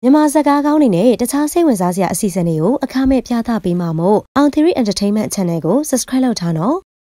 မြန်မာစကားကောင်းတွေနဲ့တခြားစိတ်ဝင်စားစရာအစီအစဉ်တွေကိုအခမဲ့ပြသပေးမှာမို့ Our Theory Entertainment Channel ကို Subscribe လုပ်ထားနော်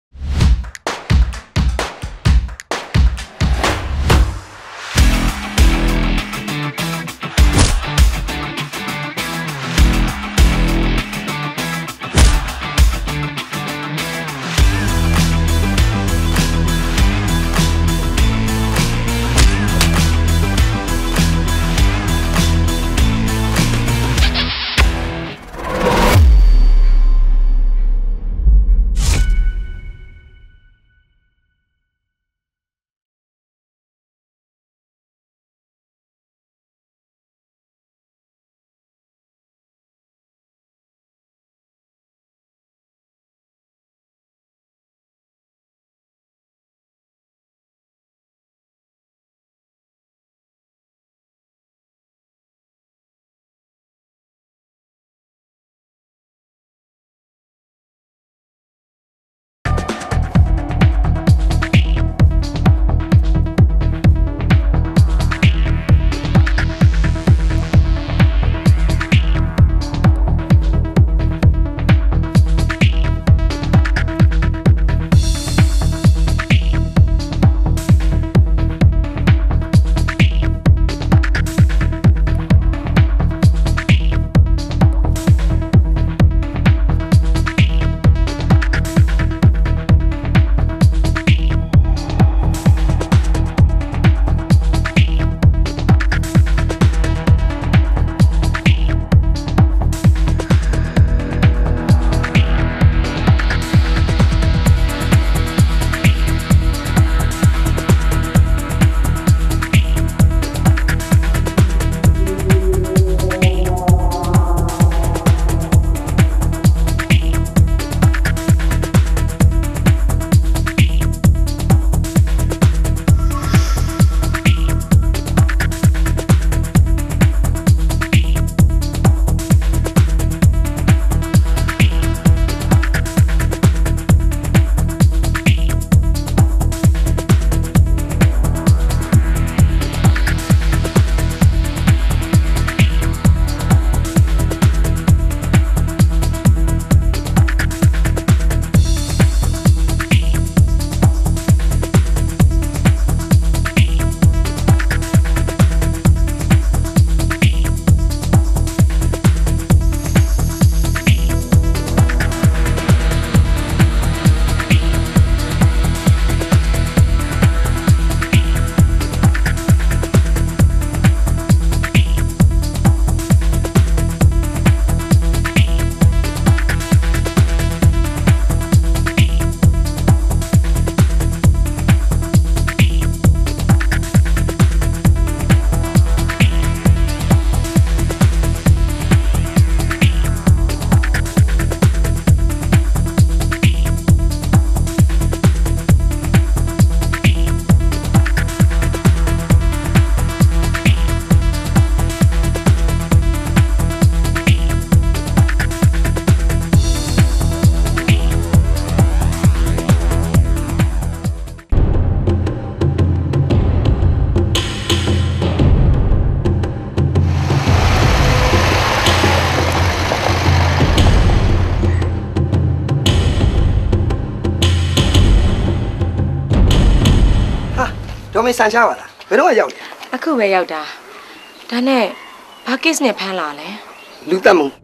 တော့မင်းဆန်ရှားပါလားဘယ်တော့ရောက်လဲအခုပဲရောက်တာဒါနဲ့ဘာ case နဲ့ဖမ်းလာလဲလူတက်မှု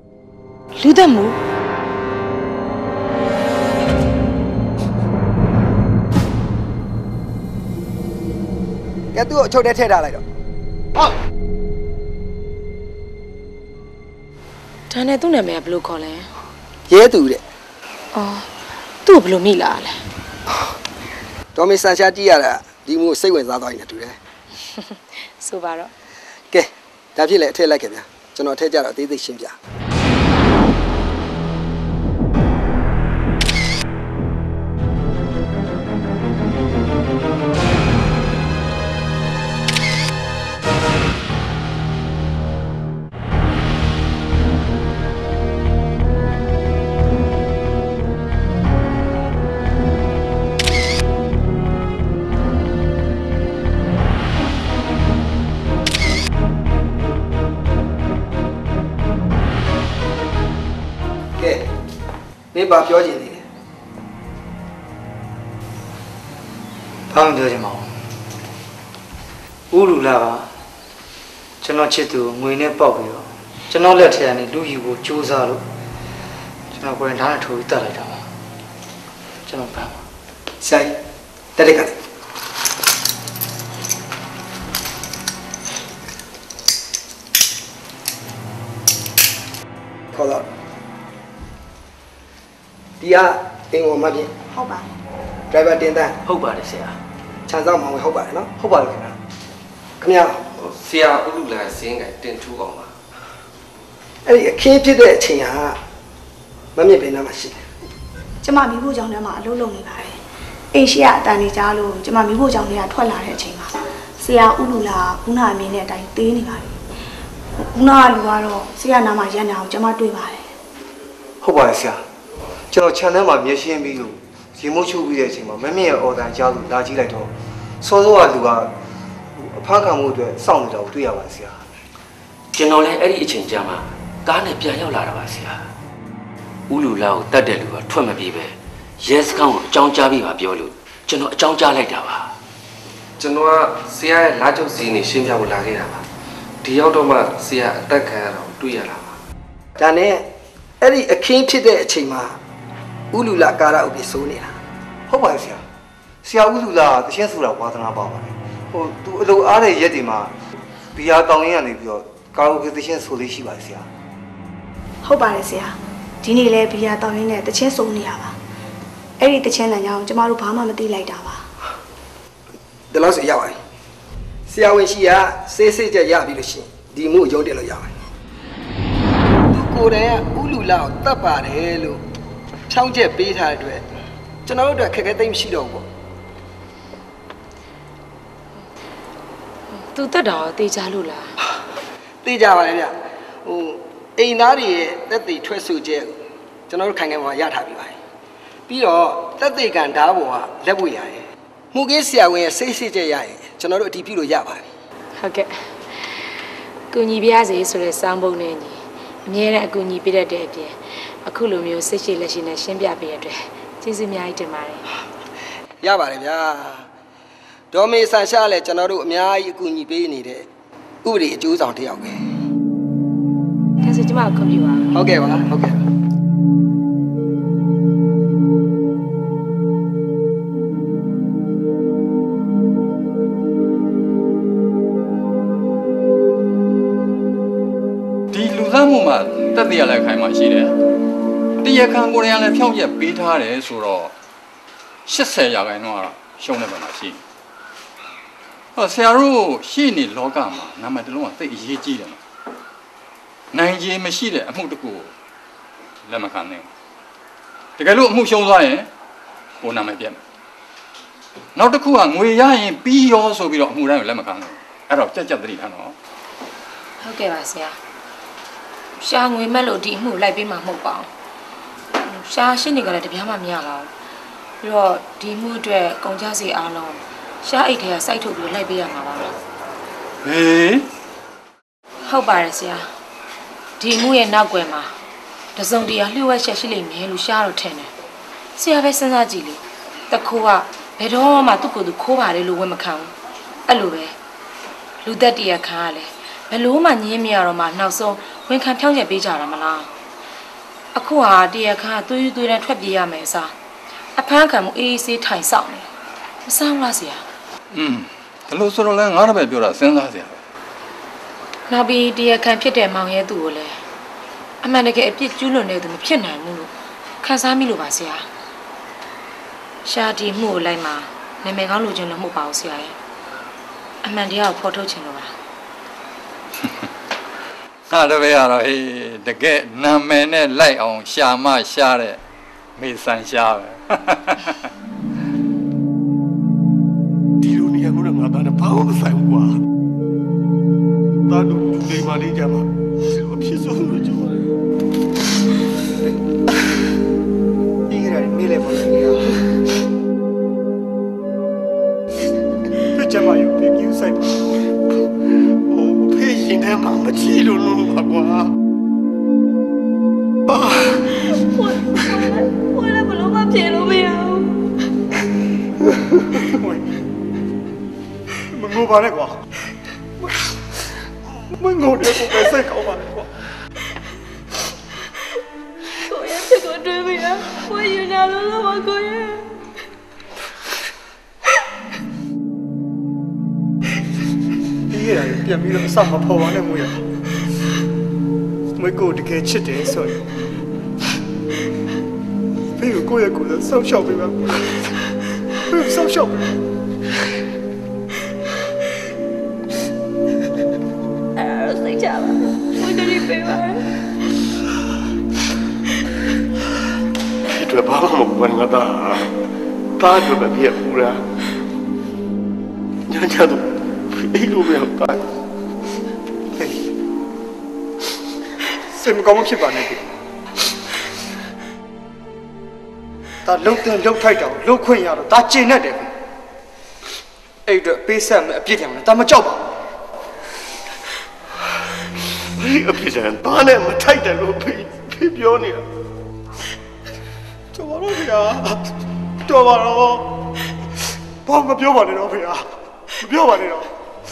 ကဲသူ့ကိုအချုပ်ထဲထည့်ထားလိုက်တော့ဟုတ်ဒါနဲ့သူ့နာမည်ကဘယ်လိုခေါ်လဲရဲသူတဲ့အော်သူ့ကိုဘယ်လိုမိလာလဲတော့မင်းဆန်ရှားကြည့်ရတာဒီမျိုးစိတ်ဝင်စားသွားရင်တူတယ်ဆိုပါတော့ကဲဒါဖြစ်လေအထည့်လိုက်ခဲ့ဗျာကျွန်တော်အထည့်ကြတော့အသေးစိတ်ရှင်းပြမင်းဘာပြောချင်နေလဲဘာမှပြောချင်မအောင်ဥလူလာကကျွန်တော်ချစ်သူငွေနဲ့ပေါက်ပြီးတော့ကျွန်တော်လက်ထက်ကနေလူယူဖို့ကြိုးစားလို့ကျွန်တော်ကိုယ်တိုင်ဓာတ်နဲ့ထိုးပြီးတတ်လိုက်တာပါကျွန်တော်ပါဆိုင်တက်ရကတယ်ခေါ်တော့ဒီကအင်္ဂုံမပြင်းဟုတ်ပါဒရိုင်ဘာတင်တန်းဟုတ်ပါတယ်ဆရာခြံစောက်မောင်ဝင်ဟုတ်ပါတယ်နော်ဟုတ်ပါတယ်ခင်ဗျာဆရာဥလူလာစင်းကတင်ထူအောင်ပါအဲ့ဒီအခင်းဖြစ်တဲ့အချိန်ဟာမမြင့်ပင်နားမှာရှိတယ်ကျမမိဖို့ကြောင့်ထဲမှာအလုပ်လုပ်နေပါတယ်အိမ်ရှိရအတန်နေကြလို့ကျမမိဖို့ကြောင့်တွေကထွက်လာတဲ့အချိန်မှာဆရာဥလူလာခုနအမင်းနဲ့အတိုင်းသေးနေပါပြီခုနကလူကတော့ဆရာနားမှာရန်နေအောင်ကျမတွေ့ပါတယ်ဟုတ်ပါတယ်ဆရာကျွန်တော်ခြံထဲမှာမြေရှင်းပြီးလို့ရေမုတ်ချုပ်ပြီးတဲ့အချိန်မှာမမြင့်ရဲ့အော်တန်ကြားလို့လာကြည့်လိုက်တော့စောစောကလူကအဖမ်းခံမှုအတွက်စောင့်နေတာကိုတွေ့ရပါတယ်ဆရာကျွန်တော်လည်းအဲ့ဒီအချိန်ကြာမှကားနဲ့ပြန်ရောက်လာတာပါဆရာဥလူလာကိုတတ်တဲ့လူကထွက်မပြေးပဲရဲစခန်းကိုအကြောင်းကြားပြီးပါပြောလို့ကျွန်တော်အကြောင်းကြားလိုက်တာပါကျွန်တော်ကဆရာရဲ့လာချုပ်စီနေရှင်းပြဖို့လာခဲ့တာပါဒီရောက်တော့မှဆရာအသက်ခံရတော့တွေ့ရတာပါဒါနဲ့အဲ့ဒီအခင်းဖြစ်တဲ့အချိန်မှာဥလူလာကာရဥပ္ပစိုးနေတာဟုတ်ပါရဲ့ဆရာဥလူလာတချင်းဆိုတာဝါသနာပါပါတယ်သူအလိုအားတဲ့ရက်တွေမှာဘီယာတောင်းရင်းကနေပြီးတော့ကာရိုကေတချင်းဆိုလေးရှိပါတယ်ဆရာဟုတ်ပါတယ်ဆရာဒီနေ့လဲဘီယာတောင်းရင်းနဲ့တချင်းဆိုနေရပါအဲ့ဒီတချင်းလမ်းကြောင်းကျမတို့ဘာမှမသိလိုက်တာပါဒါလို့ဆိုရပါတယ်ဆရာဝန်ရှိကစေးစေးကြရပြီလို့ရှိရင်ဒီမှုရုံးတင်လို့ရပါတယ်သူကိုယ်တိုင်ကဥလူလာကိုတတ်ပါတယ်လို့ချောင်းချက်ပေးထားတဲ့အတွက်ကျွန်တော်တို့အတွက်ခက်ခဲသိမ်းမရှိတော့ဘူးပေါ့သူတက်တာတေးကြလို့လားတေးကြပါလေဗျအိမ်သားတွေရဲ့တက်သိထွက်ဆိုချက်ကျွန်တော်တို့ခိုင်ခိုင်ပေါ်ရထားပြီးပါတယ်ပြီးတော့တက်သိကန်ဓာတ်ပေါ်ကလက်ပွေရတယ်မှုကင်းဆရာဝန်ရဲ့စိတ်စစ်ချက်ရရင်ကျွန်တော်တို့အတီးပြုလို့ရပါတယ်ဟုတ်ကဲ့ကုညီပြစေဆိုတဲ့စောင်းပုံနဲ့ညီအမြဲတမ်းအကူညီပေးတတ်တဲ့အပြင်အခုလိုမျိုးစိတ်ရှိလက်ရှိနဲ့ရှင်းပြပေးရတဲ့ကျေးဇူးအများကြီးတင်ပါတယ်ရပါတယ်ဗျာဒေါ်မေဆန်ရှာလည်းကျွန်တော်တို့အများကြီးအကူညီပေးနေတဲ့ဥပဒေအကျိုးဆောင်တစ်ယောက်ပဲဒါဆိုကျွန်မကွန်ပျူတာဟုတ်ကဲ့ပါဟုတ်ကဲ့ဒီလူသားမှုမှာတက်တရလည်းခိုင်မှရှိတယ်တရားခံကိုယ်တိုင်လည်းဖြောင့်ရက်ပေးထားတယ်ဆိုတော့80%ကတော့ရှုံးတဲ့ဘက်မှာရှိတယ်ဆရာတို့ရှိနေလောကမှာနာမည်တစ်လုံးကသိအရေးကြီးတယ်နိုင်ကြီးမရှိတဲ့အမှုတစ်ခုလက်မခံနိုင်ဘူးတကယ်လို့အမှုရှုံးသွားရင်ကိုယ်နာမည်ပြတ်မယ်နောက်တစ်ခုကငွေရရင်ပြီးရောဆိုပြီးတော့အမှုတိုင်းကိုလက်မခံနိုင်အဲ့တော့ကြက်သတိထားနော်ဟုတ်ကဲ့ပါဆရာရှာငွေမဲ့လို့ဒီအမှုလိုက်ပေးမှာမဟုတ်ပါဘူးရှာရှင်းနေကြတယ်တပြားမှမရပါဘူးပြီးတော့ဒီမှုအတွက်ကုန်ကြစီအားလုံးရှာအိတ်ထဲကစိုက်ထုတ်ပြီးလိုက်ပေးရမှာပါဟေးဟုတ်ပါတယ်ဆရာဒီမှုရဲ့နောက်ွယ်မှာတစုံတရာလျှို့ဝှက်ချက်ရှိလိမ့်မယ်လို့ရှာတော့ထင်တယ်ဆရာပဲစဉ်းစားကြည့်လေတခိုးကဘယ်တော့မှသူ့ကိုယ်သူခိုးပါတယ်လို့ဝန်မခံဘူးအဲ့လိုပဲလူသက်တရခါကလည်းဘယ်လို့မှညင်းမရတော့မှနောက်ဆုံးဝန်ခံဖြောင်းချက်ပေးကြတာမလားအခုဟာတရခါသွေးသွေးနဲ့ထွက်ပြေးရမယ်အစားအဖမ်းခံမှုအေးအေးဆေးထိုင်ဆောင်နေမဆောင်လားဆရာဒါလို့ဆိုတော့လည်းငါတို့ပဲပြောတာစဉ်းစားစရာပဲနောက်ပြီးတရခံဖြစ်တဲ့မောင်ရဲ့သူ့ကိုလည်းအမှန်တကယ်အပြစ်ကျူးလွန်တဲ့သူမဖြစ်နိုင်ဘူးလို့ခံစားမိလို့ပါဆရာရှာဒီမှုကိုလိုက်မှာနာမည်ကောင်းလိုချင်လို့မဟုတ်ပါဘူးဆရာရဲ့အမှန်တရားကိုဖော်ထုတ်ချင်လို့ပါငါတို့ပဲရတော့တကယ်နာမည်နဲ့လိုက်အောင်ရှာမရှာတဲ့မေဆန်ရှာပဲဒီလိုနေရာကိုငါသားနဲ့ဘာမှမဆိုင်ဘူးကွာသားတို့ဒီမှာနေကြမှာအဖြစ်ဆုံးလို့ပြောတယ်ဒီကနေ့နေလေမလို့ပြချင်မယူပြယူဆိုင်ပါဖေးရင်ထဲမှာမကြည့်လို့လို့ပါကွာ我来不弄把撇了没有？ 我把那个，我这个白菜搞吧那个。 我也这个准备啊，我有哪路了我可以。 ဒီရပြန်ပြီးတော့အစမဖော်ပါနဲ့မွေးရမွေးကိုတကယ်ချစ်တယ်ဆိုရင်ဖေးကိုယ့်ရဲ့ကိုယ်ဆောက်ရှောက်ပေးပါဖေးဆောက်ရှောက်ပေးအဲ့စိတ်ချပါမွေးတည်းပေးပါဒီတော့ဘာမှမဝင်ငါသားတော့ပဲပြပူရာညချတော့အေးလို့ပဲပါစင်ကောင်းဖြစ်ပါနဲ့ဒီဒါလုံတင်လုံထိုက်တာကိုလုံခွင့်ရတော့ဒါကျင်တတ်တယ်အဲ့အတွက်ပေးဆက်မယ်အပြစ်တယ်မလားဒါမကြောက်ပါဘူးဒီအပြစ်တယ်ဘာနဲ့မထိုက်တယ်လို့ဖေးပြောနေတာတော်ပါတော့ဗျာတော်ပါတော့ဘာမပြောပါနဲ့တော့ဗျာမပြောပါနဲ့တော့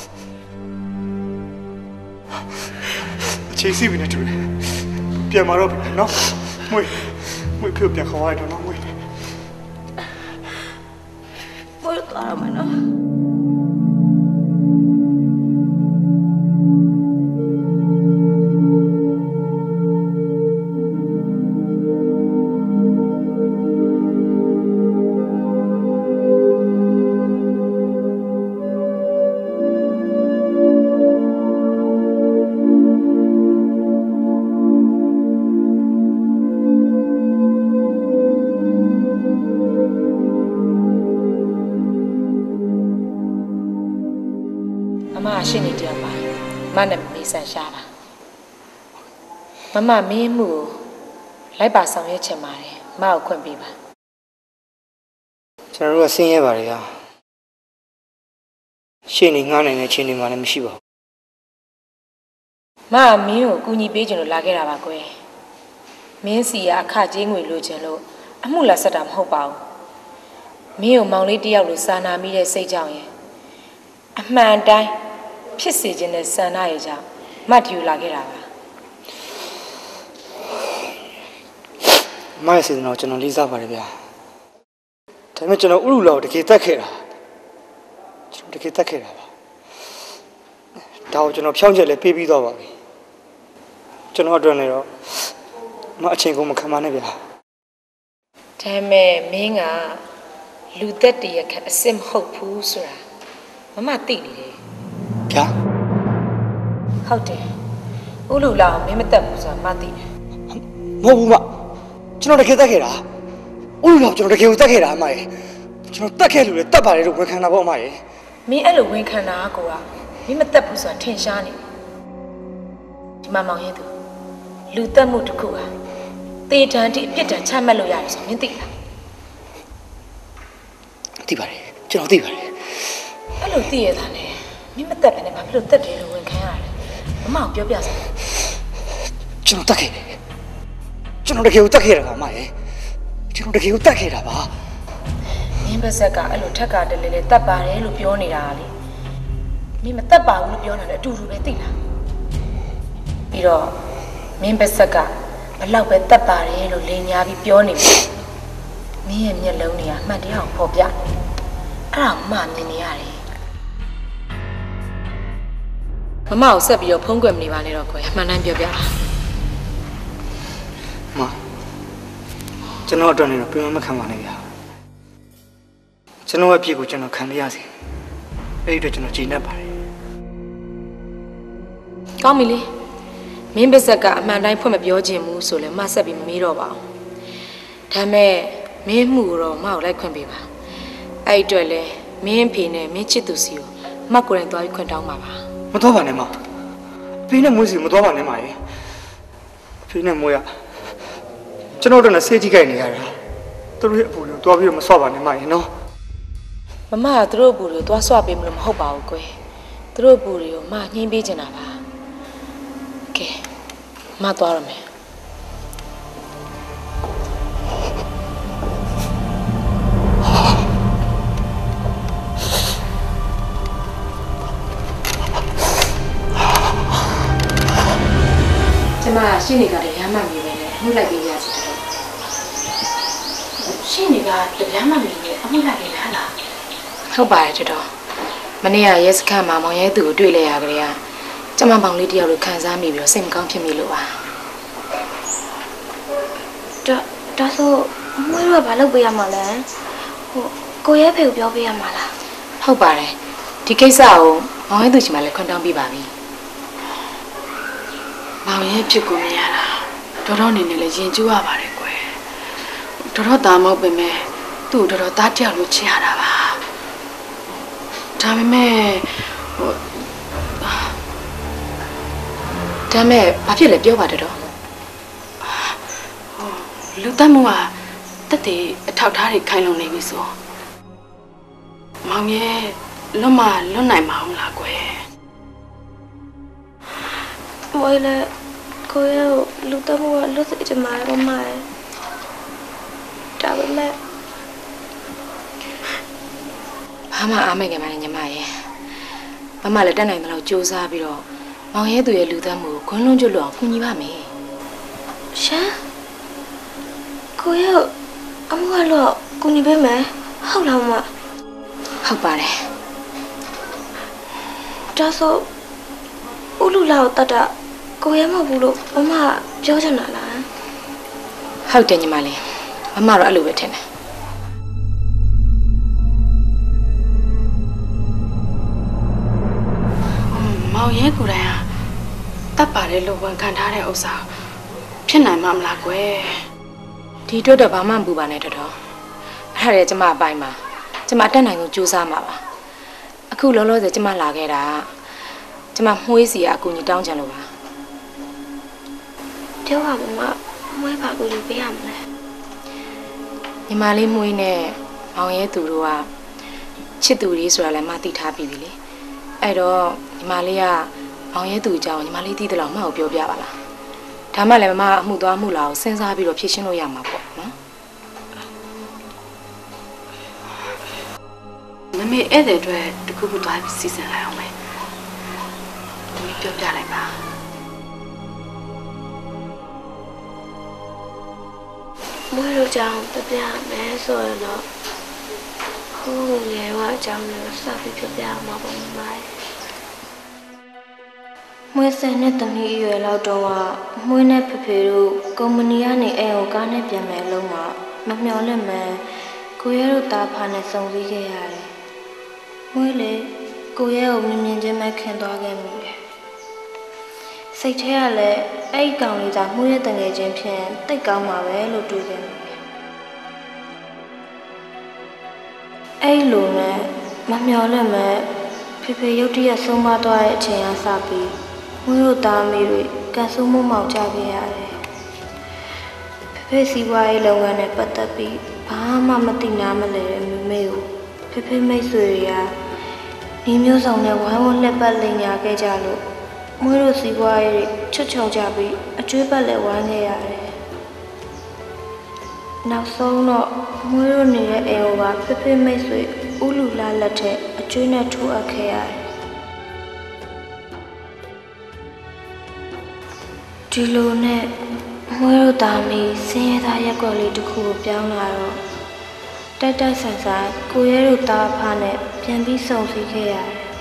အခြေစီးပြီးနေတူတယ်ပြန်มาတော့ပြီနော်မွေဖေးပြန်ခေါ်ရတော့နော်မွေသွားရမယ်နော်ရှင်းနေတယ်ပါမနဲ့မေးဆန်ရှားပါမမင်းမှုလိုက်ပါဆောင်ရွက်ချင်ပါတယ်မကိုခွင့်ပေးပါကျွန်တော်တို့ကဆင်းရဲပါတယ်ဗျာရှင်းနေငှားနိုင်တဲ့ချင်းတွေမှလည်းမရှိပါဘူးမမင်းကိုကူညီပေးချင်လို့လာခဲ့တာပါကွယ်မင်းစီကအခကြေးငွေလိုချင်လို့အမှုလာဆက်တာမဟုတ်ပါဘူးမင်းကိုမောင်လေးတယောက်လိုစာနာမိတဲ့စိတ်ကြောင့်ရင်အမှန်တိုင်းဖြစ်စေခြင်းနဲ့ဆန္ဒရဲ့ကြောင့်မတ်တီကိုလာခဲ့တာပါမရဲ့စေတနာကိုကျွန်တော်လေးစားပါတယ်ဗျာဒါပေမဲ့ကျွန်တော်ဥရုလာကိုတကယ်တတ်ခဲ့တာကျွန်တော်တကယ်တတ်ခဲ့တာပါဒါကိုကျွန်တော်ဖြောင်းချက်လည်းပေးပြီးသွားပါပြီကျွန်တော်အတွက်လည်းတော့မအချိန်ကုန်မခံပါနဲ့ဗျာဒါပေမဲ့မင်းကလူသက်တရခက်အစစ်မဟုတ်ဘူးဆိုတာမမသိနေတယ်ဗျာဟုတ်တယ်ဥလူလာအောင်မင်းမတက်ဘူးဆိုတာမသိတယ်မဟုတ်ဘူးမကျွန်တော်တကယ်တက်ခဲ့တာဥလူလာကျွန်တော်တကယ်ကိုတက်ခဲ့တာအမရေကျွန်တော်တက်ခဲ့လို့လေတက်ပါတယ်လို့ဝန်ခံတာပေါ့အမရေမင်းအဲ့လိုဝန်ခံတာကိုကမင်းမတက်ဘူးဆိုတာထင်ရှားနေဒီမှာမောင်ရင်သူလူတက်မှုတစ်ခုဟာတေတံတိအပြစ်ဒဏ်ချမှတ်လို့ရတယ်ဆိုမင်းသိလားသိပါတယ်ကျွန်တော်သိပါတယ်အဲ့လိုသိရတာနဲ့မင်းမတက်ပဲနဲ့ဘာဖြစ်လို့တက်တယ်လို့ဝန်ခံရလဲမမကိုပြောပြစမ်းကျွန်တော်တက်ခဲ့တယ်ကျွန်တော်တကယ်ကိုတက်ခဲ့တာပါမရေကျွန်တော်တကယ်ကိုတက်ခဲ့တာပါမင်းပါဆက်ကအဲ့လိုထက်ကတလေလေတက်ပါတယ်လို့ပြောနေတာလေမင်းမတက်ပါဘူးလို့ပြောနေတာအတူတူပဲသိလားပြီးတော့မင်းပါဆက်ကဘလောက်ပဲတက်ပါတယ်လို့လိန်ညာပြီးပြောနေပြီမင်းရဲ့မျက်လုံးတွေကအမှန်တရားကိုဖော်ပြအဲ့ဒါမှမြင်နေရတယ်မမကိုဆက်ပြီးတော့ဖုံးကွယ်မနေပါနဲ့တော့ခွဲအမှန်တမ်းပြောပြတာမကျွန်တော်အတွက်လည်းပြန်မခံပါနဲ့ဗျာကျွန်တော်ရဲ့အဖြစ်ကိုကျွန်တော်ခံရစီအဲ့ဒီတော့ကျွန်တော်ကြည်နေပါတယ်ကောင်းပြီလေမင်းပါဆက်ကအမှန်တိုင်းဖွင့်မပြောခြင်းဘူးဆိုလည်းမဆက်ပြီးမမေးတော့ပါဘူးဒါမဲ့မင်းမှုတော့မကိုလိုက်ခွင့်ပေးပါအဲ့ဒီအတွက်လည်းမင်းဖေနဲ့မင်းချစ်သူစီကိုမကိုရင်သွားပြီးခွင့်တောင်းပါပါမတော်ပါနဲ့မဖေနဲ့မွေးစီမတော်ပါနဲ့မရေဖေနဲ့မွေးရကျွန်တော်တို့နဲ့ဆေးကြီးကြိုက်နေရတာသူတို့ရဲ့အပူတွေကိုတွားပြီးတော့မဆွပါနဲ့မရေနော်မမကသူတို့အပူတွေကိုတွားဆွပေးမလို့မဟုတ်ပါဘူးကွယ်သူတို့အပူတွေကိုမညှင်းပေးချင်တာပါကဲမသွားရမယ်ကျမရှင်းနေကြတယ်ရမ်းမှမီပဲနဲ့အမှုလိုက်ပေးရစီတော့ရှင်းနေကတရားမှမီနဲ့အမှုလိုက်ပေးဟလားဟုတ်ပါတယ်တော်မနေ့ကရဲစခန်းမှာမောင်ရဲသူကိုတွေ့လဲရကြတယ်ကျမပေါင်လေးတယောက်လိုခံစားမိပြီးတော့စိတ်မကောင်းဖြစ်မိလို့ပါဒါဆိုမွေးတော့ဘာလုပ်ပေးရမှာလဲကိုရဲဖေကိုပြောပေးရမှာလားဟုတ်ပါတယ်ဒီကိစ္စကိုမောင်ရဲသူချင်မှလည်းခွင့်တောင်းပြပါပြီမောင်ရဲဖြစ်ကိုမြင်ရတာတော်နေနေလည်းရင်ကျူးရပါတယ်ကွယ်တော်သားမဟုတ်ပေမဲ့သူ့တော်သားတယောက်လိုချင်ရတာပါဒါပေမဲ့ဘာဖြစ်လဲပြောပါတော့လူတတ်မှုကတက်တဲ့အထောက်ထားတွေခိုင်လုံနေပြီဆိုမောင်ရဲ့လွတ်နိုင်မအောင်လားကွယ်မွေးလေကိုရဲလူတတ်မှုကလွတ်စေချင်မှာမမရဲ့ဒါပေမဲ့ဘာမှအားမငယ်ပါနဲ့ညီမရဲ့မမလည်းတက်နိုင်တယ်လို့စူးစမ်းပြီးတော့မောင်ရဲသူရဲ့လူတတ်မှုကိုခွန်းလုံးကျွတ်လို့အောင်ကူညီပါမယ်ရှာကိုရဲအမကတော့ကူညီပေးမယ်ဟုတ်လားမဟုတ်ပါတယ်ဒါဆိုဦးလူလာကိုတတ်တာကိုရဲမဟုတ်ဘူးလို့မမပြောချင်တာလားဟုတ်တယ်ညီမလေးမမတော့အဲ့လိုပဲထင်တယ်မောင်ရဲကိုယ်တိုင်ဟာတတ်ပါတယ်လို့ဝန်ခံထားတဲ့ဥစ္စာဖြစ်နိုင်မှာမလားကွယ်ဒီအတွက်တော့ဘာမှမပူပါနဲ့တော်အဲ့ဒါလေကျမအပိုင်းမှာကျမတက်နိုင်ကိုစူးစမ်းမှာပါအခုလောလောဆယ်ကျမလာခဲ့တာကျမမှုေးစီအကူကြီးတောင်းချင်လို့ပါပြောပါမမမွေးပါကူညီပေးရမလဲညီမလေးမှုေးနဲ့မောင်ရဲသူတို့ကချစ်သူလေးဆိုတာလည်းမသိထားပြီလေအဲ့တော့ညီမလေးကမောင်ရဲသူအကြောင်းညီမလေးသိတယ်လို့မှောက်ပြောပြပါလားဒါမှလည်းမမအမှုသွားမှုလာကိုစဉ်းစားပြီးတော့ဖြေရှင်းလို့ရမှာပေါ့နော်မမေအဲ့တဲ့အတွက်တခုခုသွားပြီးစီစဉ်လိုက်အောင်မယ်ဒီပြောပြလိုက်ပါမွေးတို့ကြောင့်ပြမယ်ဆိုရင်တော့ဟိုးလေဝအကြောင်းကိုစပြီးပြမှာပေါ့မမမွေးစင်နဲ့တမီးအရွယ်လောက်တော့မွေးနဲ့ဖေဖေတို့ကုမ္ပဏီကနေအိမ်ကိုကားနဲ့ပြန်မယ်လို့မမျှော်လင့်မှန်းကိုရဲတို့တာဖာနဲ့စုံစည်းခဲ့ရတယ်။မွေးလေကိုရဲကိုမြင်ချင်းမဲ့ခင်သွားခဲ့မိတယ်။စိတ်ထဲကလည်းအဲ့ဒီကောင်လေးကမွေးရဲ့တငယ်ချင်းဖြင့်တိတ်ကောင်းပါပဲလို့တွေးခဲ့မိတယ်။အဲ့လိုနဲ့မမျှော်လင့်မဲ့ဖေဖေရုတ်တရက်ဆုံးမသွားတဲ့အချိန်အစပြီးမွေးတို့သားမေတွေကန်ဆိုးမှုမောက်ကြခဲ့ရတယ်။ဖေဖေစီးပွားရေးလုပ်ငန်းနဲ့ပတ်သက်ပြီးဘာမှမသိနားမလဲတဲ့မိမေကိုဖေဖေမိတ်ဆွေတွေကညီမျိုးဆောင်နဲ့ဝိုင်းဝန်းလက်ပတ်လင်ညာခဲ့ကြလို့မွေးတို့စီးပွားရေးချွတ်ချော်ကြပြီးအကျွေးပတ်လည်းဝိုင်းခဲ့ရတယ်။နောက်ဆုံးတော့မွေးတို့နေတဲ့အိမ်ကဖေဖေမိတ်ဆွေဦးလူလာလက်ထက်အကျွေးနဲ့ထိုးအပ်ခဲ့ရတယ်။ဒီလိုနဲ့မွေးတို့သားမီးစင်းရဲသားရက်ကွက်လေးတစ်ခုကိုပြောင်းလာတော့တိုက်ဆန်ကိုရဲတို့သားဖားနဲ့ပြန်ပြီးဆုံစည်းခဲ့ရတယ်။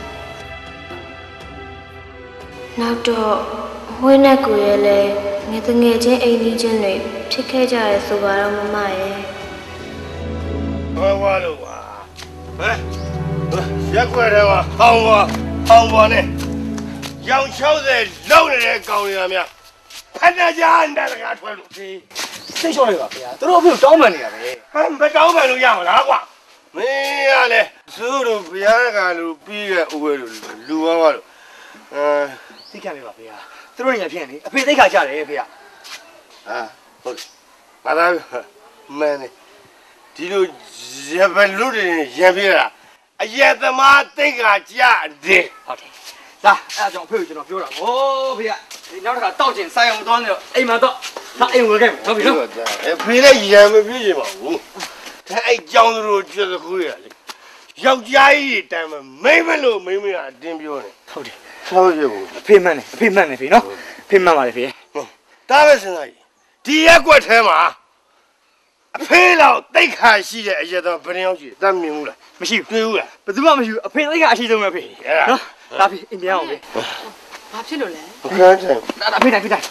နောက်တော့မွေးနဲ့ကိုရဲလည်းငယ်ချင်းအိမ်ကြီးချင်းတွေဖြစ်ခဲ့ကြရဲဆိုပါတော့မမရဲ့။ဝါလို့ပါ။ရက်ကွက်ထဲမှာဟောင်းပါနဲ့ရောင်60လုံးနေတဲ့ကောင်တွေကများဖက်ကြနေတာကထွဲလို့စိတ်လျှော့လိုက်ပါဗျာသူတို့အဖေတောင်းပန်နေတာပဲမတောင်းပန်လို့ရမှာလားကွာမင်းကလည်းသူတို့ဘုရားကလူပြီးတဲ့ဥပဒေလူဝါးလို့သိကြပြီပါဗျာသူတို့ညဖြစ်နေအဖေသိခါကြတယ်ဖေဟုတ်ဘာသာမင်းဒီလိုရပလူတွေရံပြတာအရက်သမားသိခါကြတယ်ဟုတ်တယ်လာအဲ့ဒါကြောင့်အဖေကိုကျွန်တော်ပြောတာဟိုးဖေဒီနောက်တစ်ခါတောက်ချင်ဆိုင်အောင်သွားနေတော့အိမ်မှာတော့လာအိမ်ဝင်ခဲ့ဟုတ်ပြီနော်ဖေလည်းရံမပြည့်ချင်ပါဘူးဒါအဲ့ကြောင်းသူတို့ကျွတ်ခွေးရလေယောက်ျားကြီးတမ်းမိမလို့မိမကအတင်းပြောနေဟုတ်တယ်ဟုတ်ပြီဘူးအဖေမှန်တယ်ဖေနော်ဖေမှန်ပါလေဖေတားပဲစဉ်းစားကြည့်ဒီရက်ကွက်ထဲမှာအဖေလောက်တိတ်ခါရှိတဲ့အရက်တော့ဘယ်နှယောက်ရှိတမ်းမြင်ဘူးလားမရှိဘူးတွေ့ဘူးလားဘယ်သူမှမရှိဘူးအဖေတိတ်ခါအရှိဆုံးပဲဖေနော်ဒါဖေအင်းပြန်အောင်ဖေဘာဖြစ်လို့လဲအခန်းထဲအဖေတိုင်းဟုတ်ကဲ့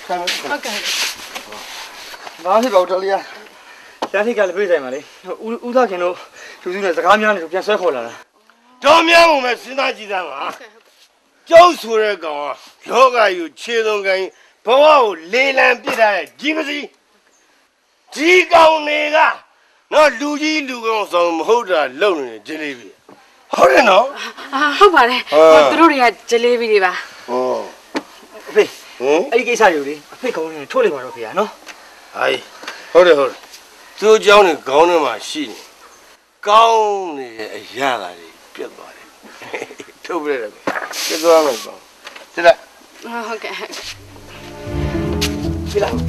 ဘာဖြစ်ပါဦးတော်လေးရန်ထိတ်ကလည်းပြေးဆိုင်ပါလေဦးသားခင်တို့လူစုနဲ့စကားများနေလို့ပြန်ဆွဲခေါ်လာတာတော်များမှုမဲ့စဉ်းစားကြည့်သားပါကျောက်ဆိုတဲ့ကောင်ကလောကယူခြေစုံကိုင်းဘဝကိုလေလံပစ်ထားတဲ့ကြီးပစီဒီကောင်တွေကနော်လူကြီးလူကောင်ဆောင်မဟုတ်တာလုံနေဂျလေးပြီဟုတ်တယ်နော်ဟုတ်ပါတယ်သူတို့တွေကဂျလေးဘီတွေပါဟောအဖေအဲ့ဒီကိစ္စယူလေအဖေကောင်းနေထိုးလိုက်ပါတော့ဖေရနော်ဟိုင်ဟုတ်တယ်သူ့เจ้าနေခေါင်းထဲမှာရှိနေကောင်းနေတဲ့အရာတွေပြတ်သွားတယ်ထုတ်ပြရတယ်ပြတ်သွားမယ်ပေါ့တိလာဟုတ်ကဲ့တိလာ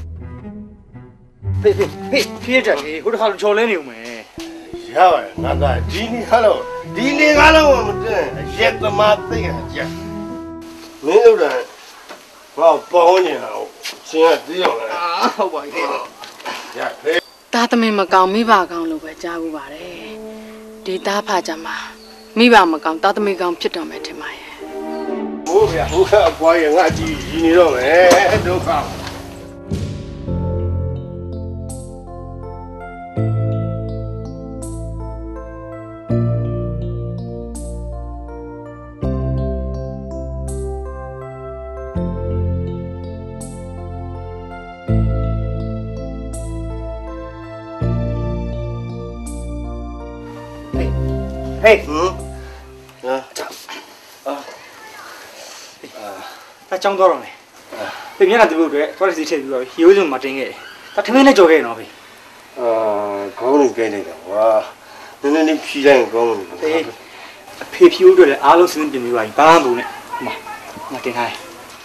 ဖေးကြလေဟိုတစ်ခါချော်လဲနေဦးမယ်ရပါတယ်ငါကဒီနေ့ကတော့မတင်ရက်သမားသိရကြမင်းတို့ကဘာပေါင်းနေတာရှင်ကသိအောင်လားဟုတ်ပါပြီရဖေးသားသမီးမကောင်းမိဘကောင်းလို့ပဲကြားဘူးပါတယ်ဒီသားဖာကြမှာမိဘမကောင်းသားသမီးကောင်းဖြစ်တော်မယ်ထင်ပါရဲ့ဟုတ်ဗျာဟုတ်ကအပွားရငါကြည့်ရင်းနေတော့မယ်ဒုက္ခဟေးတာကြောင်းတော့မယ်ပြင်မျက်နှာတူဖို့အတွက်သွားစီထည့်ပြီးတော့ရိုးစုံမှာတင်းခဲ့တယ်ဒါထမင်းနဲ့ကြော်ခဲ့နော်ဖေခေါင်းလေးကျင်းနေတာကွာနည်းနည်းလေးဖြီးလိုက်ခေါင်းလေးအဖေဖြီးဦးအတွက်လည်းအားလုံးစဉ်းပြင်ပြီးပါပြီဘာမှမဘူးနဲ့မတင်ထား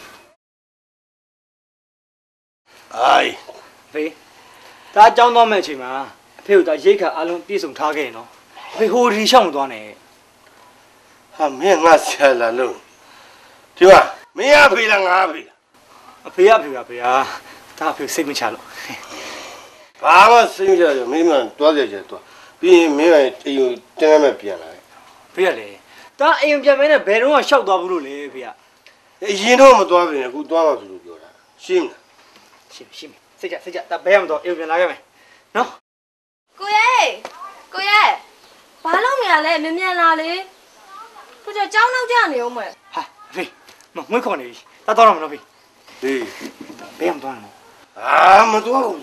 အိုင်ဖေဒါကြောင်းတော့မဲ့အချိန်မှာအဖေကဒါရိတ်ခါအားလုံးပြည့်စုံထားခဲ့နော်အဖေဟိုဒီရှောင်းမသွားနဲ့ဟာမင်းငါဆရာလာလို့ဒီမှာမင်းအဖေလားငါအဖေလားအဖေအဖေဒါအဖေစိတ်မချလို့ဘာမှစိတ်မချရမင်းမတွားကြတွားပြီးရင်မင်းကအိမ်ကိုတင်းမဲ့ပြန်လာဖေကလေဒါအိမ်ပြန်မင်းနဲ့ဘယ်တော့မှရှောက်သွားဘူးလို့လေဖေကအရင်တော့မတွားပြင်အခုတွားမှဆိုလို့ပြောတာရှင်းမလားရှင်းစိတ်ကြဒါဘယ်မှတော့အိမ်ပြန်လာခဲ့မယ်နော်ကိုရဲ့ဘာလို့မရလဲမြင်လာလေသူကြောင်းနောက်ကြနေအောင်မယ်ဟာဖေမွေးခေါ်နေပြီတာတော့မလို့ဖေဟေးဘယ်မှတော့မတော့ဘူး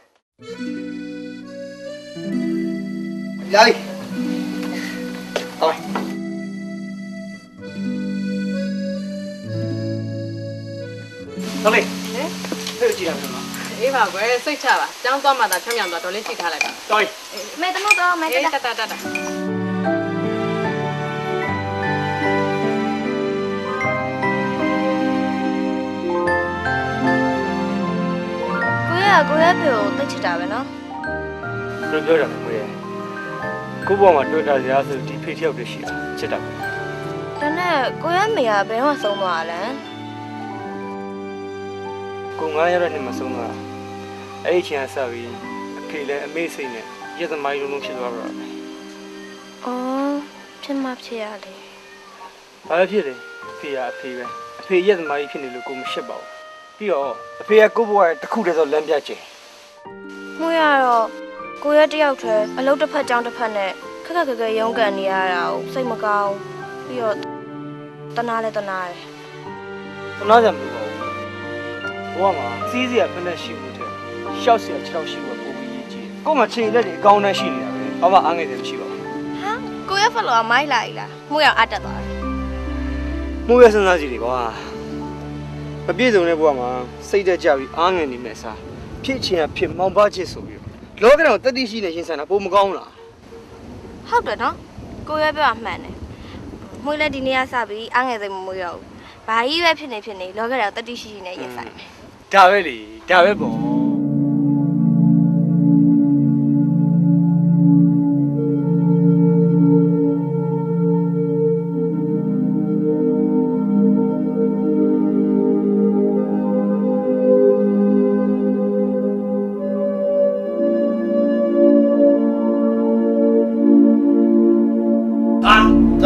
လိုက်ဟောတော်လေးဖေးကြည့်ရမယ်နော်အေးပါကွယ်စိတ်ချပါကျောင်းသွားမှသာဖြောင်းသွားတော်လေးကြည့်ထားလိုက်ပါတော်ပြီမေတမတော့မေတတာကိုရဲ့ဖေကိုသိချစ်တာပဲနော်ဘယ်လိုပြောကြလဲကိုရဲ့ကိုဘောမှာတွေ့တာစရာဆိုဒီဖေးတယောက်တည်းရှိတာချစ်တာပဲဒါနဲ့ကိုရဲ့မေကဘယ်တော့ဆုံးသွားလဲကို9ရက်နဲ့မှဆုံးသွားအဲ့ဒီချိန်ကစပြီးအဖေလည်းအမေစိတ်နဲ့ရက်သမိုင်းလုံးဖြစ်သွားတော့အော်ဖြစ်မှဖြစ်ရလေဘာဖြစ်လဲအဖေကအဖေပဲအဖေရက်သမိုင်းဖြစ်နေလို့ကိုမရှက်ပါဘူးပြီးတော့အဖေကကိုဘွားရဲ့တစ်ခုတည်းဆိုလမ်းပြချင်မှုရတော့ကိုရဲ့တယောက်တည်းအလုပ်တစ်ဖက်ကြောင်းတစ်ဖက်နဲ့ခက်ခက်ရုန်းကန်နေရတာကိုစိတ်မကောင်းပြီးတော့တနာတယ်တနာကြမလို့ပေါ့ဘွားမှာစီးစရာဖက်နဲ့ရှိဘူးတဲ့ရှောက်စရာ6ရှိဘူးပို့ပြီးရေးကြည့်ကို့မှာချိန်လက်တွေအကောင်းတန်းရှိနေတာပဲဘာမှအားငယ်တယ်မရှိပါဘူးဟာကိုရဲ့ဖက်လောမိုက်လာပြီလားမှုရအတက်သွားတယ်မှုရစဉ်းစားကြည့်လေကွာမပြည့်စုံတဲ့ဘဝမှာစိတ်တက်ကြပြီးအားငယ်နေမဲ့စားဖြစ်ချင်တာဖြစ်မောင်ပါချစ်ဆိုပြီးလောကတော်တတိရှိနေရှင်းဆန်တာပိုမကောင်းလားဟုတ်တယ်နော်ကိုရဲပြောမှန်တယ်မွေးလည်းဒီနေ့ကစပြီးအားငယ်စိတ်မမွေးတော့ဘူးဘာကြီးပဲဖြစ်နေလောကတော်တတိရှိနေရင်ဆိုင်မယ်ဒါပဲလေဒါပဲပေါ့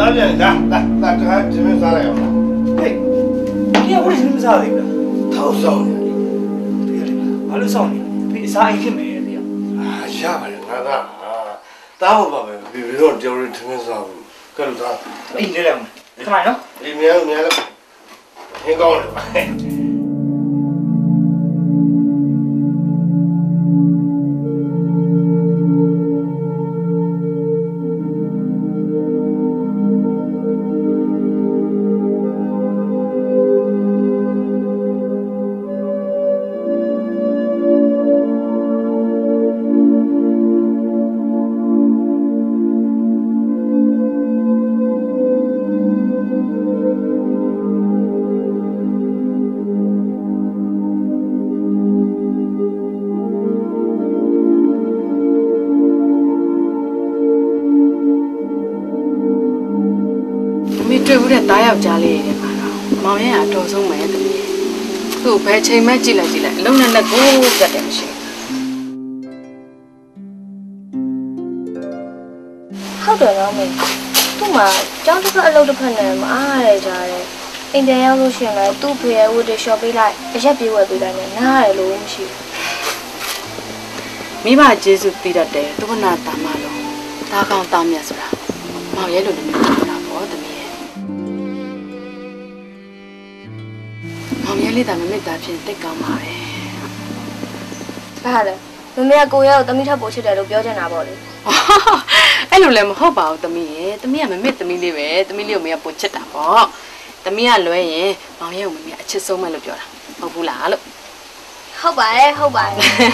ပြန်ဒါတခါဂျင်းမစားလိုက်အောင်လားဟေးဒီကဦးဂျင်းမစားသေးဘူးလားထောက်ဆောင်နေတယ်ဘာလို့ဆောင်နေဖေးအစားအိမ်ဖြစ်မယ်တဲ့ရပါတယ်ငါသားတားဖို့ပါပဲဘယ်လိုကြော်ရင်ထမင်းစားဘူးကဲလို့သားအိမ်နေလိုက်အောင်ခဏနော်အိမ်မြဲလို့ဟင်းကောင်းတယ်ပါတွေ့ဘူးတဲ့တားယောက်ကြားလေးတဲ့မှာတော့မောင်ရဲ့အတော်ဆုံးပဲတမီးသူ့ဘယ်ချိန်မှကြည့်လိုက်အလုံးနဲ့ကိုပြတ်တယ်မရှိဟုတ်တယ်နော်မေသူ့မှာကျောင်းတစ်ခါအလုပ်တစ်ဖက်နဲ့မအားရကြတယ်အိမ်ပြန်ရောက်လို့ရှိရင်လည်းသူ့ဖေရဲ့ဝတ်တွေရှော့ပေးလိုက်အရက်ပြေးဝယ်ပေးလိုက်နဲ့နားရတယ်လို့မရှိဘူးမိဘကျေးဇူးတည်တတ်တယ်သူကနာတာမလို့တာကောင်းတာမြတ်ဆိုတာမောင်ရဲ့လိုမျိုးပြောတာပေါ့တမီးမောင်ရဲ့လေးတာမမေ့တာဖြစ်တိတ်ကောင်းပါပဲဘာလဲမမေကကိုရဲ့ကိုတမီးထပ်ပို့ချစ်တယ်လို့ပြောချင်တာပေါ့လေအဲ့လိုလည်းမဟုတ်ပါဘူးတမီးရဲ့တမီးကမမေ့တမီးလေးပဲတမီးလေးကိုမေကပို့ချစ်တာပေါ့တမီးကလွဲရင်မောင်ရဲ့ကိုမမေကအချစ်ဆုံးပဲလို့ပြောတာဟုတ်ဘူးလားလို့ဟုတ်ပါတယ်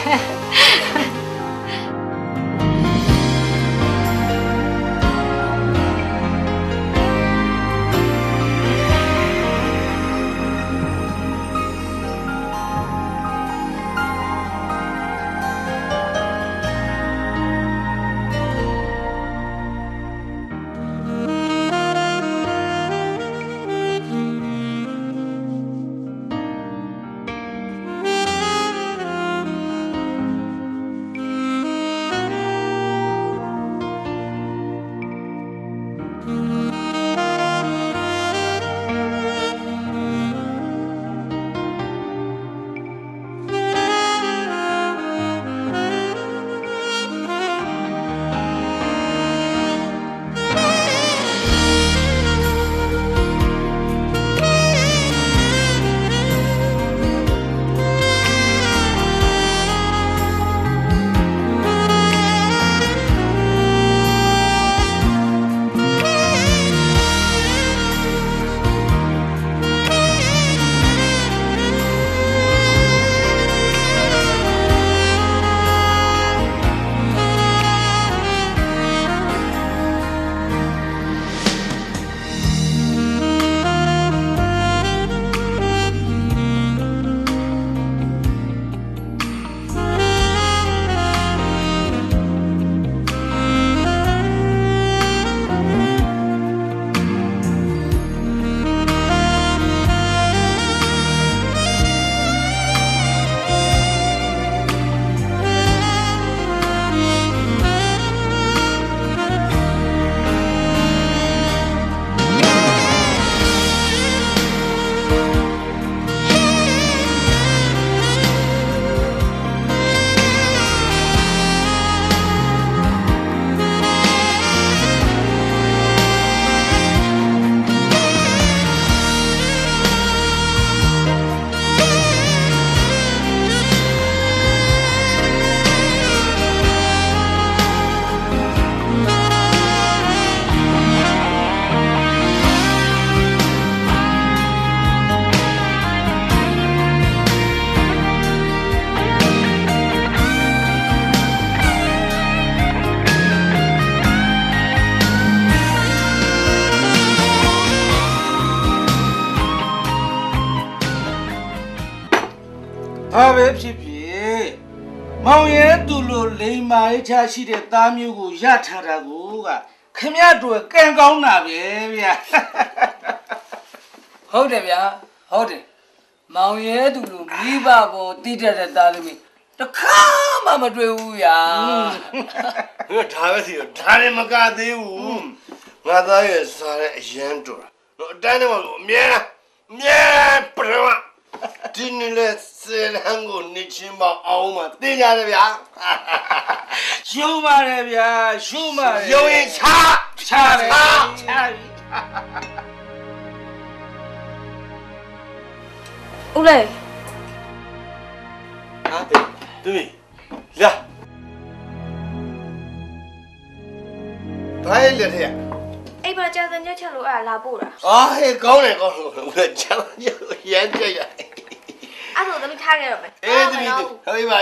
ဘာပဲဖြစ်ဖြစ်မောင်ရဲသူလိုလိမ်မာရေးချရှိတဲ့သားမျိုးကိုရထားတာကိုကခမရတို့ကံကောင်းတာပဲဗျာဟုတ်တယ်ဗျာဟုတ်တယ်မောင်ရဲသူလိုမိဘပေါ်တည်တတ်တဲ့သားသမီးတခါမှမတွေ့ဘူးဗျာဒါပဲစီဒါလည်းမကသေးဘူးငါသားရဲ့စားတဲ့အရန်တော်နော်အတန်းထဲမှာအမြဲပရမဒီနေ့လဲစေလန်းကိုနေချင်းမအောင်မသိကြတယ်ဗျာရှုံးပါတယ်ဗျာရှုံးပါတယ်ရုံရင်ချတယ်ချဦးလေးဟာသူမီလာဘာလဲတဲ့အိမ်မှာကြာစံညက်ချက်လို့အဲ့ဒါလာပို့တာအာဟဲ့ကောင်းတယ်ဦးလည်းချမ်းရမ်းကြရအဲ့ဒါသမီးထားခဲ့တော့မယ်အေးသမီးဟေးပါ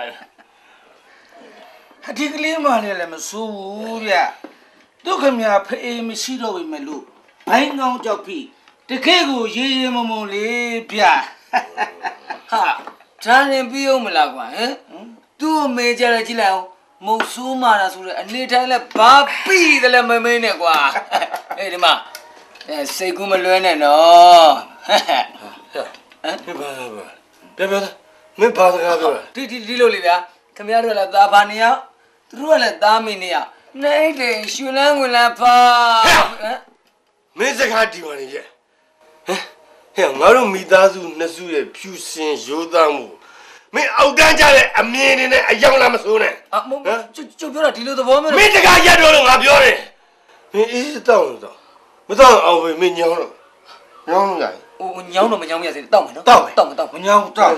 ဒီကလေးမလေးလည်းမစိုးဘူးဗျဒုက္ခမြဖေးမရှိတော့ပြီမလို့ဘိုင်းကောင်းကြောက်ပြီတခဲကိုရေးမုံလေးဗျဟာဒါရင်ပြီးအောင်မလားကွာဟမ်သူ့အမေကြတယ်ကြည့်လိုက်အောင်မုံဆိုးမာတာဆိုတော့အနေတိုင်းလဲဘာပြီးတယ်လဲမမင်းနဲ့ကွာအေးဒီမှာစိတ်ကူးမလွဲနဲ့နော်ဟမ်ဘာမင်းဘာစကားပြောလဲဒီလိုလေဗျာခင်ဗျားတို့လည်းသားဘာနေရောက်သူတို့ကလည်းသားမင်းနေရောက်နိုင်တယ်ရွှေလန်းဝင်လာဖာမင်းစကားဒီပါနေရဲ့ဟဲ့ငါတို့မိသားစုနှစ်စုရဲ့ဖြူစင်ရိုးသားမှုမင်းအောက်တန်းကြတဲ့အမြင်နဲ့အယောင်လာမစိုးနဲ့ကျုပ်ပြောတာဒီလိုသဘောမျိုးမင်းတကားရက်တော့လို့ငါပြောတယ်မင်းအေးတောင်းတော့မတောင်းအောင်ပဲမင်းညောင်းတော့ညောင်းလိုက်ဟိုညောင်းတော့မညောင်းမရစေတောက်မယ်နော်တောက်မညောင်းတောက်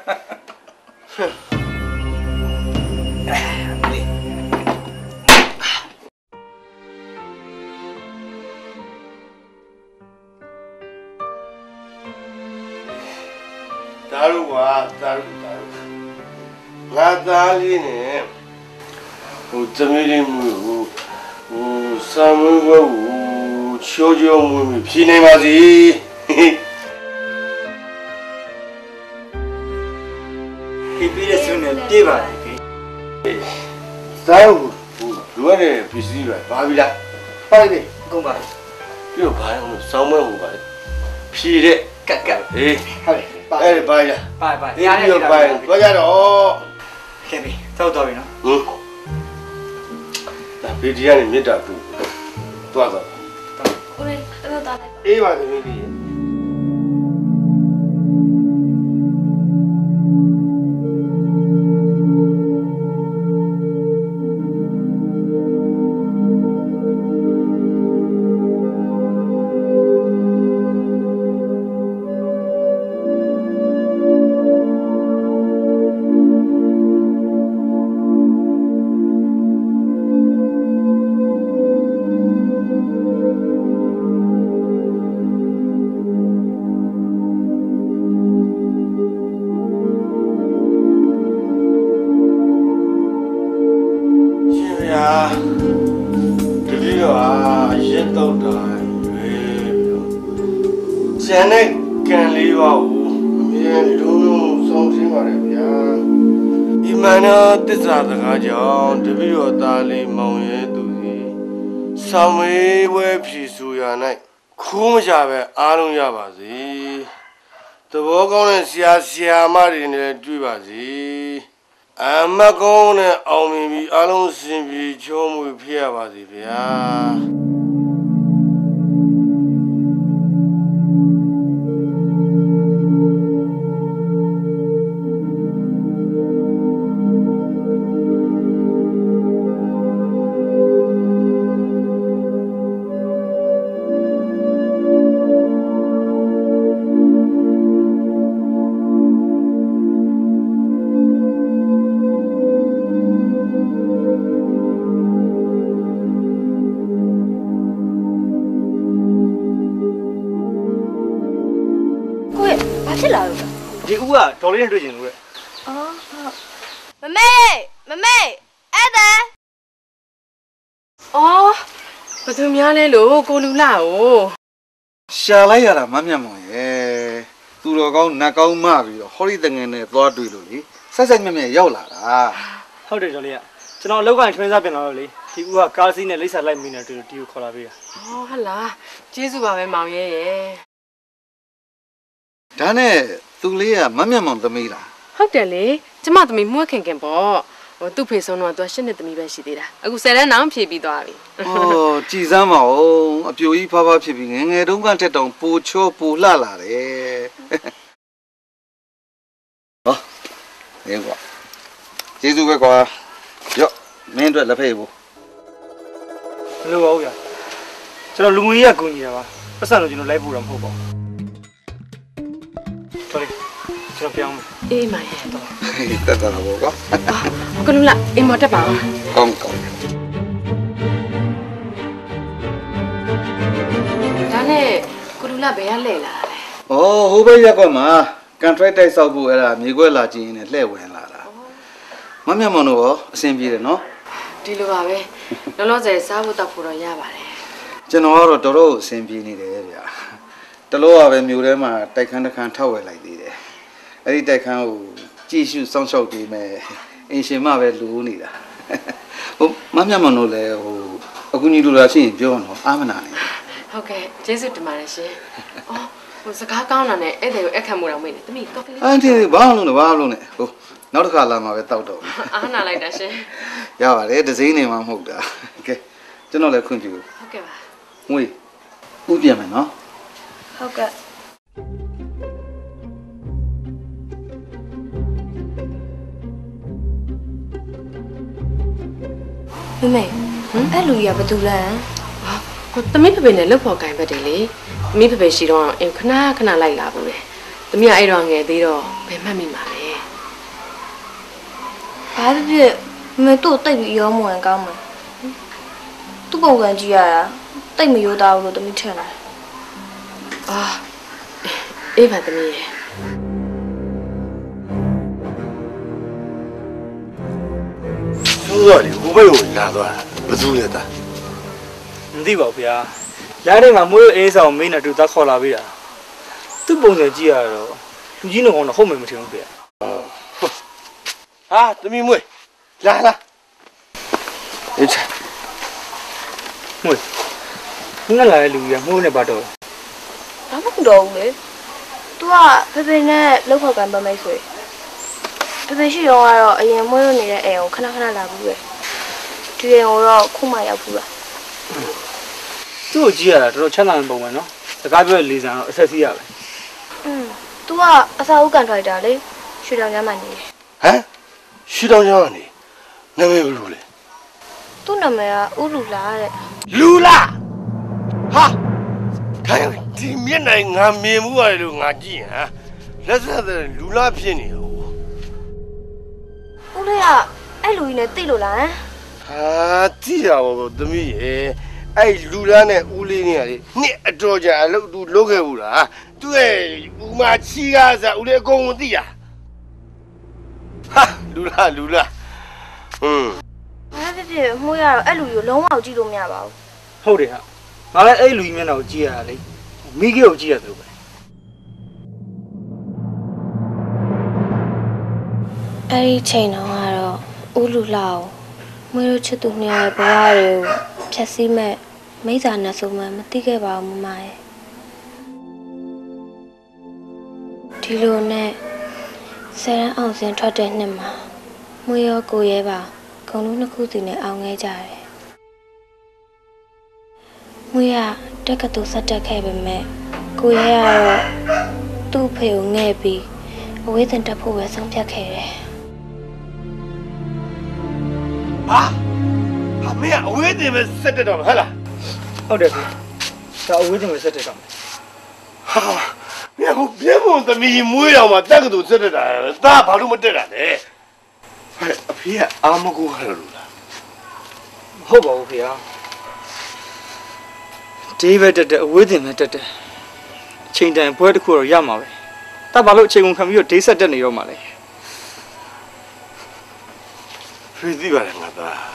ဒါတို့ကဒါတို့ငါသားလေးနဲ့ဟိုသမီးလေးမျိုးဟိုဆံမွေးကိုချိုးချိုးမွေးဖြေနေပါစီဒီပြည့်စုံနေပြေးပါလေစားဟုတ်လူရတဲ့ပစ္စည်းပဲဘာပြီလားဟုတ်ပြီကုန်ပါပြီးတော့ဘာလဲစောင်းမဲဟိုပါလေဖြေတဲ့ကတ်အေးဟုတ်ပြီအဲ့ဒီပါရပါဒီလိုပါတော့ကြတော့ခဲ့ပြီတော့ပြီနော်ဒါဗီဒီယိုနဲ့မြစ်တာပူသွားတော့ဦးလေးတော့တာလိုက်အေးပါသမီးလေးကျန်တဲ့ကံလေးပါဦးအမြဲလုံးလုံးဆောင်ရှင်းပါတယ်ဗျာဒီမနောတစ္ဆာစကားကြောင့်တပည့်တော်သားလေးမောင်ရဲ့သူစီဆောင်ဝေးပွဲဖြီဆိုရ၌ခိုးမကြပဲအားလုံးရပါစေသဘောကောင်းတဲ့ဆရာမတွေနဲ့တွေ့ပါစေအမကောင်းနဲ့အောင်မြင်ပြီးအားလုံးစင်ပြေချောမွေဖြစ်ရပါစေဗျာဒီဦးကဒေါ်လေးနဲ့တွေ့ချင်လို့တဲ့အော်မမေအဲ့ဒါအော်ဘယ်သူများလဲလို့ကိုလူလာကိုရှာလိုက်ရတာမမြတ်မောင်ရဲ့သူတော်ကောင်းနတ်ကောင်းမပြီးတော့ဟောဒီတငယ်နဲ့သွားတွေ့လို့လေဆက်မြတ်ရောက်လာတာဟုတ်တယ်ဒေါ်လေးကကျွန်တော်အလုပ်ကနေထွင်းစားပြင်လာတော့လေဒီဦးကကားစီးနဲ့လိပ်စာလိုက်မိနေတယ်ဒီကိုခေါ်လာပေးတာအော်ဟလားကျေးဇူးပါပဲမောင်ရဲ့ဒါနဲ့သူလေးကမမြတ်မောင်သမီးလားဟုတ်တယ်လေကျမသမီးမှုခင်ပေါ့ဟိုသူ့ဖေဆုံးတော့သူက8နှစ်သမီးပဲရှိသေးတာအခု10တန်းနောင်ဖြည့်ပြီးသွားပြီအော်ကြည်စမ်းပါဦးအပြိုကြီးဖားဖားဖြစ်ပြီးငယ်ငယ်တုန်းကတက်တောင်ပိုချောပိုလှလာတယ်ဟောနေကွာကျေးဇူးပဲကွာရော့မင်းအတွက်လက်ဖက်ဖို့မလိုပါဘူးဗျာကျွန်တော်လူငွေကြီးကကူညီတာပါပတ်စံလို့ကျွန်တော်လိုက်ဖို့တော့မဟုတ်ပါဘူးတော်လေးကျွန်တော်ပြောင်းမယ်အေးမရဲ့တော့တက်တာဘောကွာကလူလာအိမ်မတက်ပါဦးကောင်းကောင်းဒါနဲ့ကလူလာဘယ်ရလဲလာလဲဩဟိုဘက်ရက်ကွက်မှာ contract တိုက်ဆောက်ဖို့အဲ့ဒါမြေခွက်လာခြင်းနဲ့လှည့်ဝင်လာတာမမြတ်မောင်တို့ရောအဆင်ပြေတယ်နော်ဒီလိုပါပဲလောလောဆယ်စားဖို့တောက်ဖို့တော့ရပါတယ်ကျွန်တော်ကတော့တော်တော်အဆင်ပြေနေတယ်ဗျာတလို့ကပဲမြို့ထဲမှာတိုက်ခန်းတစ်ခန်းထောက်ဝယ်လိုက်သေးတယ်အဲ့ဒီတိုက်ခန်းကိုကြည့်ရှုစောင့်ရှောက်ပေးမယ်အင်ရှင်မပဲလူနေတာဟိုမမြတ်မောင်တို့လည်းဟိုအခုညီလူလာရှိရင်ပြောတော့အာမနာနေဟုတ်ကဲ့ကျေးဇူးတင်ပါတယ်ရှင်အော်ဟိုစကားကောင်းတာနဲ့အဲ့တဲ့ကိုအခက်မှုတော်မေးနေတမိကော်ဖီလေးအန်တီဘာလို့လဲဟိုနောက်တစ်ခါလာမှာပဲတောက်တော့အာနာလိုက်တာရှင်ရပါတယ်ဒဇိန်းနေမှာမဟုတ်တာကဲကျွန်တော်လည်းခွင့်ပြုဟုတ်ကဲ့ပါငွေဥပြန်မယ်နော်ဟုတ်ကဲ့မမေအဲ့လူကြီးကဘာတူလဲဟိုသမီးဖေဖေနဲ့လှုပ်ဖို့ကင်ပတ်တယ်လေသမီးဖေဖေရှိတော့အင်းခဏခဏလိုက်လာဘူးလေသမီးကအဲ့တော့ငယ်သေးတော့ဘယ်မှတ်မိမှာလဲဘာဖြစ်မမေတို့တိတ်ပြီးရောမဝင်ကောင်းမှာသူ့ပုံစံကြည့်ရတာတိတ်မရိုးသားဘူးလို့သမီးထင်တယ်အာအေးပါသမီးရဲ့သူတို့လေဟိုဘက်ကိုလာသွားတာဘယ်သူလဲတာမသိပါဘူးဗျာလမ်းထဲမှာမွေးအေးဆောင်မင်းနဲ့တူသားခေါ်လာပေးတာသူ့ပုံစံကြည့်ရတော့လူကြီးနှကောင်တော့ဟုတ်မှမထင်ဘူးဗျာဟာသမီးမွေးလာအေးချမွေးငါလာတဲ့လူကြီးကမွေးနဲ့ပါတော့ဘာမှမတော်ဘူးလေသူကဖေဖေနဲ့လှုပ်ဖော်ကံပမိတ်ဆိုဖေဖေရှိတော့ကတော့အရင်မွေးလို့နေတဲ့အိမ်ကိုခဏခဏလာဘူးပဲဒီအိမ်ကိုတော့ခုမှရောက်ဘူးလားသူ့ကိုကြည့်ရတာတော်တော်ချမ်းသာတဲ့ပုံပဲနော်စကားပြောလေဆန်တော့အဆက်စီးရပဲသူကအစာအုပ်ကန်ထိုက်တာလေရွှေတောင်ကျမ်းမှနေတယ်ဟမ်ရွှေတောင်ကျမ်းကနေနာမည်ဘယ်လိုလဲသူ့နာမည်ကဥလူလာတဲ့လူလာဟာခိုင်ဒီမျက်နှာငါမြင်မှုရတယ်လို့ငါကြည့်ဟမ်လက်ဆက်တဲ့လူလာဖြစ်နေရောဦးလေးကအဲ့လူကြီးနဲ့တိတ်လို့လားဟာတိရပါဘောသမီးရဲ့အဲ့လူလာနဲ့ဦးလေးနဲ့လေနှစ်အတော်ကြာအလုပ်သူလုပ်ခဲ့ဘူးလားသူ့ရဲ့ဦးမချီကားစားဦးလေးအကုန်သိရဟာလူလာဘာဖြစ်မှုရတော့အဲ့လူကြီးကိုလုံးဝကြည့်လို့မရပါဘူးဟုတ်တယ်ဟာငါလည်းအဲ့လူကြီးမျက်နှာကိုကြည့်ရတာလေမိကြီးကိုကြည့်ရတယ်လို့ပဲအဲ့ဒီချိန်တော့ကတော့ဦးလူလာကိုမွေးတို့ချစ်သူနှစ်ယောက်ရဲ့ဘဝတွေကိုဖြတ်စည်းမဲ့မိစ္ဆာနဲ့ဆိုမှမသိခဲ့ပါဘူးမမရဲ့ဒီလိုနဲ့ဆယ်ရန်အောင်စင်ထွက်တဲ့နှစ်မှာမွေးရောကိုရဲပါဂုံလုံးနှစ်ခုစီနဲ့အောင်ခဲ့ကြတယ်မွေးကတက်ကတူဆက်တက်ခဲ့ပေမဲ့ကိုရဲကတော့သူ့ဖေကိုငဲ့ပြီးအဝေးစင်တက်ဖို့ပဲဆုံးဖြတ်ခဲ့တယ်ဟာမင်းအဝေးတင်ပဲဆက်တက်တော့ဟဲ့လားဟုတ်တယ်ခင်ဗျာအဝေးတင်ပဲဆက်တက်တော့ဟာမင်းကပြဲပုံသမီးမွေးတော်မှာတက်ကတူဆက်တက်တာဒါဘာလို့မတက်တာလဲဟဲ့အဖေကအာမကိုရလို့လားဟုတ်ပါဘူးခင်ဗျာဒီပဲတက်တဲ့အဝေးတင်ပဲတက်တယ်ချိန်တိုင်ပွဲတစ်ခုတော့ရမှာပဲဒါဘာလို့အချိန်ကုန်ခံပြီးတော့ဒေးဆက်တက်နေတော့မှာလဲဖေးသိပါလေငါ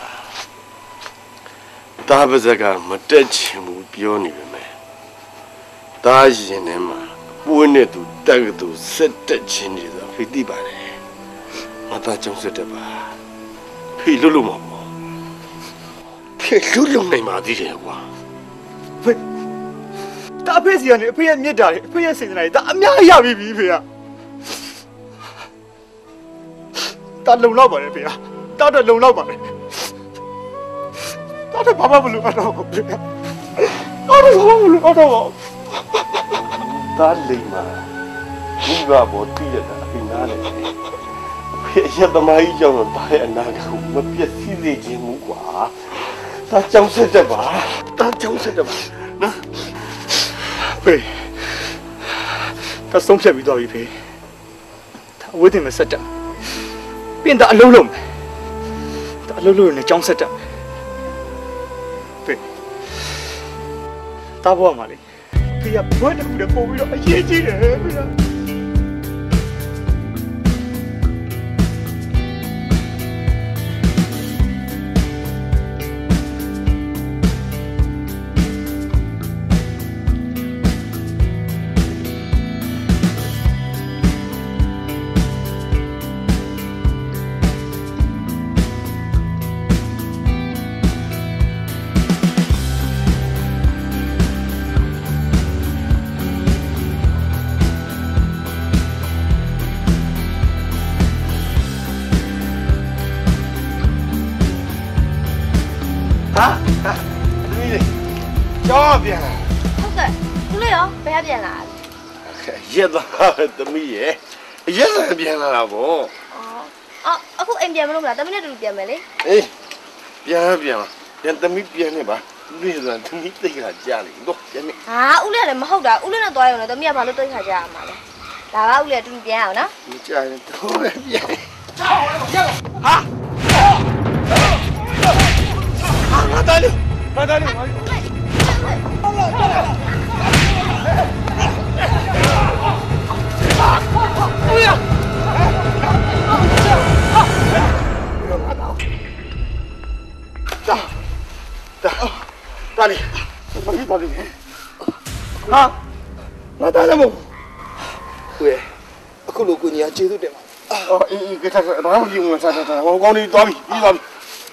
သားပါစကမတက်ချင်ဘူးပြောနေပေမဲ့သားရင်ထဲမှာပွေးနဲ့သူတက်ကတူဆက်တက်ချင်းနေဆိုဖေးသိပါလေငါသားကြောင့်ဆက်တက်ပါဖေးလွတ်လို့မပေါ့ဖေးလွတ်လို့နိုင်ပါသေးတယ်ကွာဖေးဒါအဖေစီကနေအဖေရဲ့မြစ်တာလေအဖေရဲ့စေတနာတွေဒါအများကြီးရပြီဖေးကဒါလုံလောက်ပါလေဖေးကဒါတာတဲ့လုံလောက်ပါလေတာတဲ့ဘာမှမလုပ်တော့ဘူးတာတဲ့ဘာမှမလုပ်တော့တာလိမ္မာမိဘဘောတည်ရတာအင်းနားလေရသမားကြီးကြောင့်တာရဲ့အနာဂတ်ကိုမပြည့်စည်စေခြင်းမူကွာတာကြောင်ဆက်တဲ့ပါတာကြောင်ဆက်တဲ့ပါနော်ဖေးတာဆုံးဖြတ်ပြီးတော့ပြီဖေးတာအဝေးတင်မဆက်တာပြင်တာအလုံးလုံးတာအလုံးလုံးနဲ့ကြောင်းဆက်တာဖေးတာဘောမှာလေဖေးကဘွဲတစ်ခုတည်းပုံပြီးတော့အရေးကြီးတယ်ဖေးရက်သားသမီးရဲ့ရက်စံပြန်လာတာဗောအော်အခုအိမ်ပြန်မလို့မလားသမီးနဲ့တူတူပြန်မယ်လေအေးပြန်သမီးပြန်နေပါဦးလေးကသမီးတိတ်ခါကြားနေတော့ပြန်နေဟာဦးလေးကလည်းမဟုတ်တာဦးလေးနဲ့သွားရုံနဲ့သမီးကဘာလို့တိတ်ခါကြားရမှာလဲဒါကဦးလေးတူတူပြန်အောင်နော်မကြားရင်တော့လည်းပြန်ငါသားလေးတာလီဘာဖြစ်သွားလဲဟာငါတားလည်းမဟုတ်ဘူးအခုလိုကိုကြီးကကျေးဇူးတင်ပါအော်အေးကဲထားတော့မပြောဘူးစားဟောကောင်းလေးသွားပြီပြီးသွားပြီ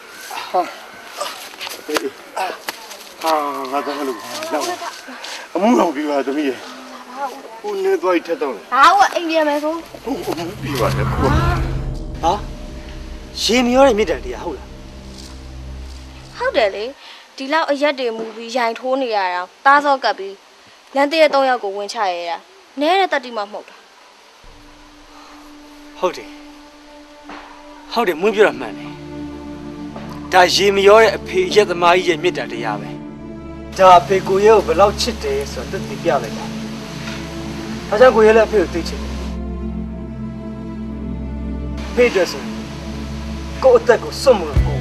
ဟာငါတော့လို့လောက်အမှုတော်ပြီးပါသမီးရဲ့ဦးနေသွားထက်တော့လေဟာဦးအိမ်ပြန်မယ်ဆိုဟုတ်ပြီးပါတယ်ကိုဟာရေမရောတဲ့မြစ်တန်တရားဟုတ်လားဟုတ်တယ်လေဒီလောက်အရက်တွေမူပြီးရိုင်ထိုးနေရတာတားစော့ကပ်ပြီးလမ်းတရဲ့3ယောက်ကိုဝင်ချရတာနဲတဲ့တတိမှမဟုတ်တာဟုတ်တယ်မွေးပြတာမှန်တယ်ဒါရေမရောတဲ့အဖေရက်သမားကြီးရဲ့မြစ်တန်တရားပဲဒါအဖေကိုရဲကိုဘယ်လောက်ချစ်တယ်ဆိုတော့သိပြလိုက်တာဒါကြောင့်ကိုရဲလည်းအဖေကိုသိချင်တယ်ဖေးတယ်ဆိုကိုအသက်ကိုစွန့်မလို့ကို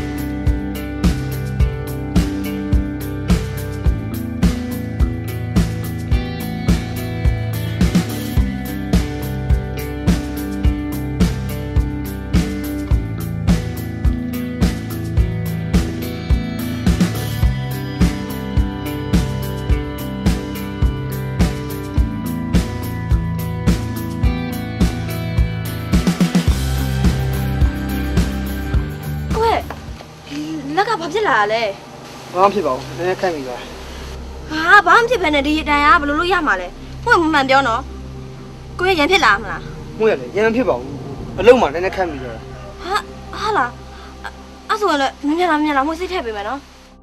ဘာဖြစ်လာလဲဘာမှဖြစ်ပါဘူးနည်းနည်းခက်မိပါဟာဘာမှဖြစ်ဖ ೇನೆ ဒီအတန်ကဘယ်လိုလုပ်ရမှာလဲဟုတ်မှန်ပြောနော်ကိုရရန်ဖြစ်လာမလားမဟုတ်ရလေရန်ဖြစ်ပါဘူးအလုံးမှနည်းနည်းခက်မိတော့ဟာလားအဲ့ဆိုလည်းမြင်လာမွေးစိတ်ထည့်ပေးမယ်နော်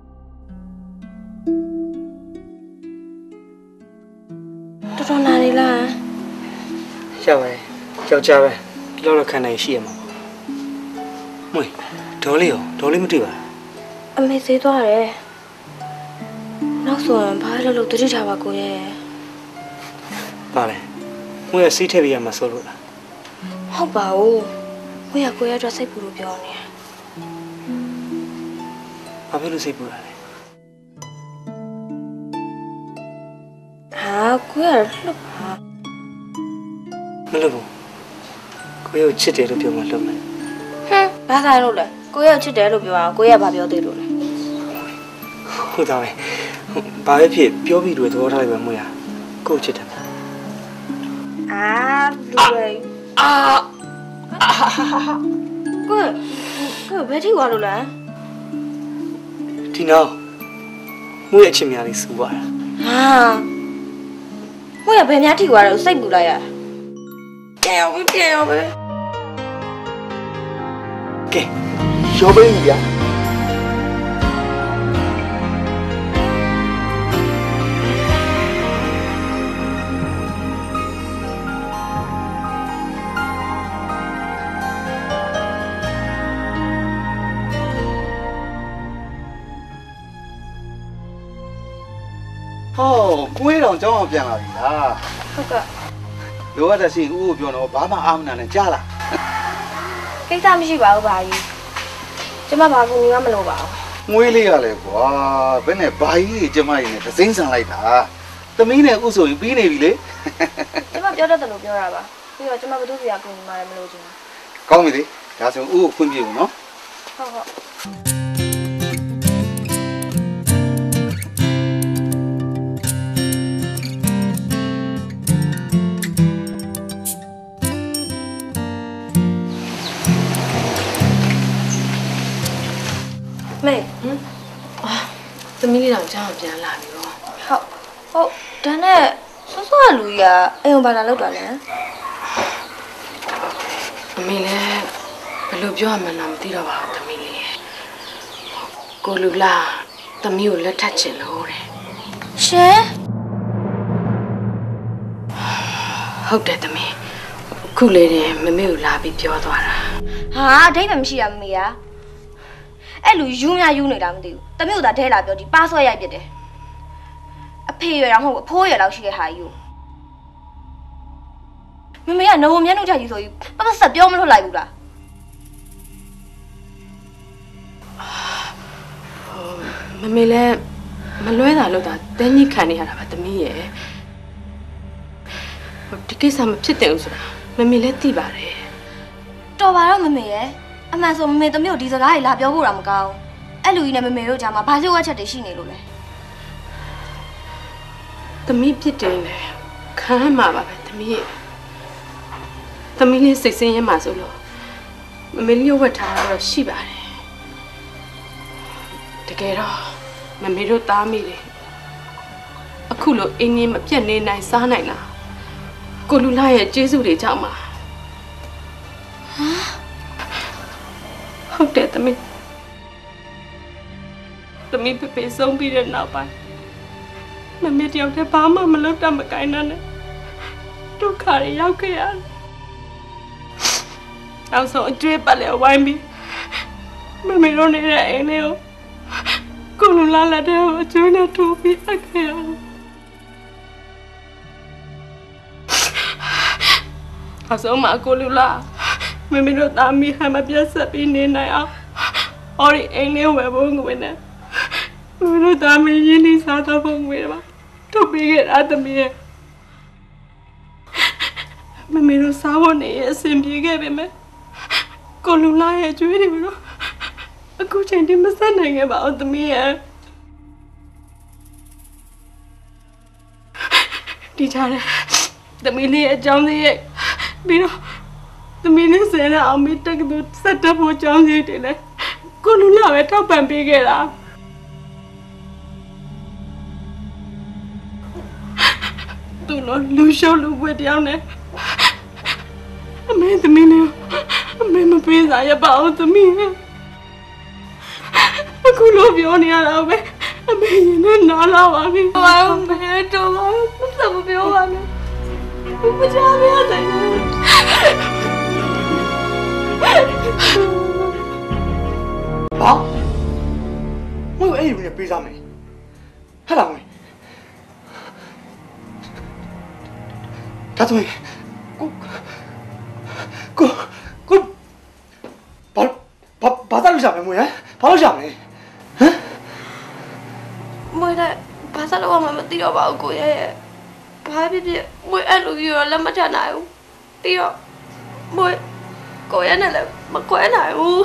တော်တော်နာနေလားရပါတယ်ကြောက်ကြပဲလောက်ခံနိုင်ရှိရမှာမွေဒေါ်လေးမတွေ့ပါအမေသေးသွားတယ်နောက်ဆိုရင်ဘာလို့တတိထားပါကိုရဲ့ပါလေမွေးရစီးထည့်ပေးရမှာဆိုလို့လားဟုတ်ပါဘူးမွေးရကိုရဲ့အတွက်စိတ်ပူလို့ပြောနေရဘာဖြစ်လို့စိတ်ပူတာလဲဟာကိုရလှုပ်ပါမလှုပ်ဘူးကိုရဲ့ချစ်တယ်လို့ပြောမှလှုပ်မယ်ဘာဆိုင်လို့လဲကိုရချစ်တယ်လို့ပြောအောင်ကိုရဘာပြောသေးလို့လဲဟုတ်သားပဲဘာပဲဖြစ်ပြောပြီးတွေ့သဘောထားလိုက်ပဲမွေးရကိုချစ်တယ်လူပဲကိုဘယ်ထိသွားလို့လဲဒီနောက်မွေးရဲ့အချင်းများလေးစူပါတာမွေးရဘယ်များထိသွားတယ်စိတ်ပူလိုက်ရပြန်ရောပဲကကဲရောပေးပြီဗျာဟောကိုယ်တော်ကျောင်းအောင်ပြန်လာပြီလားဟုတ်ကဲ့လိုအပ်တဲ့စီဦးကိုပြောတော့ဘာမှအားမနာနဲ့ကြားလားကိစ္စမရှိပါဘူးဗျာကြီးကျမဘာကူညီမှမလုပ်ပါဘူးငွေလေးရလဲကွာဘယ်နဲ့ဘာကြီးကျမကြီးနဲ့သစိမ့်ဆန်လိုက်တာသမီးနဲ့ဥဆိုရင်ပြီးနေပြီလေကျမပြောတတ်တယ်လို့ပြောတာပါပြီးတော့ကျမဘယ်သူ့စီကကူညီမှလည်းမလုပ်ချင်ဘူးကောင်းပြီလေဒါဆိုဦးကိုခွင့်ပြုဦးနော်ဟုတ်ဟုတ်မေသမီးလေးတော့ကြောင်းပြန်လာပြီပေါ့ဟုတ်ဒါနဲ့စောစောကလူကြီးကအိမ်ဘာလာလောက်တာလဲသမီးလည်းဘယ်လိုပြောရမှန်းမသိတော့ပါဘူးသမီးလေးကိုလူလာသမီးကိုလက်ထပ်ချင်လို့တဲ့ရှင်ဟုတ်တယ်သမီးခုလေးတင်မမေကိုလာပြီးပြောသွားတာဟာအဓိပ္ပာယ်မရှိရမမေကအဲ့လူယူနေတာမသိဘူးတမျိုးသာထဲလာပြောဒီပါဆွဲရိုက်ပြစ်တယ်အဖေရတော့မဟုတ်အဖိုးရတော့ရှိတဲ့ဟာကြီးကိုမမေကနိုးမျက်နှာချကြီးဆိုပြီးပတ်ဆက်ပြောမလို့လိုက်ဘူးလားမမေလည်းမလွဲတာလို့တင်းကြီးခံနေရတာပါသမီးရဲ့ဒီကိစ္စမဖြစ်တယ်ဆိုတာမမေလည်းသိပါတယ်တော်ပါတော့မမေရဲ့အမှန်ဆိုမမေသမီးကိုဒီစကားကြီးလာပြောဖို့တော့မကောင်းအဲ့လူကြီးနဲ့မမေတို့ကြားမှာဘာလို့ဝက်ချက်တွေရှိနေလို့လဲသမီးဖြစ်တယ်လေခံမှာပါပဲသမီးရဲ့သမီးလေးစိတ်ဆင်းရဲမှာဆိုလို့မမေလျှို့ဝှက်ထားတော့ရှိပါတယ်တကယ်တော့မမေတို့သားမိတယ်အခုလိုအင်းကြီးမပြတ်နေနိုင်စားနိုင်လားကိုလူလာရဲ့ကျေးဇူးတွေကြောင့်ပါဟုတ်တယ်သမီးဖေဆုံးပြီးတဲ့နောက်ပိုင်းမမေတယောက်တည်းဘာမှမလုပ်တတ်မကိုင်းနဲ့ဒုက္ခတွေရောက်ခဲ့ရတယ်နောက်ဆုံးအကျွေးပတ်လဲဝိုင်းပြီးမမေတို့နေတဲ့အိမ်လေးကိုကိုလူလာလက်တဲ့ကိုအကျွေးနဲ့ထိုးပြီးအပ်ခဲ့ရတယ်အဆုံးမှာကိုလူလာမမေတို့သားမိဟမပြတ်ဆက်ပြီးနေနိုင်အောင်အော်ဒီအိမ်လေးဝယ်ဖို့ငွေနဲ့မမေတို့သားမိရင်းနှီးစားတော့ဖို့ငွေပါထုတ်ပေးခဲ့တာသမီးရဲ့မမေတို့စားဖို့နေအဆင်ပြေခဲ့ပေမဲ့ကိုလူလာရဲ့ကျွေးတွေတော့အခုချိန်ထိမဆက်နိုင်ခဲ့ပါဘူးသမီးရဲ့ဒီထားတယ်သမီးလေးရဲ့အကြောင်းလေးရဲ့ပြီးတော့သမီးလေးဆယ်အောင်မီတက်ကတူဆက်တဖို့ကြောင်းစီတယ်လေကိုလူလာပဲထောက်ပံ့ပေးခဲ့တာသူတို့လူရှုံးလူဝဲတယောက်နဲ့အမေသမီးလေးအမေမပေးစားရပါဘူးသမီးအခုလိုပြောနေရတာပဲအမေရင်နဲ့နားလာပါပြီဘာလို့မလဲတော့မပြောပါနဲ့မကြမ်းရတဲ့ဘာမင်းအဲ့ဒီနဲ့ပေးစားမယ်ဟဲ့လားမင်းဒါဆိုရင်ကိုဘာသာလို့ရှာမလဲမင်းဘာလို့ရှာမလဲဟမ်မွေးတဲ့ဘာသာလို့မှမသိတော့ပါဘူးကိုရဲ့ဘာဖြစ်ဖြစ်မွေးအဲ့လိုကြီးတော့လက်မထနိုင်ဘူးပြီးတော့မွေးကိုရဲ့နဲ့လည်းမကွဲနိုင်ဘူး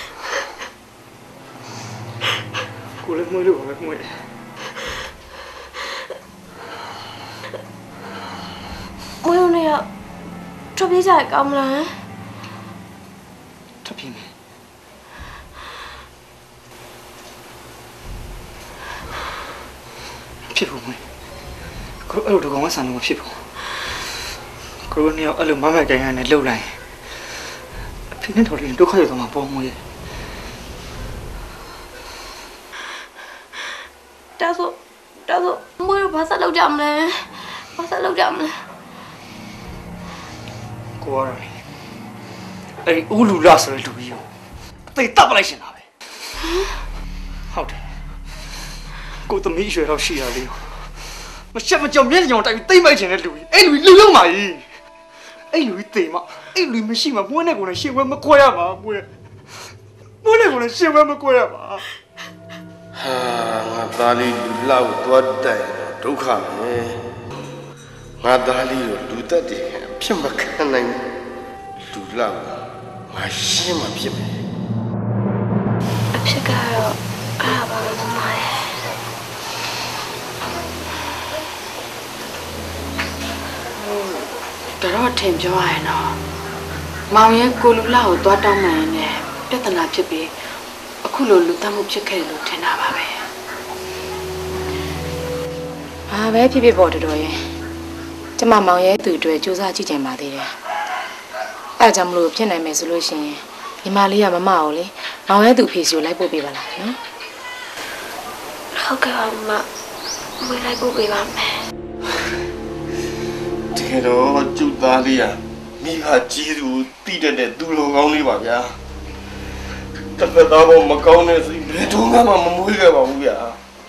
ကိုလည်းမွေးလို့ပဲမွေးနေရထွက်ပြေးကြရကောင်းမလားထွက်ပြေးမယ်ဖြစ်ဖို့မွေးကိုအဲ့လိုတကောင်ကဆန်လို့မဖြစ်ဘူးကိုနေအဲ့လိုမမကိုင်းကနေလှုပ်လိုက်အဖေစိတ်နဲ့တော်လေးဒုက္ခရောက်သွားမှာပေါ့မိုးရဲ့ဒါဆိုမိုးရဘာဆက်လုပ်ကြမလဲကိုရတော့အဲ့ဒီဦးလူလာဆိုတဲ့လူကြီးကိုအသိတပ်ပလိုက်ရှင်တာပဲဟုတ်တယ်ကိုသမီးရွယ်တော့ရှိရလေးမရှက်မကြောက်မျက်နှာကြောင်တိုက်ပြီးတိတ်မိုက်ချင်တဲ့လူကြီးအဲ့လူကြီးလူလုံးပါကြီးအဲ့လူကြီးတေမအဲ့လူမရှိမှမွေးနဲ့ကိုလည်းရှင်းဝဲမခွဲရပါမွေးနဲ့ကိုလည်းရှင်းဝဲမခွဲရပါဟာငါသားလေးလူလောက်သွားတိုင်ဒုက္ခပဲငါသားလေးကိုလူတက်တယ်ဖြစ်မခံနိုင်လူလောက်ငါရှင်းမှဖြစ်မယ်အဖြစ်ကတော့အားပါလို့မရတော့ထင်ပြောရရင်တော့မောင်ရဲ့ကိုလူလာကိုသွားတောင်းမှန်နဲ့ပြဿနာဖြစ်ပြီးအခုလိုလူတက်မှုဖြစ်ခဲ့တယ်လို့ထင်တာပါပဲဘာပဲဖြစ်ဖြစ်ပေါ့တော်ရဲ့ကျမမောင်ရဲ့သူတွေစူးစမ်းကြည့်ကြပါသေးတယ်အဲကြောင့်မလို့ဖြစ်နိုင်မယ်ဆိုလို့ရှိရင်ညီမလေးကမမအောင်လေမောင်ရဲ့သူဖေစီကိုလိုက်ပို့ပေးပါလားနော်ဟုတ်ကဲ့ပါမမွေးလိုက်ပို့ပေးပါမယ်တကယ်တော့ကျုပ်သားလေးကမိဟာကြီးသူတိတဲ့သူလိုကောင်းလေးပါဗျာတပတ်သားဘောမကောင်းတဲ့စိတ်ဘယ်တော့မှမမွေးခဲ့ပါဘူးဗျာ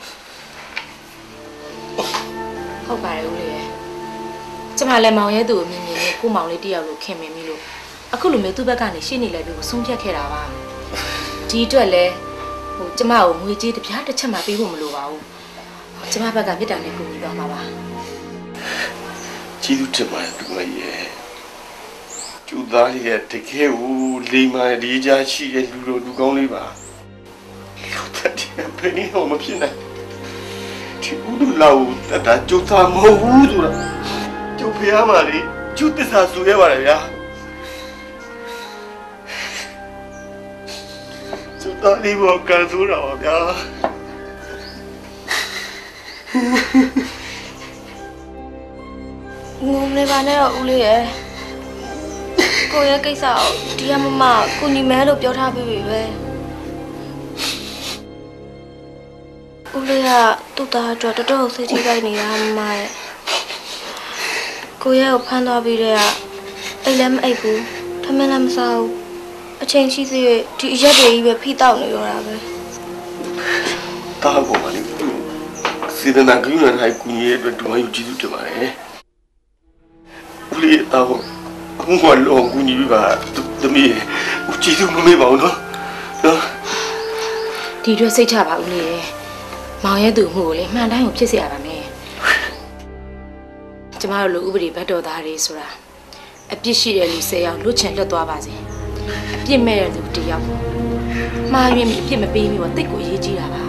ဟုတ်ပါတယ်ဦးလေးကျမလည်းမောင်ရဲ့သူ့ကိုမြင်မြင်နဲ့ကိုမောင်လေးတယောက်လိုခင်မင်ပြီလို့အခုလိုမျိုးသူ့ဘက်ကနေရှင်းနေလိုက်ပြီးကိုဆုံးဖြတ်ခဲ့တာပါဒီအတွက်လည်းကျမကိုငွေကြေးတစ်ပြားတစ်ချက်မှပေးဖို့မလိုပါဘူးကျမဘက်ကမြစ်တာနဲ့ကူညီသွားမှာပါကျေးဇူးတင်ပါတယ်သူမရဲ့ကျူသားလေးရဲ့တကယ်ကိုလိမ္မာလေးကြားရှိတဲ့လူကောင်းလေးပါလူသက်တယ်ဘယ်နည်းမှမဖြစ်နိုင်ဒီဦးလူလောက်တတ်တာကျုပ်သားမဟုတ်ဘူးဆိုတာကျုပ်ဖျားပါလေကျုပ်တစ္ဆာဆိုရပါတယ်ဗျာကျုပ်သားလေးဘောကန်ဆိုးတာပါဗျာငုံနေပါနဲ့တော့ဦးလေးရဲ့ကိုရဲ့ကိစ္စကိုဒီကမကိုညီမဲလို့ပြောထားပြီးပြီပဲဦးလေးကသူ့သားအတွက်တော်တော်စိတ်ထိခိုက်နေတာမမရဲ့ကိုရဲ့ကိုဖမ်းသွားပြီးတဲ့ကအိတ်လည်းမအိတ်ဘူးထမင်းလည်းမစားဘူးအချိန်ရှိသေးဒီအရက်တွေကြီးပဲဖိတောက်နေရတာပဲတားပေါ်မှာလေစေတနာကူနဲ့ထိုင်ကူညီရဲ့အတွက်ဒီမှာယူကျေးဇူးတင်ပါတယ်ဦးလေးတော့အခုကလောကူညီပါသမီးဦးကျေးဇူးမမေ့ပါဘူးနော်ဒီအတွက်စိတ်ချပါဦးလေးရဲ့မောင်ရဲ့သူမှုကိုလေမှန်တိုင်းကိုဖြစ်စေရပါမယ်ကျမတို့လူဥပဒေဘတ်တော်သားတွေဆိုတာအပြစ်ရှိတဲ့လူ10ယောက်လွတ်ချင်လွတ်သွားပါစေအပြစ်မဲ့တဲ့လူ1ယောက်မှားရင်အပြစ်မပေးမိတော့တိတ်ကိုအရေးကြီးတာပါ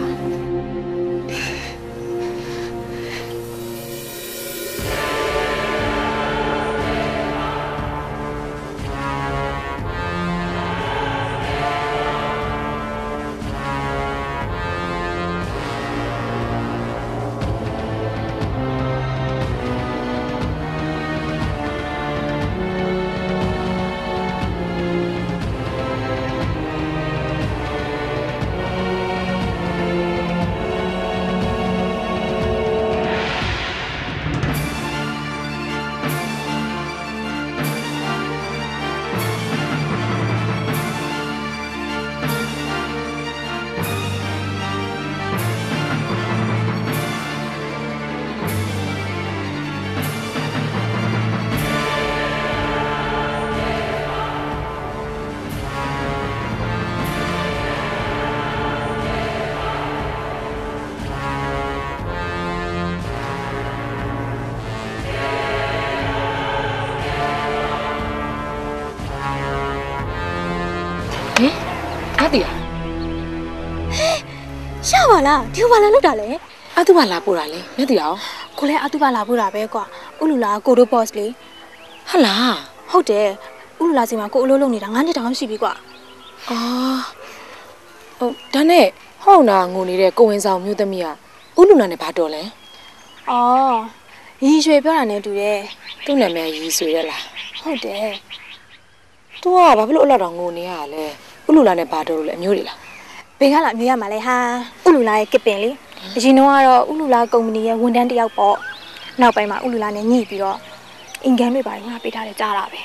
ရပါလားဒီဘာလာလောက်တာလဲအတူပါလာပို့တာလေမသိအောင်ကိုလည်းအတူပါလာပို့တာပဲကွာဥလူလာကိုတို့ boss လေဟလာဟုတ်တယ်ဥလူလာစီမှာကိုအလုပ်လုပ်နေတာ9နှစ်တောင်ရှိပြီကွာအော်ဟုတ်ဒါနဲ့ဟောင်းနာငုံနေတဲ့ကိုဝင်ဆောင်မျိုးသမီးကဥလူလာနဲ့ဘာတော်လဲအော်ရီရွှေပြောတာနဲ့တူတယ်သူ့နာမည်ရီဆွေရလားဟုတ်တယ် तू ကဘာဖြစ်လို့အဲ့လောက်တော့ငိုနေရလဲဥလူလာနဲ့ဘာတော်လို့လဲအမျိုးတွေလားဘယ်ကလာမျိုးရမှာလဲဟာဥလူလာရဲ့ကစ်ပင်လေအရင်တော့ကတော့ဥလူလာကုမ္ပဏီရဲ့ဝန်ထမ်းတစ်ယောက်ပေါ့နောက်ပိုင်းမှာဥလူလာနဲ့ညှိပြီးတော့အင်ကန်တွေပါငါပေးထားတယ်ကြားတာပဲ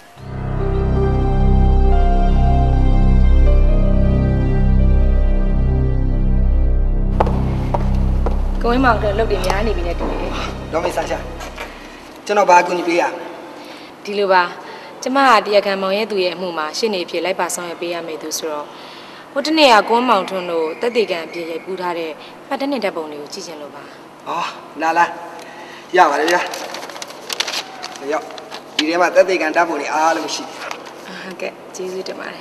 ကိုဝင်းမောင်တို့လုပ်တယ်များနေပြီနဲ့တူတယ်တော့မေးစားချကျွန်တော်ဘာအကူအညီပေးရဒီလိုပါကျမကတရားခံမောင်ရဲ့သူရဲ့အမှုမှာရှင်းနေဖြစ်လိုက်ပါဆောင်ရပေးရမယ်သူဆိုတော့ဟိုတနေ့ကကိုဝင်းမောင်ထွန်းတို့တက်တေကန်အပြည့်ရိုက်ပူးထားတဲ့ပတ်တဲ့နေတဲ့ပုံတွေကိုကြည့်ချင်လို့ပါလာရပါတယ်ဗျာရောက်ဒီထဲမှာတက်တေကန်တပ်ပုံတွေအားလုံးရှိဟုတ်ကဲ့ကျေးဇူးတင်ပါတယ်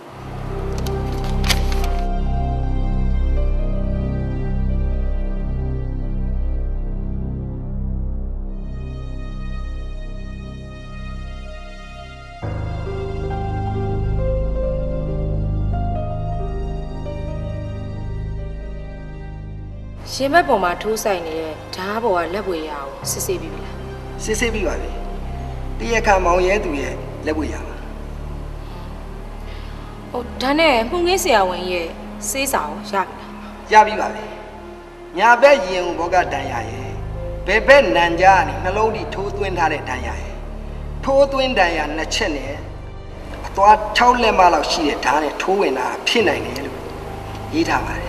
ရှင်ဘက်ပေါ်မှာထိုးဆိုင်နေတဲ့ဓာတ်ပေါ်ကလက်ပွေရအောင်စစ်ဆေးပြီးပြီလားစစ်ဆေးပြီးပါပြီတရားခံမောင်ရဲသူရဲ့လက်ပွေရပါဒါနဲ့မှုငင်းဆရာဝန်ရဲ့စေးစာကိုရပြီပါပြီညာဘက်ရင်ဘောကတန်ရရဲ့ဘယ်ဘက်နန်ကြားကနေနှလုံးထိထိုးသွင်းထားတဲ့တန်ရရဲ့ထိုးသွင်းတန်ရနှစ်ချက်နဲ့အသွား6လက်မလောက်ရှိတဲ့ဓာတ်နဲ့ထိုးဝင်တာဖြစ်နိုင်တယ်လို့ရေးထားပါတယ်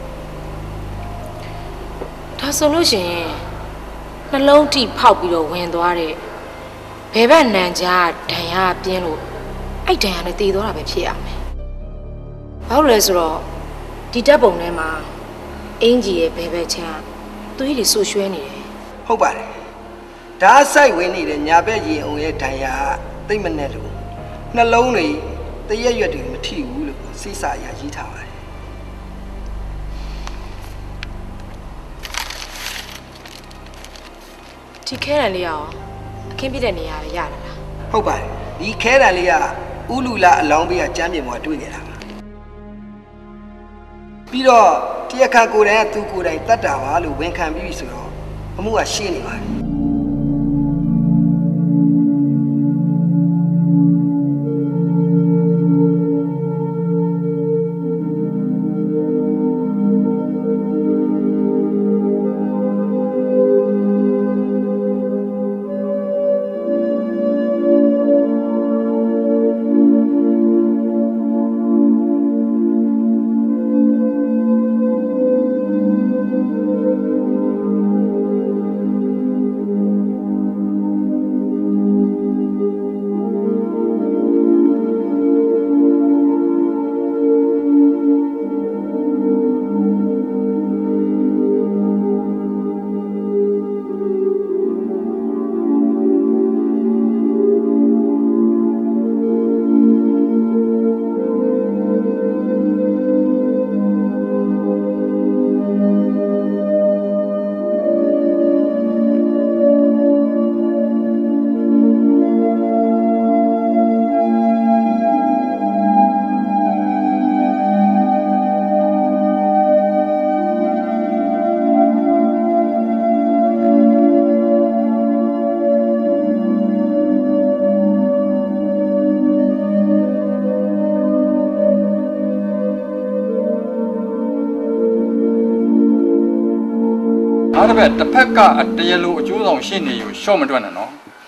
ဒါဆိုလို့ရှိရင်နှလုံးထိဖောက်ပြီးတော့ဝင်သွားတဲ့ဘယ်ဘက်နန်ကြားဒဏ်ရာပြင်းလို့အဲ့ဒဏ်ရာနဲ့တည်သွားတာပဲဖြစ်ရမယ်။ဘာလို့လဲဆိုတော့ဒီတပ်ပုံထဲမှာအင်ကြီးရဲ့ဘယ်ဘက်ချမ်းသွေးတွေဆူရွှဲနေတယ်။ဟုတ်ပါတယ်။ဓာတ်ဆိုင်ဝင်နေတဲ့ညာဘက်ရင်အောင်ရဲ့ဒဏ်ရာသိမ့်မနဲ့လို့နှလုံးတွေတရက်ရွက်တွေမထိဘူးလို့စိတ်ဆာရရေးထားပါတယ်ဒီခဲတံလေးရောအခင်းပြတဲ့နေရာပဲရတာလားဟုတ်ပါတယ်ဒီခဲတံလေးကဥလူလာအလောင်းပေးကကျမ်းပြင်ပေါ်တွေ့ခဲ့တာပါပြီးတော့တရားခံကိုယ်တိုင်ကသူကိုယ်တိုင်တတ်တာပါလို့ဝန်ခံပြီးပြီဆိုတော့အမှုကရှင်းနေပါတယ်အဲ့ဒါပဲတစ်ဖက်ကတရားလိုအကျိုးဆောင်ရှင်းနေอยู่ရှော့မတွက်နဲ့နော်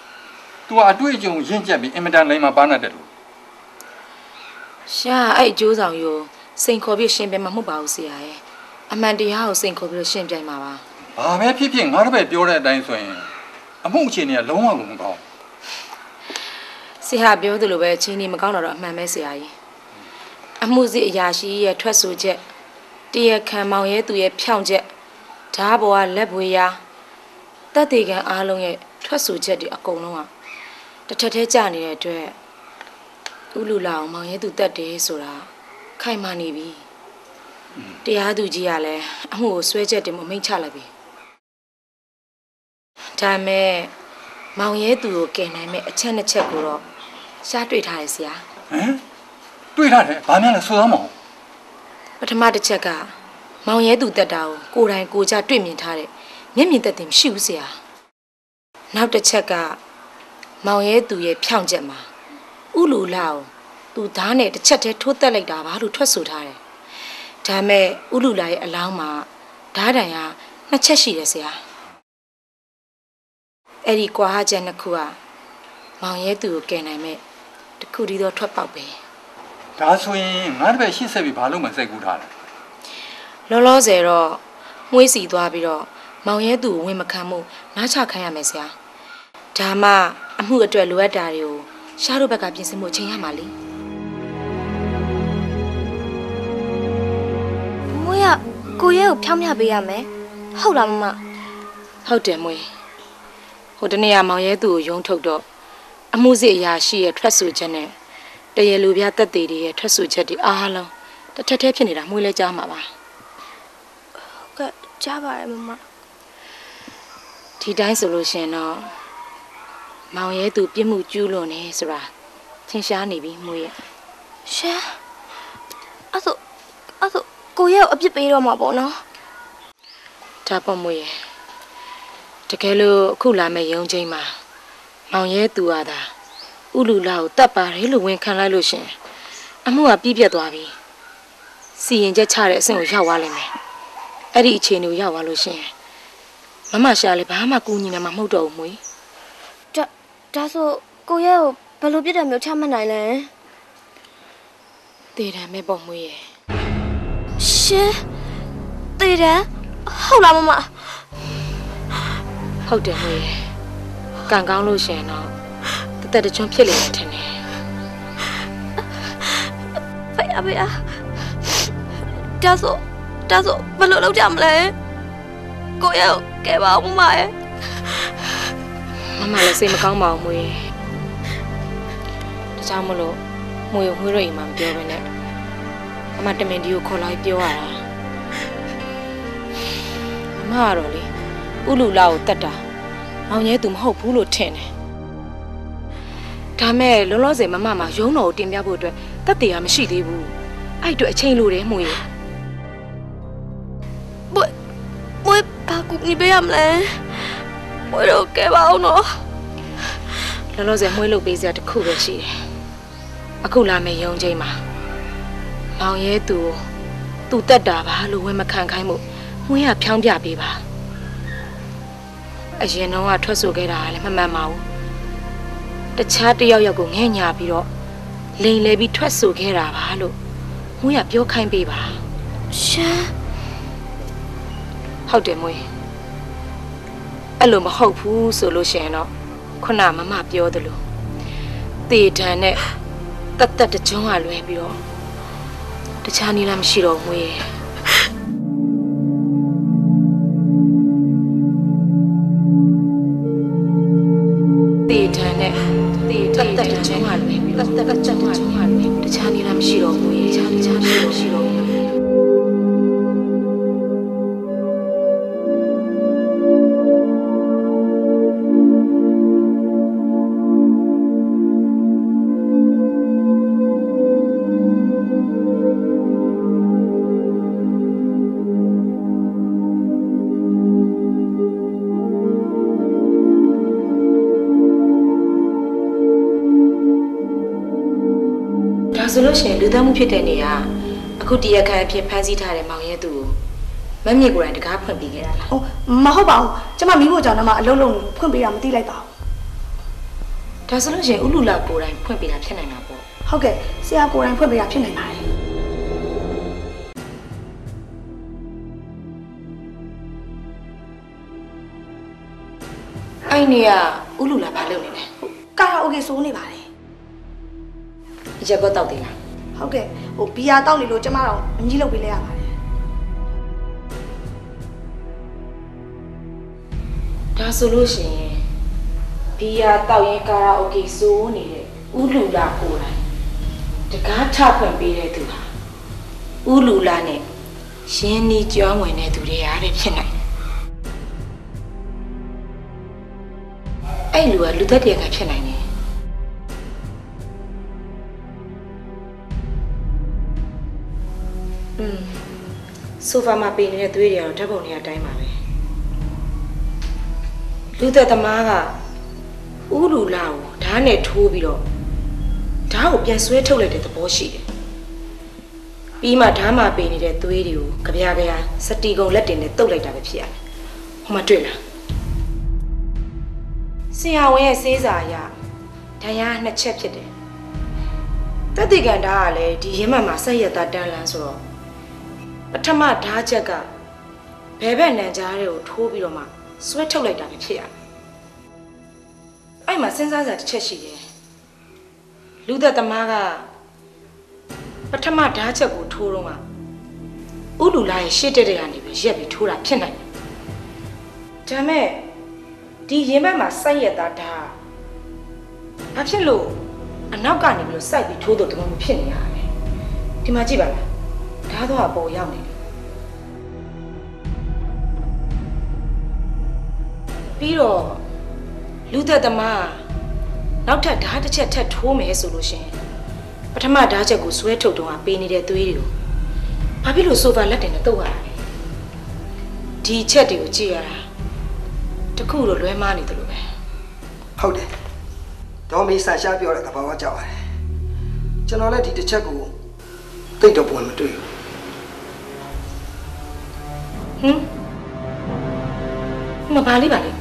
तू အတွေ့အကြုံရင့်ကျက်ပြီးအင်မတန်လိမ္မာပါနဲ့တယ်လို့ရှာအဲ့အကျိုးဆောင်ယူစိန်ခေါ်ပြီးရှင်းပြမှာမဟုတ်ပါဘူးဆရာရဲ့အမှန်တရားကိုစိန်ခေါ်ပြီးရှင်းပြမှာပါဘာပဲဖြစ်ဖြစ်ငါတို့ပဲပြောတဲ့အတိုင်းဆိုရင်အမှုအခြေအနေကလုံးဝကိုမကောင်းဆရာပြောသလိုပဲအခြေအနေမကောင်းတော့အမှန်ပဲဆရာကြီးအမှုစစ်အရာရှိရဲ့ထွက်ဆိုချက်တရားခံမောင်ရဲ့သူရဲ့ဖြောင့်ချက်ဓာဘောကလက်ပွေရာတက်တေကန်အားလုံးရဲ့ထွက်ဆိုချက်တွေအကုန်လုံးကတစ်ထက်ထဲကျနေတဲ့အတွက်ဥလူလာအောင်မောင်ရဲ့သူတက်တယ်ဆိုတာခိုင်မာနေပြီတရားသူကြီးကလည်းအမှုကိုဆွဲချက်တင်မမိတ်ချလိုက်ပြီဒါမဲ့မောင်ရဲ့သူကိုကယ်နိုင်မဲ့အချက်နှစ်ချက်ကိုတော့ရှားတွေ့ထားတယ်ဆရာဟမ်တွေ့ထားတယ်ဘာများလဲဆိုသားမအောင်ပထမတစ်ချက်ကမောင်ရဲသူတက်တာကိုကိုယ်တိုင်ကိုကြတွေ့မြင်ထားတဲ့မျက်မြင်သက်သေမရှိဘူးဆရာနောက်တစ်ချက်ကမောင်ရဲသူရဲ့ဖြောင့်ချက်မှာဥလူလာကိုသူဓာတ်နဲ့တစ်ချက်တည်းထိုးတက်လိုက်တာပါလို့ထွက်ဆိုထားတယ်ဒါမဲ့ဥလူလာရဲ့အလောင်းမှာဓာတ်တန်က2ချက်ရှိတယ်ဆရာအဲ့ဒီကွာဟချက်နှစ်ခုကမောင်ရဲသူကိုကယ်နိုင်မဲ့တခုတည်းသောထွက်ပေါက်ပဲဒါဆိုရင်ငါတပည့်ရှေ့ဆက်ပြီးဘာလို့မစိတ်ကူးထားလဲလောလောဆယ်တော့မွေးစီသွားပြီးတော့မောင်ရဲသူကိုဝင်မခံမှုနားချခိုင်းရမယ်ဆရာဒါမှအမှုအတွက်လိုအပ်တာတွေကိုရှားတို့ဘက်ကပြင်ဆင်မှုချိန်ရမှာလေမွေးကကိုရဲကိုဖြောင်းပြပေးရမယ်ဟုတ်လားမမဟုတ်တယ်မွေးဟိုတနေ့ကမောင်ရဲသူကိုယုံထုတ်တော့အမှုစစ်အရာရှိရဲ့ထွက်ဆိုချက်နဲ့တရလူပြတက်သေးတွေရဲ့ထွက်ဆိုချက်တွေအားလုံးတစ်ထက်တည်းဖြစ်နေတာမွေးလဲကြားမှာပါကဲကြားပါရဲ့မမဒီတိုင်းဆိုလို့ရှင်တော့မောင်ရဲသူပြစ်မှုကျူးလွန်နေဆိုတာသင်ရှားနေပြီမွေးရဲ့ရှင်အဲ့ဆိုကိုရဲကိုအပြစ်ပေးတော့မှာပေါ့နော်ဒါပေါ့မွေးရဲ့တကယ်လို့အခုလာမယ့်ရုံးချိန်မှာမောင်ရဲသူကသာဥလူလာကိုတတ်ပါတယ်လို့ဝန်ခံလိုက်လို့ရှင်အမှုကပြည့်ပြတ်သွားပြီစီရင်ချက်ချတဲ့အဆင့်ကိုရောက်သွားလိမ့်မယ်အဲ့ဒီအခြေအနေကိုရောက်သွားလို့ရှင်မမရှာလေဘာမှကူညီနေမှာမဟုတ်တော့ဘူးမွေဒါဆိုကိုရဲကိုဘယ်လိုပြစ်တယ်မျိုးချမှတ်နိုင်လဲတည်တယ်မဲ့ပေါ့မွေရဲ့ရှင်တည်တယ်ဟုတ်လားမမဟုတ်တယ်မွေရဲ့ကံကောင်းလို့ရှင်တော့တသက်တချွန်းဖြစ်လိမ့်မယ်ထင်တယ်ဖေးအဖေဒါဆိုဘယ်လိုလုပ်ကြမလဲကိုရဲကိုကဲပါဦးမရဲ့မလည်းစိတ်မကောင်းပါဘူးမွေဒါကြောင့်မလို့မွေကိုအိမ်မှာမပြောဘဲနဲ့အမတမင်ဒီကိုခေါ်လိုက်ပြောရတာအမကတော့လေဥလူလာကိုတတ်တာမောင်ရဲသူမဟုတ်ဘူးလို့ထင်တယ်ဒါမဲ့လောလောဆယ်မမမှာရုံးတော်ကိုတင်ပြဖို့အတွက်တက်တည်ရမရှိသေးဘူးအဲ့အတွက်အချိန်လိုတယ်မွေဘာကူညီပေးရမလဲမွေတော့ကဲပါအောင်နော်လောလောဆယ်မွေးလုပ်ပေးစရာတစ်ခုပဲရှိတယ်အခုလာမယ့်ရုံးချိန်မှာမောင်ရဲသူတက်တာပါလို့ဝန်မခံခိုင်းမှုမွေးကဖြောင်းပြပေးပါအရင်တော့ထွက်ဆိုခဲ့တာလည်းမမှန်ပါဘူးတခြားတယောက်ကိုငဲ့ညာပြီးတော့လိန်လဲပြီးထွက်ဆိုခဲ့တာပါလို့မွေးကပြောခိုင်းပေးပါရှင်ဟုတ်တယ်မွေးအဲ့လိုမဟုတ်ဘူးဆိုလို့ရှိရင်တော့ခုနမမပြောသလိုတေတံနဲ့တက်တကြုံးကလွဲပြီးတော့တခြားနည်းလည်းမရှိတော့ဘူးမွေးတေတံနဲ့တက်တကြုံးကလွဲပြီးတော့တက်ကြုံးကလွဲတခြားနည်းလည်းမရှိတော့ဘူးမွေးတခြားမရှိတော့ဘူးဆိုလို့ရှိရင်လူသားမှုဖြစ်တဲ့နေရာအခုတရခန့်အဖြစ်ဖမ်းဆီးထားတဲ့မောင်ရဲသူကိုမမြင့်ကိုယ်တိုင်တကားဖွင့်ပေးခဲ့တာလားဟုတ်မဟုတ်ပါဘူးကျမမိဖို့ကြောင့်တော့အလုံးလုံးဖွင့်ပေးတာမသိလိုက်ပါဘူးဒါဆိုလို့ရှိရင်ဥလူလာကိုယ်တိုင်ဖွင့်ပေးတာဖြစ်နိုင်တာပေါ့ဟုတ်ကဲ့ဆရာကိုယ်တိုင်ဖွင့်ပေးတာဖြစ်နိုင်ပါတယ်အဲ့နေကဥလူလာဘာလုပ်နေလဲကာရာအိုကေဆိုးနေပါတယ်ရက်ကောတောက်သေးလားဟုတ်ကဲ့ဘီယာတောက်နေလို့ကျမတော့အကြီးလုပ်ပေးလိုက်ရပါတယ်ဒါဆိုလို့ရှိရင်ဘီယာတောက်ရင်ကာရာအိုကေဆိုးနေတဲ့ဥလူလာကိုယ်တိုင်တကားထဖွင့်ပေးတဲ့သူဟာဥလူလာနဲ့ရင်းနှီးကျွမ်းဝင်တဲ့သူတွေအားတဲ့ဖြစ်နိုင်အဲ့လူကလူသက်တရကဖြစ်နိုင်တယ်ဆိုဖာမှာပေးနေတဲ့သွေးတွေကတော့ဓာတ်ပုံတွေအတိုင်းပါပဲလူသက်သမားကဥလူလာကိုဓာတ်နဲ့ထိုးပြီးတော့ဓာတ်ကိုပြန်ဆွဲထုတ်လိုက်တဲ့သဘောရှိတယ်ပြီးမှဓာတ်မှာပေနေတဲ့သွေးတွေကိုကြပြစတီကုံလက်တင်နဲ့တုပ်လိုက်တာပဲဖြစ်ရတယ်ဟိုမှာတွေ့လားဆရာဝန်ရဲ့စေးစာအရဒဏ်ရာ2ချက်ဖြစ်တယ်တက်တိကန်ဓာတ်ကလည်းဒီရင်းမှတ်မှာဆက်ရတာတန်းလန်းဆိုတော့ပထမဓာတ်ချက်ကဘဲဘက်နံကြားတွေကိုထိုးပြီးတော့မှဆွဲထုတ်လိုက်တာပဲဖြစ်ရတယ်အဲ့မှာစဉ်းစားစရာတစ်ချက်ရှိတယ်လူသက်သမားကပထမဓာတ်ချက်ကိုထိုးတော့ဥလူလာရဲ့ရှေ့တက်တဲ့ကနေပြီးရက်ပြီးထိုးတာဖြစ်နိုင်တယ်ဒါမဲ့ဒီရင်ဘက်မှာစိုက်ရတာဒါဘာဖြစ်လို့အနောက်ကနေပြီးစိုက်ပြီးထိုးတော့တမမဖြစ်နေရလဲဒီမှာကြည့်ပါလားဓာတ်တော့ပေါ်ရောက်နေတယ်ပြီးတော့လူသက်သမားနောက်ထပ်ဓာတ်တစ်ချက်ထပ်ထိုးမယ်ဆိုလို့ရှင်ပထမဓာတ်ချက်ကိုဆွဲထုတ်တော့ပေးနေတဲ့သွေးတွေကိုဘာဖြစ်လို့ဆိုဖာလက်တင်နဲ့တုပ်ရတာလဲဒီချက်တွေကိုကြည့်ရတာတခုတော့လွဲမားနေတယ်လို့ပဲဟုတ်တယ်ဒေါ်မေးဆန်ရှားပြောတဲ့သဘောကြောက်ပါတယ်ကျွန်တော်လည်းဒီတစ်ချက်ကိုသိတော့ပုံမတွေ့ဘူးမပါလိမ့်ပါလိမ့်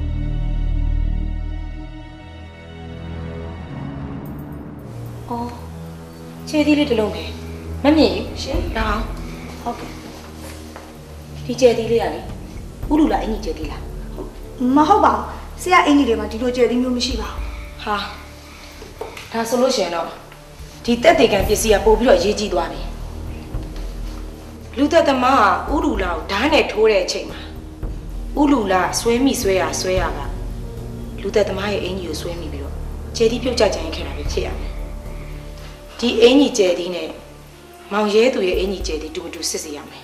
အော်ခြေသီးလေးတစ်လုံးပဲမမြင်ရှင်လာအောင်ဟုတ်ကဲ့ဒီခြေသီးလေးကလေဥလူလာအင်ကြီးခြေသီးလားမဟုတ်ပါဘူးဆရာအင်ကြီးတွေမှာဒီလိုခြေသီးမျိုးမရှိပါဘူးဟာဒါဆိုလို့ရှိရင်တော့ဒီတက်တေကန်ပစ္စည်းကပို့ပြီးတော့ရေးကြည့်သွားပြီလူသက်သမားကဥလူလာကိုဓာတ်နဲ့ထိုးတဲ့အချိန်မှာဥလူလာဆွဲမိဆွဲရကလူသက်သမားရဲ့အင်ကြီးကိုဆွဲမိပြီးတော့ခြေသီးပြုတ်ကျကြရင်ခဲ့တာပဲဖြစ်ရမယ်ဒီအင်ကြီးကျဲသီးနဲ့မောင်ရဲသူရဲ့အင်ကြီးကျဲသီးတူမတူစစ်စီရမယ်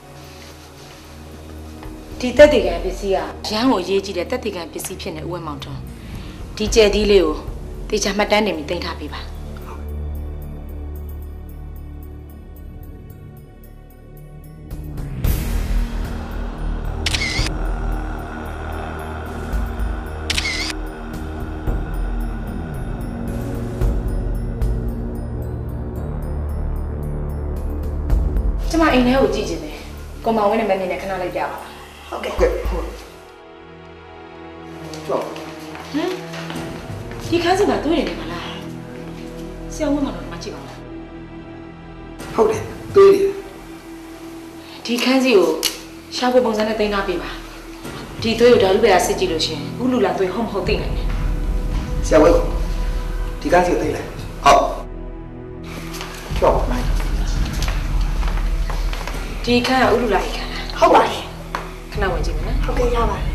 ဒီတက်တေကန်ပစ္စည်းကရန်ကိုရေးကြည့်တဲ့တက်တေကန်ပစ္စည်းဖြစ်နေဥဝဲမောင်တွန်းဒီကျဲသီးလေးကိုတေချာမှတ်တမ်းတင်ပြီးတင်ထားပေးပါကျမအိမ်ထဲကိုကြည့်ချင်တယ်။ကိုမောင်ဝင်းနဲ့မမြင်နဲ့ခဏလိုက်ပြပါလား။ဟုတ်ကဲ့။ဟုတ်။ကျော်။ဒီခန်းစီမှာတွေ့နေတယ်မလား။ဆရာဝန်ကတော့မကြည့်ပါဘူး။ဟုတ်တယ်။တွေ့တယ်။ဒီခန်းစီကိုရှာဖွေပုံစံနဲ့တင်ထားပေးပါ။ဒီသွေးကိုဓာတ်လူပဲစစ်ကြည့်လို့ရှင်။ဥလူလာသွေးဟုတ်မဟုတ်သိနိုင်တယ်။ဆရာဝန်ဒီခန်းစီကိုသိလိုက်။ဟုတ်။ကျော်။ဒီခန်းကဥလူလာကြီးခန်းလားဟုတ်ပါတယ်ခဏဝင်ကြည့်မယ်နော်ဟုတ်ကဲ့ရပါတယ်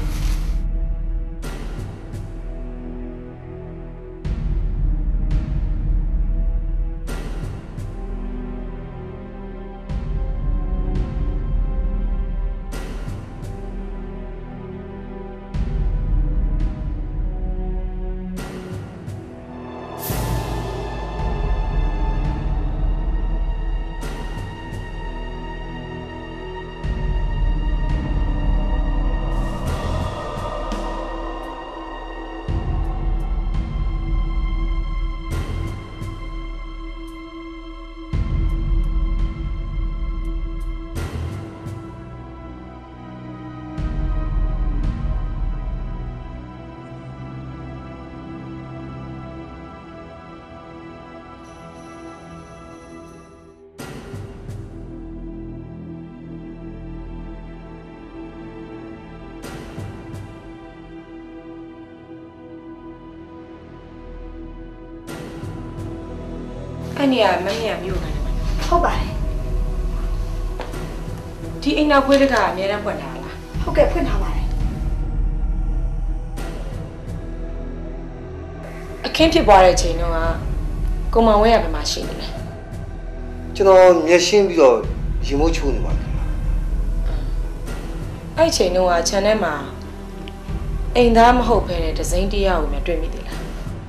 အဲ့နေရာမမြင်မျိုးကနေဟုတ်ပါတယ်ဒီအိမ်နောက်ခွေးတကအများအားဖွင့်ထားလားဟုတ်ကဲ့ဖွင့်ထားပါတယ်အခင်းဖြစ်ပွားတဲ့အချိန်တော့ကိုမောင်ဝဲရဘယ်မှာရှိနေလဲကျွန်တော်မျက်ရှင်းပြီးတော့ရေမိုးချိုးနေပါတယ်အဲ့ချိန်တော့ခြံထဲမှာအိမ်သားမဟုတ်ဘဲနဲ့ဒဇိန်တရားကိုမြတွေ့မိသေးလား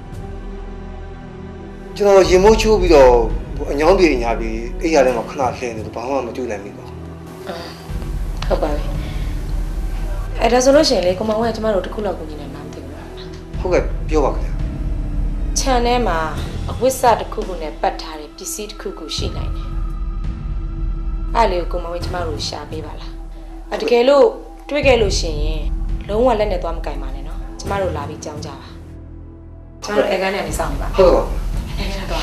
ကျွန်တော်ရေမိုးချိုးပြီးတော့အညောင်းပြေညာပြီးအိမ်ရထဲမှာခဏလှည့်နေတော့ဘာမှမတွေ့နိုင်ဘူးပေါ့ဟုတ်ပါပြီအဲ့ဒါဆိုလို့ရှိရင်လေကိုမောင်ဝဲကျမတို့တခုလောက်ကိုညီနေမှာမသိဘူးလားဟုတ်ကဲ့ပြောပါခင်ဗျာခြံထဲမှာဝိစာတစ်ခုခုနဲ့ပတ်ထားတဲ့ပစ္စည်းတစ်ခုခုရှိနိုင်တယ်အဲ့လေကိုမဝင်းကျမတို့ရှာပေးပါလားတကယ်လို့တွေ့ခဲ့လို့ရှိရင်လုံးဝလက်နဲ့သွားမကင်ပါနဲ့နော်ကျမတို့လာပြီးကြောင်းကြပါကျမတို့အဲကန်းနဲ့နေဆောင်ပါဟုတ်ပါအဲကန်းတော့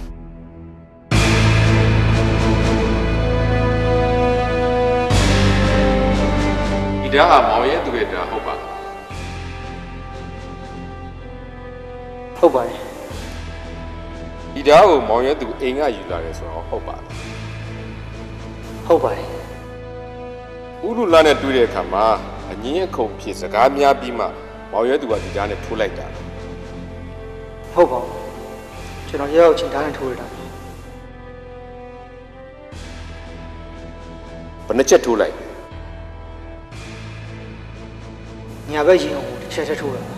ဒီဓာတ်ဟာမောင်ရဲ့သူရဲ့ဓာတ်ဟုတ်ပါဟုတ်ပါတယ်ဒီဓာတ်ကိုမောင်ရဲ့သူအိမ်ကယူလာတယ်ဆိုတော့ဟုတ်ပါဟုတ်ပါတယ်ဥရုလာနဲ့တွေ့တဲ့အခါမှာအငင်းအခုံဖြစ်စကားများပြီးမှမောင်ရဲသူကဒီဓာတ်နဲ့ထိုးလိုက်တာဟုတ်ပါဘူးကျွန်တော်ရောက်ချင်းဓာတ်နဲ့ထိုးရတာဘယ်နှချက်ထိုးလိုက်ညာဘက်ရင်အောင်တစ်ချက်ထိုးတာ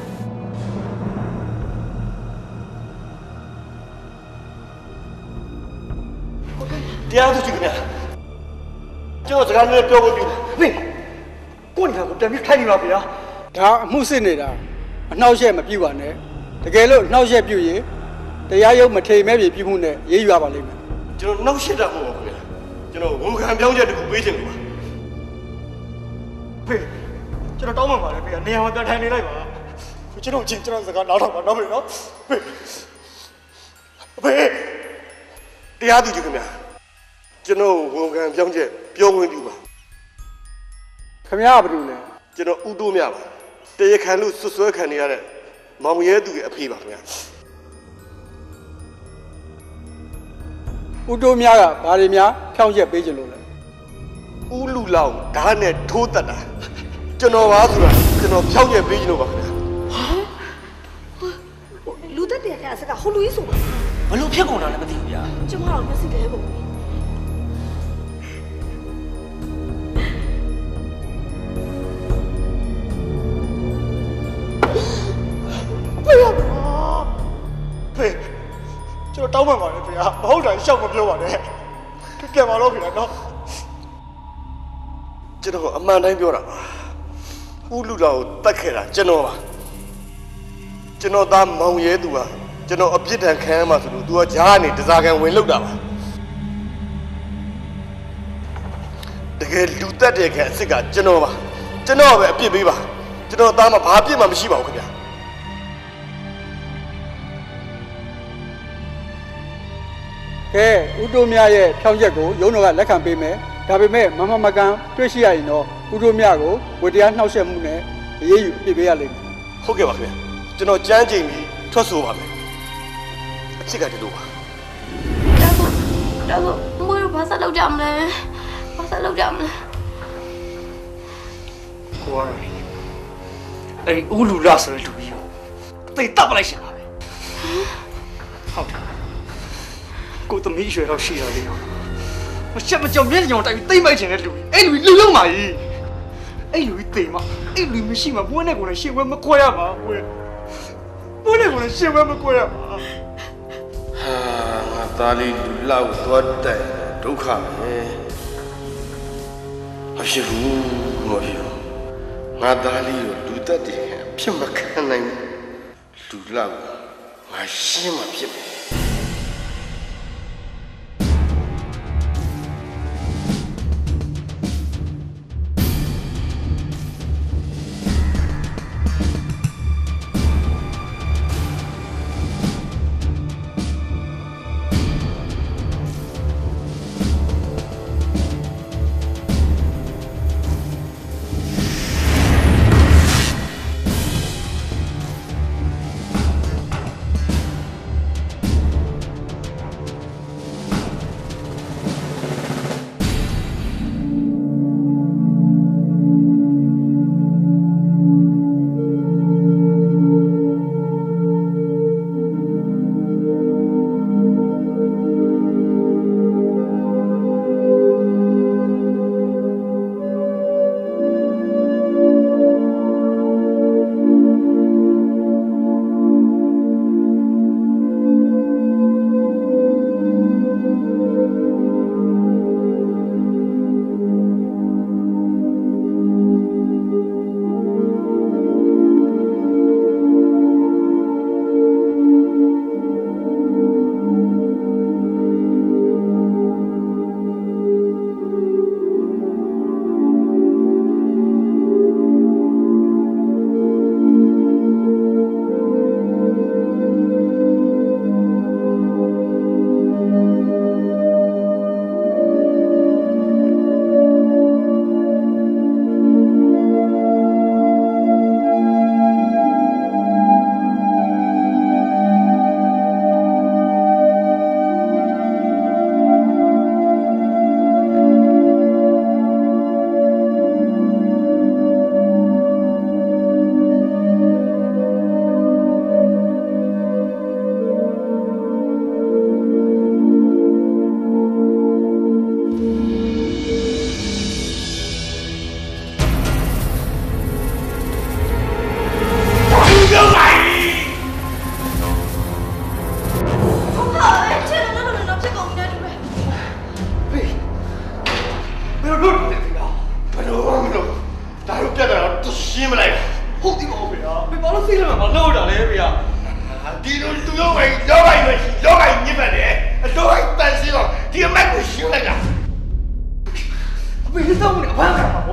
တရားသူကြီးခင်ဗျာကျွန်တော်စကားနဲ့ပြောဖို့ပြုဟေးကိုနေကပြန်ပြီးထိုင်နေပါဗျာဒါအမှုစစ်နေတာအနှောက်ယှက်မပြုပါနဲ့တကယ်လို့နှောက်ယှက်ပြုရင်တရားရုံးမထိန်မဲ့ပြည်ပြုမှုနဲ့ရေးယူရပါလိမ့်မယ်ကျွန်တော်နှောက်ယှက်တာမဟုတ်ပါဘူးခင်ဗျာကျွန်တော်ဝန်ခံပြောင်းချက်တခုပေးချင်လို့ပါဖေးကျွန်တော်တောင်းပန်ပါတယ်ဖေးနေရာမှာပြန်ထိုင်နေလိုက်ပါကျွန်တော်စကားနားထောင်ပါတော့ဖေးနော်ဖေးတရားသူကြီးခင်ဗျာကျွန်တော်ဝန်ခံပြောင်းချက်ပြောဝင်ပြပါခင်ဗျားဘာလို့လဲကျွန်တော်ဥတိုးမြပါတရားခံလို့ဆွဆွဲခံနေရတဲ့မောင်ရဲသူရဲ့အဖေပါခင်ဗျာဥတိုးများကဘာတွေများဖြောင်းချက်ပေးကြလို့လဲဥလူလောက်ဓာတ်နဲ့ထိုးတတ်တာကျွန်တော်ပါဆိုတာကျွန်တော်ဖြောင်းချက်ပေးကြလို့ပါခင်ဗျာလူတက်တဲ့ကအစကဟိုလူကြီးဆိုပါဘလို့ဖြစ်ကုန်တာလဲမသိဘူးဗျာကျမတို့မျက်စိလဲကုန်ဖေးကျွန်တော်တောင်းပန်ပါတယ်ဖေးမဟုတ်တာရှောက်မပြောပါနဲ့ကြက်ပါတော့ဖေးနော်ကျွန်တော်အမှန်တိုင်းပြောတာပါဥလူလာကိုတတ်ခဲ့တာကျွန်တော်ပါကျွန်တော်သားမောင်ရဲသူဟာကျွန်တော်အပြစ်ဒဏ်ခံရမှာဆိုလို့သူကဂျားကနေတစားကန်ဝင်လောက်တာပါတကယ်လူတက်တဲ့ခံအစ်စ်ကကျွန်တော်ပါကျွန်တော်ပဲအပြစ်ပေးပါကျွန်တော်သားမှာဘာအပြစ်မှမရှိပါဘူးခင်ဗျာကဲဥတိုးမြရဲ့ဖြောင်းချက်ကိုရုံးတော်ကလက်ခံပေးမယ်ဒါပေမဲ့မမကန်တွေ့ရှိရရင်တော့ဥတိုးမြကိုဝတရားနှောက်ယှက်မှုနဲ့အရေးယူအပြစ်ပေးရလိမ့်မယ်ဟုတ်ကဲ့ပါခင်ဗျာကျွန်တော်ကြမ်းကြိမ်ပြီးထွက်ဆိုပါမယ်အချစ်ကဒီလိုပါဒါဆိုမွေးဘာဆက်လုပ်ကြမလဲကိုရအဲ့ဒီဦးလူလာဆိုတဲ့လူကြီးကိုသိတပ်ပလိုက်ရှင်ပါပဲဟုတ်တယ်ကိုသမီးရွှေတော့ရှိရသေးတယ်မချက်မကြောင်မျက်ကြောင်တိုက်ပြီးသိမ့်မိုက်ချင်တဲ့လူကြီးအဲ့လူကြီးလူလုံးပါကြီးအဲ့လူကြီးသိမ့်မအဲ့လူမရှိမှဘွဲနဲ့ကိုလည်းရှင်းဝဲမခွဲရပါဘွဲနဲ့ကိုလည်းရှင်းဝဲမခွဲရပါဟာငါသားလေးလူလောက်သွားတိုင်ဒုက္ခပဲမဖြစ်ဘူးငါသားလေးကိုလူတက်တယ်ဖြစ်မခံနိုင်လူလောက်ငါရှင်းမှဖြစ်မယ်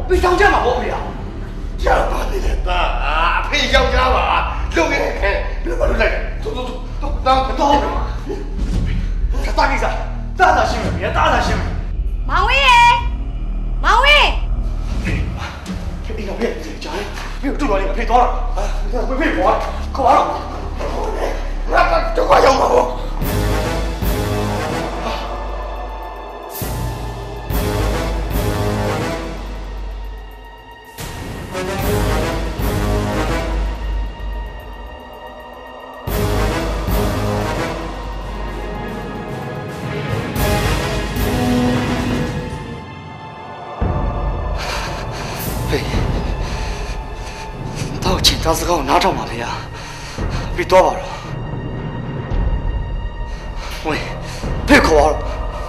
ဖေးကြောင်ကြမှာပေါ့ဖေးကြောက်ပါလေတာဖေးကြောင်ကြပါလုံခဲ့ခဲဘယ်လိုလုပ်လိုက်တော့တောင်းတာကိစ္စတာရှင်းမယ်ဗျာတာရှင်းမယ်မောင်ဝင်းရေမောင်ဝင်းဖေးကဖေးကြားဖေးတို့တော်လေးဖေးသွားတော့ဖေးပေါ်ခေါ်တော့ငါတော့ရောက်မှာပေါ့他是靠拿着马的呀，别多吧了。喂，别口了。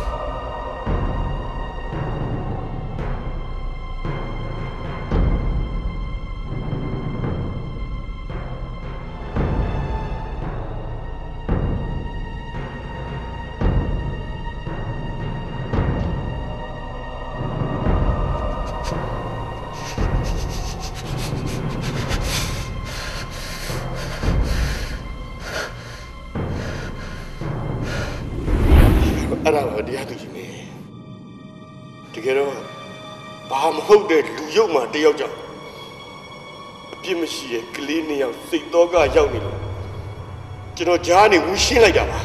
အဲ့ဒါတော့တရားသူကြီးနေတကယ်တော့ဘာမဟုတ်တဲ့လူရုပ်မှတယောက်ကြောင့်အပြစ်မရှိရဲ့ကလေးနှစ်ယောက်စိတ်တော့ကရောက်နေလို့ကျွန်တော်ကြားနေဝူရှင်းလိုက်တာပါ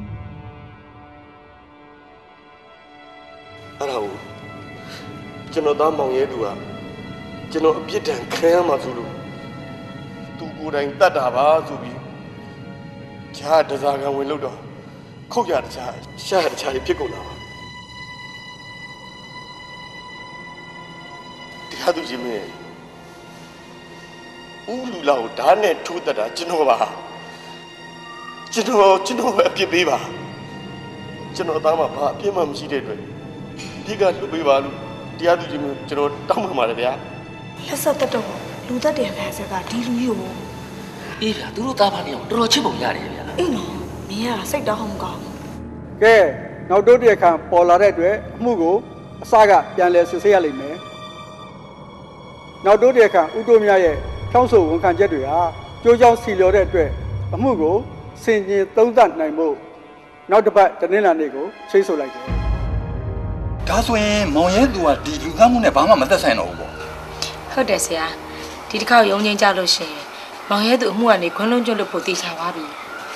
အဲ့ဒါကိုကျွန်တော်သားမောင်ရဲသူကကျွန်တော်အပြစ်ဒဏ်ခံရမှာဆိုလို့သူကိုယ်တိုင်တတ်တာပါဆိုပြီးကြားတစားကံဝင်လို့တော့ခုတ်ရတခြားရှာတခြားဖြစ်ကုန်တာပါတရားသူကြီးမင်းဦးလူလာကိုဓာတ်နဲ့ထိုးတတ်တာကျွန်တော်ပါကျွန်တော်ပဲအပြစ်ပေးပါကျွန်တော်သားမှာဘာအပြစ်မှမရှိတဲ့အတွက်ဒီကလွတ်ပေးပါလို့တရားသူကြီးမင်းကျွန်တော်တောင်းပန်ပါတယ်ဗျာလက်ဆက်တက်တော့လူသက်တယ်ပဲဆက်ကဒီလူကြီးကိုအေးဗျာသူတို့သားဖားနေအောင်တော်တော်ချစ်ပုံရတယ်ဗျာအေးနော်မင်းကစိတ်တောင်းမကောင်းကဲနောက်တို့တရားခံပေါ်လာတဲ့အတွက်အမှုကိုအစကပြန်လည်စစ်ဆေးရလိမ့်မယ်နောက်တို့တရားခံဥတိုမြရဲ့ဖြောင်းဆိုဝန်ခံချက်တွေဟာကြိုးကြောင်းစီလျော်တဲ့အတွက်အမှုကိုဆင်ခြင်သုံးသပ်နိုင်ဖို့နောက်တစ်ပတ်တနင်္လာနေ့ကိုချိတ်ဆိုလိုက်တယ်ဒါဆိုရင်မောင်ရဲသူကဒီလူသားမှုနဲ့ဘာမှမသက်ဆိုင်တော့ဘူးပေါ့ဟုတ်တယ်ဆရာဒီတစ်ခါရုံးချင်းကြလို့ရှိရင်မောင်ရဲသူအမှုကနေခွန်းလုံးကျွတ်လို့ပိုသိချသွားပြီ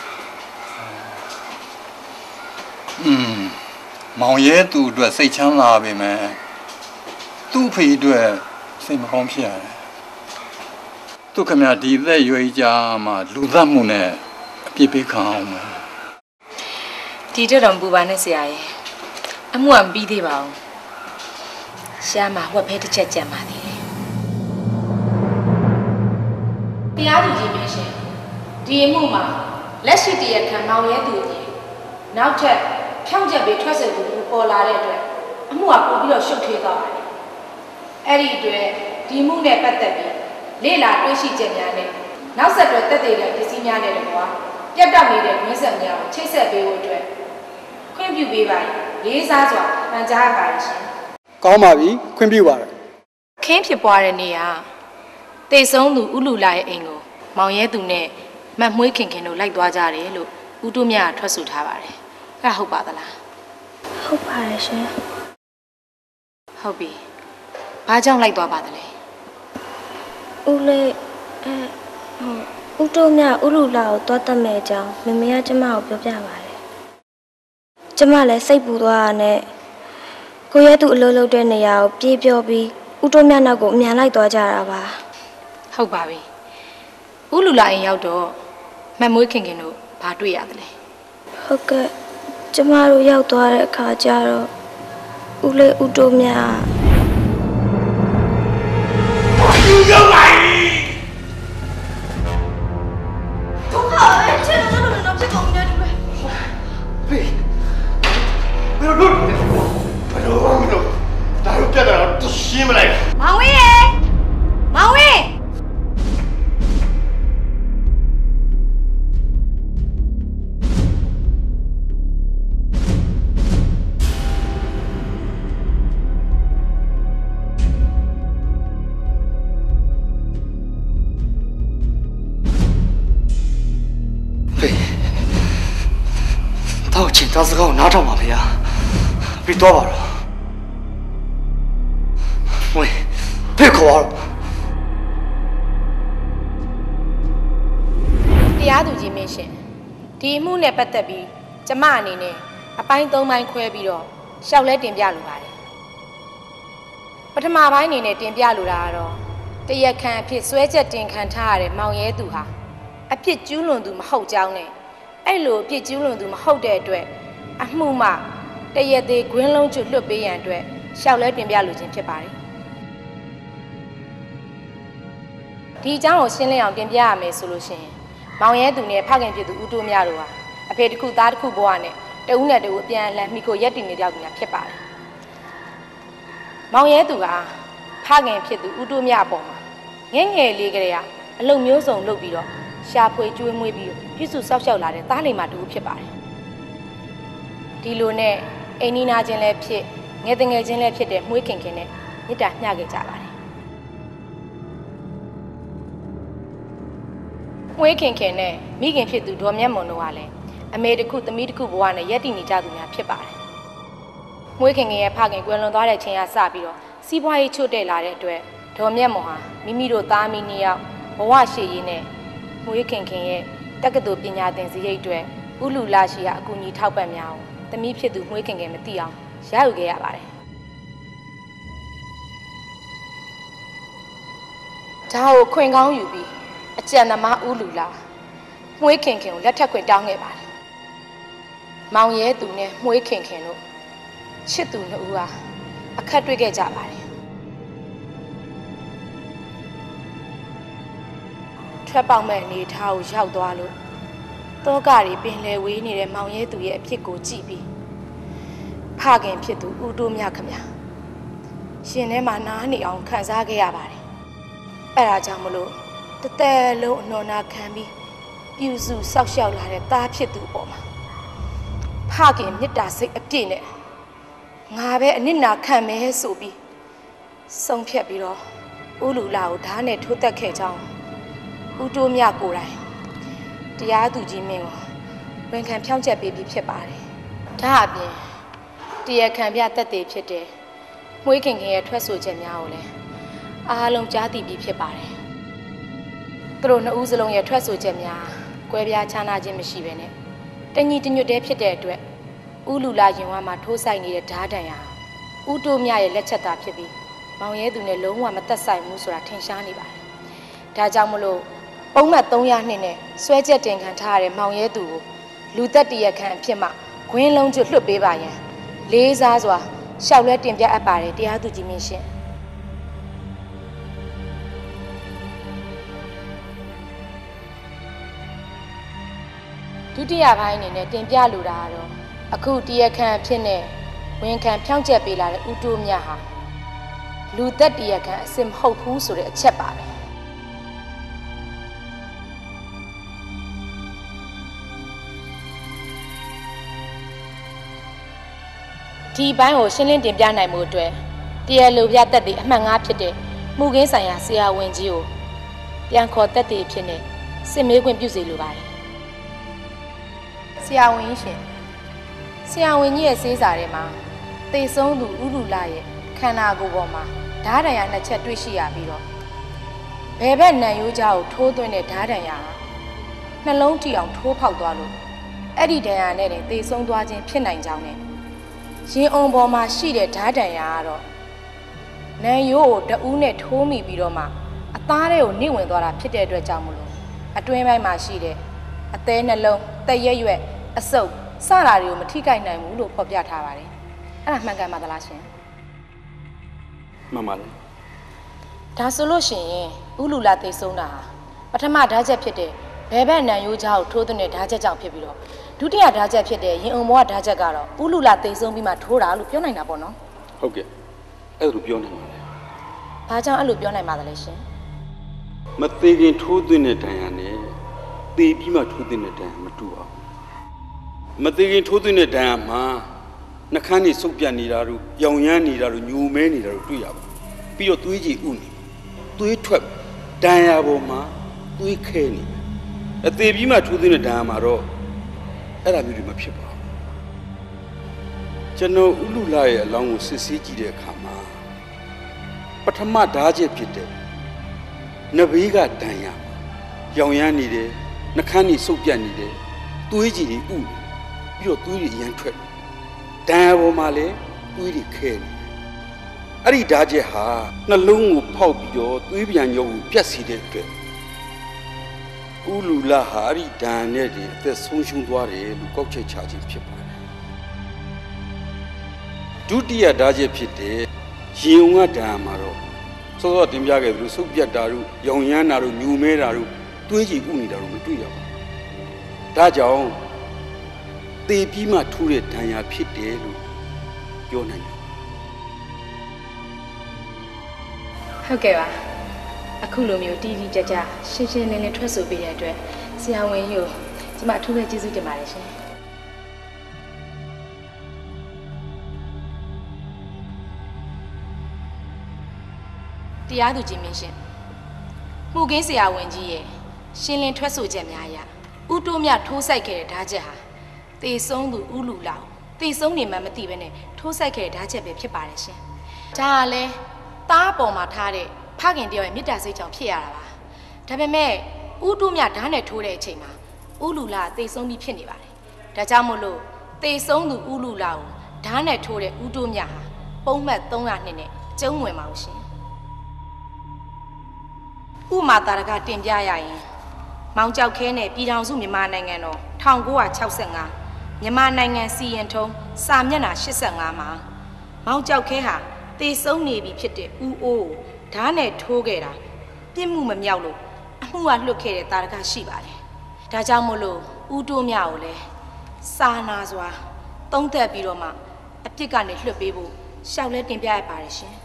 မောင်ရဲသူအတွက်စိတ်ချမ်းသာပါမယ်သူ့ဖေအတွက်စိတ်မကောင်းဖြစ်ရတယ်သူခင်ဗျာဒီသက်ရွေးကြမှာလူသတ်မှုနဲ့အပြစ်ပေးခံအောင်မယ်ဒီတော့ပူပါနဲ့ဆရာရဲ့အမှုကမပြီးသေးပါဘူးရှားမှာဝက်ဖဲတစ်ချက်ကြံပါသေးတယ်တရားသူကြီးမင်းရှင်ဒီအမှုမှာလက်ရှိတရားခံမောင်ရဲသူကြီးနောက်ထပ်ဖြောင်းချက်ပေးထွက်ဆက်သူပေါ်လာတဲ့အတွက်အမှုကပို့ပြီးတော့ရှုပ်ထွေးသွားပါတယ်အဲ့ဒီအတွက်ဒီမှုနဲ့ပတ်သက်ပြီးလေ့လာတွေ့ရှိချက်များနဲ့နောက်ဆက်တွဲတက်တဲ့ပစ္စည်းများနဲ့တော့ပြတ်တောက်နေတဲ့ဝင်းဆက်များကိုချိတ်ဆက်ပေးဖို့အတွက်ခွင့်ပြုပေးပါရေးစားစွာပန်ကြားပါရှင်ကောင်းပါပြီခွင့်ပြုပါတယ်ခင်းဖြစ်ပွားတဲ့နေ့ကတေဆုံးသူဥလူလာရဲ့အိမ်ကိုမောင်ရဲသူနဲ့မတ်မွေးခင်တို့လိုက်သွားကြတယ်လို့ဦးတို့မြတ်ထွက်ဆိုထားပါတယ်အဲ့ဒါဟုတ်ပါသလားဟုတ်ပါတယ်ရှင်ဟုတ်ပြီဘာကြောင့်လိုက်သွားပါသလဲဦးလေးဦးတို့မြတ်ဥလူလာကိုသွားတတ်မဲ့အကြောင်းမမေကကျမကိုပြောပြပါတယ်ကျမလည်းစိတ်ပူသွားတာနဲ့ကိုရဲသူအလုပ်လုပ်တဲ့နေရာကိုပြေးပြောပြီးဦးတို့မြတ်နောက်ကိုအမြန်လိုက်သွားကြတာပါဟုတ်ပါပြီဥလူလာအိမ်ရောက်တော့မတ်မွေးခင်တို့ဘာတွေ့ရသလဲဟုတ်ကဲ့ကျမတို့ရောက်သွားတဲ့အခါကျတော့ဦးလေးဦးတို့မြတ်လူရောက်ပါတို့ကအဲ့ချစ်လို့တော့ဖြစ်ကုန်တယ်တူပဲဖေးဘယ်လိုလုပ်ဒါတော့ပြတ်တာတော့ရှင်းမလိုက်မောင်ဝင်းရေမောင်ဝင်းဒါစကားကိုနားထောင်ပါဗျာပြီးတော့ပါတော့ဝေးဖေခေါ်တော့တရားသူကြီးမင်းရှင်ဒီအမှုနဲ့ပတ်သက်ပြီးကျမအနေနဲ့အပိုင်း၃ပိုင်းခွဲပြီးတော့ရှောက်လဲတင်ပြလိုပါတယ်ပထမပိုင်းအနေနဲ့တင်ပြလိုတာကတော့တရားခံအဖြစ်ဆွဲချက်တင်ခံထားရတဲ့မောင်ရဲသူဟာအဖြစ်ကျူးလွန်သူမဟုတ်ကြောင်းနဲ့အဲ့လိုအဖြစ်ကျူးလွန်သူမဟုတ်တဲ့အတွက်အမှုမှတရက်သေးခွင်းလုံးကျွတ်လွတ်ပေးရန်အတွက်ရှောက်လဲတင်ပြလိုခြင်းဖြစ်ပါတယ်ဒီအကြောင်းကိုရှင်းလင်းအောင်တင်ပြရမယ်ဆိုလို့ရှိရင်မောင်ရဲသူနဲ့ဖခင်ဖြစ်သူဦးတိုးမြတို့ဟာအဖေတစ်ခုသားတစ်ခုဘဝနဲ့တဦးနဲ့တဦးအပြန်အလှန်မိကိုရက်တည်နေကြသူများဖြစ်ပါတယ်မောင်ရဲသူကဖခင်ဖြစ်သူဦးတိုးမြအပေါ်မှာငယ်ငယ်လေးကလေးကအလုံမျိုးစုံလုပ်ပြီးတော့ရှာဖွေကျွေးမွေးပြီးပြည့်စုံစောက်ရှောက်လာတဲ့သားလေးမတူဖြစ်ပါတယ်ဒီလိုနဲ့အိမ်နီးနာချင်းလည်းဖြစ်ငယ်တငယ်ချင်းလည်းဖြစ်တဲ့မှုခင်ခင်နဲ့မေတ္တာမျှခဲ့ကြပါတယ်မှုခင်ခင်နဲ့မိခင်ဖြစ်သူဒေါ်မြတ်မွန်တို့ကလည်းအမေတစ်ခုသမီးတစ်ခုဘဝနဲ့ရက်တည်နေကြသူများဖြစ်ပါတယ်မှုခင်ခင်ရဲ့ဖခင်ကွယ်လွန်သွားတဲ့ချိန်ကစပြီးတော့စီးပွားရေးချို့တဲ့လာတဲ့အတွက်ဒေါ်မြတ်မွန်ဟာမိမိတို့သားမီးနှစ်ယောက်ဘဝရှည်ရည်နဲ့မှုခင်ခင်ရဲ့တက္ကသိုလ်ပညာသင်စရိတ်အတွက်ဥလူလာရှိရာအကူအညီထောက်ပံ့များအောင်သမီးဖြစ်သူမှုခင်ခင်မသိအောင်ရယူခဲ့ရပါတယ်ဒါကိုခွင်ကောင်းယူပြီးအကြံသမားဥလူလာမှုခင်ခင်ကိုလက်ထပ်ခွင့်တောင်းခဲ့ပါတယ်မောင်ရဲသူနဲ့မှုခင်ခင်တို့ချစ်သူနှစ်ဦးဟာအခက်တွေ့ခဲ့ကြပါတယ်ထွက်ပေါက်မဲ့အနေထားကိုရောက်သွားလို့တောကတွေပင်လယ်ဝေးနေတဲ့မောင်ရဲသူရဲ့အဖြစ်ကိုကြည့်ပြီးဖခင်ဖြစ်သူဦးတိုးမြခမရှင်ထဲမှာနားနေအောင်ခံစားခဲ့ရပါတယ်အဲ့ဒါကြောင့်မလို့တသက်လုံးအနော်နာခံပြီးပြူစုစောက်ရှောက်လာတဲ့သားဖြစ်သူပေါ်မှာဖခင်မေတ္တာစိတ်အပြည့်နဲ့ငါပဲအနစ်နာခံမယ်ဆိုပြီးဆုံးဖြတ်ပြီးတော့ဥလူလာကိုဓာတ်နဲ့ထိုးတက်ခဲ့ကြောင်းဦးတိုးမြကိုယ်တိုင်တရားသူကြီးမင်းကိုဝန်ခံဖြောင်းချက်ပေးပြီးဖြစ်ပါတယ်ဒါအပြင်တရားခံပြတက်သေးဖြစ်တဲ့မှုခင်ခင်ရဲ့ထွက်ဆိုချက်များကိုလည်းအားလုံးကြားသိပြီးဖြစ်ပါတယ်သူတို့နှစ်ဦးစလုံးရဲ့ထွက်ဆိုချက်များကွဲပြားခြားနာခြင်းမရှိဘဲနဲ့တညီတညွတ်တည်းဖြစ်တဲ့အတွက်ဥလူလာရင်ဝါမှာထိုးဆိုင်နေတဲ့ဓာတ်တန်ရာဦးတိုးမြရဲ့လက်ချက်သာဖြစ်ပြီးမောင်ရဲသူနဲ့လုံးဝမသက်ဆိုင်ဘူးဆိုတာထင်ရှားနေပါတယ်ဒါကြောင့်မလို့ပုံမှန်302နဲ့ဆွဲချက်တင်ခံထားရတဲ့မောင်ရဲသူကိုလူသက်တရက်ခံအဖြစ်မှခွင်းလုံးကျွတ်လွှတ်ပေးပါရန်လေးစားစွာရှောက်လဲတင်ပြအပ်ပါတယ်တရားသူကြီးမင်းရှင်ဒုတိယပိုင်းအနေနဲ့တင်ပြလိုတာကတော့အခုတရားခံအဖြစ်နဲ့ဝန်ခံဖြောင်းချက်ပေးလာတဲ့ဦးတိုးမြဟာလူသက်တရားခံအစစ်မဟုတ်ဘူးဆိုတဲ့အချက်ပါပဲဒီဘိုင်းကိုရှင်းလင်းတင်ပြနိုင်မှုအတွက်တရားလိုပြတက်တဲ့အမှတ်5ဖြစ်တဲ့မှုခင်းဆိုင်ရာဆရာဝန်ကြီးကိုပြန်ခေါ်တက်တဲ့ဖြစ်နေစစ်မေးခွင့်ပြုစီလိုပါတယ်ဆရာဝန်ကြီးရှင်ဆရာဝန်ကြီးရဲ့စေးစာထဲမှာသေဆုံးသူဥလူလာရဲ့ခန္ဓာကိုယ်ပေါ်မှာဓာတ်ဒဏ်ရာ2ချက်တွေ့ရှိရပြီးတော့ဘယ်ဘက်နံရိုးကြားကိုထိုးသွင်းတဲ့ဓာတ်ဒဏ်ရာနှလုံးထိအောင်ထိုးဖောက်သွားလို့အဲ့ဒီဒဏ်ရာနဲ့တင်သေဆုံးသွားခြင်းဖြစ်နိုင်ကြောင်းနဲ့ရင်အုံပေါ်မှာရှိတဲ့ဓာတ်ဒဏ်ရာကတော့နံရိုးကိုတဦးနဲ့ထိုးမိပြီးတော့မှအသားတွေကိုနှိမ့်ဝင်သွားတာဖြစ်တဲ့အတွက်ကြောင့်မလို့အတွင်းပိုင်းမှာရှိတဲ့အသေးနှလုံးတက်ရွက်ရွက်အဆုပ်စတာတွေကိုမထိခိုက်နိုင်ဘူးလို့ဖော်ပြထားပါတယ်အဲ့ဒါမှန်ကန်ပါသလားရှင်မှန်ပါလေဒါဆိုလို့ရှိရင်ဥလူလာသိဆုံးတာပထမဓာတ်ချက်ဖြစ်တဲ့ဘဲဘက်နံရိုးကြားကိုထိုးသွင်းတဲ့ဓာတ်ချက်ကြောင့်ဖြစ်ပြီးတော့ဒုတိယဓာတ်ချက်ဖြစ်တဲ့ရင်အုံဘောကဓာတ်ချက်ကတော့ဥလူလာသိဆုံးပြီးမှထိုးတာလို့ပြောနိုင်တာပေါ့နော်ဟုတ်ကဲ့အဲ့လိုပြောနိုင်ပါလေဘာကြောင့်အဲ့လိုပြောနိုင်ပါသလဲရှင်မသေးခင်ထိုးသွင်းတဲ့ဒဏ်ရာနဲ့သေပြီးမှထိုးသွင်းတဲ့ဒဏ်ရာမတူပါဘူးမသေးခင်ထိုးသွင်းတဲ့ဒဏ်ရာမှာနှခမ်းနေစုပ်ပြတ်နေတာတို့ပြောင်ရမ်းနေတာတို့ညိုမဲနေတာတို့တွေ့ရပါပြီးတော့သွေးကြည်ဥနေသွေးထွက်ဒဏ်ရာပေါ်မှာသွေးခဲနေအသေးပြီးမှထိုးသွင်းတဲ့ဒဏ်ရာမှာတော့အဲ့ဒါမျိုးတွေမဖြစ်ပါဘူးကျွန်တော်ဥလူလာရဲ့အလောင်းကိုစစ်ဆေးကြည့်တဲ့အခါမှာပထမဓာတ်ချက်ဖြစ်တဲ့နဘေးကတန်ရရောင်ရမ်းနေတယ်နှခမ်းတွေစုပ်ပြတ်နေတယ်သွေးကြည်တွေဥပြီးတော့သွေးတွေအရန်ထွက်တန်ရပေါ်မှာလည်းသွေးတွေခဲနေအဲ့ဒီဓာတ်ချက်ဟာနှလုံးကိုဖောက်ပြီးတော့သွေးပြန်ရုပ်ကိုပြတ်စေတဲ့အတွက်ဥလူလာဟာအဲ့ဒီဓာတ်နဲ့ဒီအသက်ဆုံးရှုံးသွားတယ်လို့ကောက်ချက်ချခြင်းဖြစ်ပါတယ်ဒုတိယဓာတ်ချက်ဖြစ်တဲ့ရေုံကဓာတ်မှာတော့စောစောတင်ပြခဲ့သလိုစုပ်ပြတ်တာတို့ရောင်ရမ်းတာတို့ညူမဲတာတို့သွေးကြည်ဥနေတာတို့မတွေ့ရပါဘူးဒါကြောင့်သေပြီးမှထူးတဲ့ဒဏ်ရာဖြစ်တယ်လို့ပြောနိုင်တယ်ဟုတ်ကဲ့ပါအခုလိုမျိုးတီးတီးကြကြရှင်းရှင်းလင်းလင်းထွက်ဆိုပေးတဲ့အတွက်ဆရာဝန်ကြီးကိုဒီမှာအထူးပဲကျေးဇူးတင်ပါတယ်ရှင်တရားသူကြီးမင်းရှင်မှုကင်းဆရာဝန်ကြီးရဲ့ရှင်းလင်းထွက်ဆိုချက်များအရဥတိုးမြထိုးဆိုင်ခဲ့တဲ့ဓာတ်ချက်ဟာတေဆုံးသူဥလူလာတေဆုံးနေမှမသိဘဲနဲ့ထိုးဆိုင်ခဲ့တဲ့ဓာတ်ချက်ပဲဖြစ်ပါတယ်ရှင်ဒါကလည်းသားပေါ်မှာထားတဲ့ဖခင်တယောက်ရဲ့မေတ္တာစိတ်ကြောင့်ဖြစ်ရတာပါဒါပေမဲ့ဥတိုးမြဓာတ်နဲ့ထိုးတဲ့အချိန်မှာဥလူလာတေဆုံးပြီးဖြစ်နေပါတယ်ဒါကြောင့်မို့လို့တေဆုံးသူဥလူလာကိုဓာတ်နဲ့ထိုးတဲ့ဥတိုးမြဟာပုံမှန်300နှစ်နဲ့ကျုံးဝင်ပါလို့ရှင်ဥမာတာရကတင်ပြရရင်မောင်ကြောက်ခဲနဲ့ပြည်ထောင်စုမြန်မာနိုင်ငံတော်1965မြန်မာနိုင်ငံစီရင်ထုံးစာမျက်နှာ85မှာမောင်ကြောက်ခဲဟာတေဆုံးနေပြီဖြစ်တဲ့ဦးအိုးဓာတ်နဲ့ထိုးခဲ့တာပြစ်မှုမမြောက်လို့အမှုကလွတ်ခဲ့တဲ့တာရကရှိပါတယ်ဒါကြောင့်မို့လို့ဦးတိုးမြကိုလည်းစာနာစွာသုံးသပ်ပြီးတော့မှအပြစ်ကနေလွှတ်ပေးဖို့ရှောက်လဲတင်ပြရပါတယ်ရှင်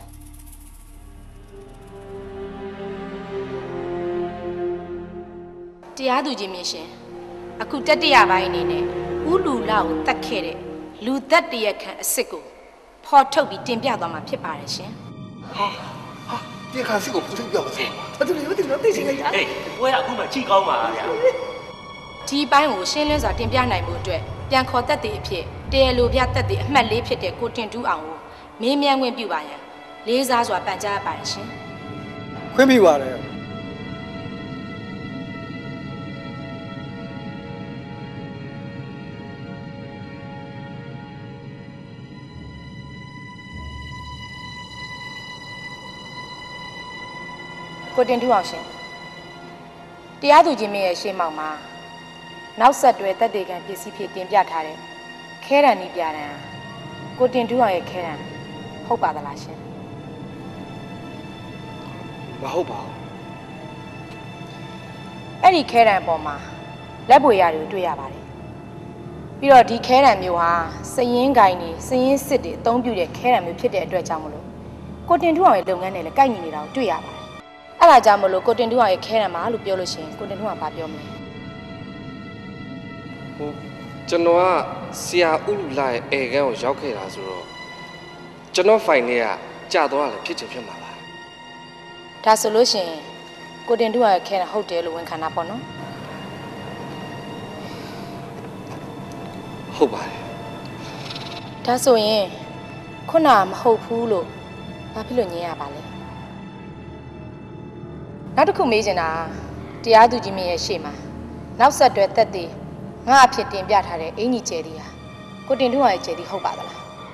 တရားသူကြီးမင်းရှင်အခုတတိယပိုင်းအနေနဲ့ဥလူလာကိုတတ်ခဲ့တဲ့လူသက်တရက်ခန့်အစ်စ်ကိုဖော်ထုတ်ပြီးတင်ပြသွားမှာဖြစ်ပါတယ်ရှင်ဟာဒီခါစီကိုဖော်ထုတ်ပြပါစို့ဘာတူလဲဘာတူလဲသိချင်ကြရဟေးဘွဲအခုမှကြည့်ကောင်းပါဗျာဒီပိုင်းကိုရှင်းလင်းစွာတင်ပြနိုင်ဖို့အတွက်ပြန်ခေါ်သက်တဲ့အဖြစ်တရားလိုပြသက်တဲ့အမှတ်၄ဖြစ်တဲ့ကိုတင်တူးအောင်ကိုမင်းမြန်ခွင့်ပြုပါရန်လေးစားစွာပန်ကြားရပါတယ်ရှင်ခွင့်ပြုပါတယ်ကိုတင်တူအောင်ရှင်တရားသူကြီးမင်းရဲ့ရှေ့မှောက်မှာနောက်ဆက်တွဲတက်တေကံပစ္စည်းဖြစ်တင်ပြထားတဲ့ခဲရန်ဤပြရန်ကိုတင်တူအောင်ရဲ့ခဲရန်ဟုတ်ပါသလားရှင်မဟုတ်ပါဘူးအဲ့ဒီခဲရန်ပေါ်မှာလက်ပွေရတွေကိုတွေ့ရပါတယ်ပြီးတော့ဒီခဲရန်မျိုးဟာစရင်ကိုင်းနေစရင်စစ်တွေအသုံးပြုတဲ့ခဲရန်မျိုးဖြစ်တဲ့အတွက်ကြောင့်မလို့ကိုတင်တူအောင်ရဲ့လုပ်ငန်းတွေလည်းကိုက်ညီနေတာကိုတွေ့ရပါတယ်အဲ့ဒါကြောင့်မလို့ကိုတင်တူအောင်ရဲ့ခဲရံမှာလို့ပြောလို့ရှိရင်ကိုတင်တူအောင်ဘာပြောမလဲကျွန်တော်ကဆရာဥလူလာရဲ့အေကန်းကိုရောက်ခဲ့တာဆိုတော့ကျွန်တော်ဖိုင်ထဲကကြာသွားတယ်ဖြစ်ချင်ဖြစ်မှာပါဒါဆိုလို့ရှိရင်ကိုတင်တူအောင်ရဲ့ခဲရံဟုတ်တယ်လို့ဝန်ခံတာပေါ့နော်ဟုတ်ပါတယ်ဒါဆိုရင်ခုနမဟုတ်ဘူးလို့ဘာဖြစ်လို့ညင်ရပါလဲနောက်တစ်ခုမေးချင်တာတရားသူကြီးမင်းရဲ့ရှေ့မှာနောက်ဆက်တွဲသက်သေငါအဖြစ်တင်ပြထားတဲ့အင်ကြီးကျဲဒီဟာကိုတင်တူအောင်ရဲ့ကျဲဒီဟုတ်ပါသလား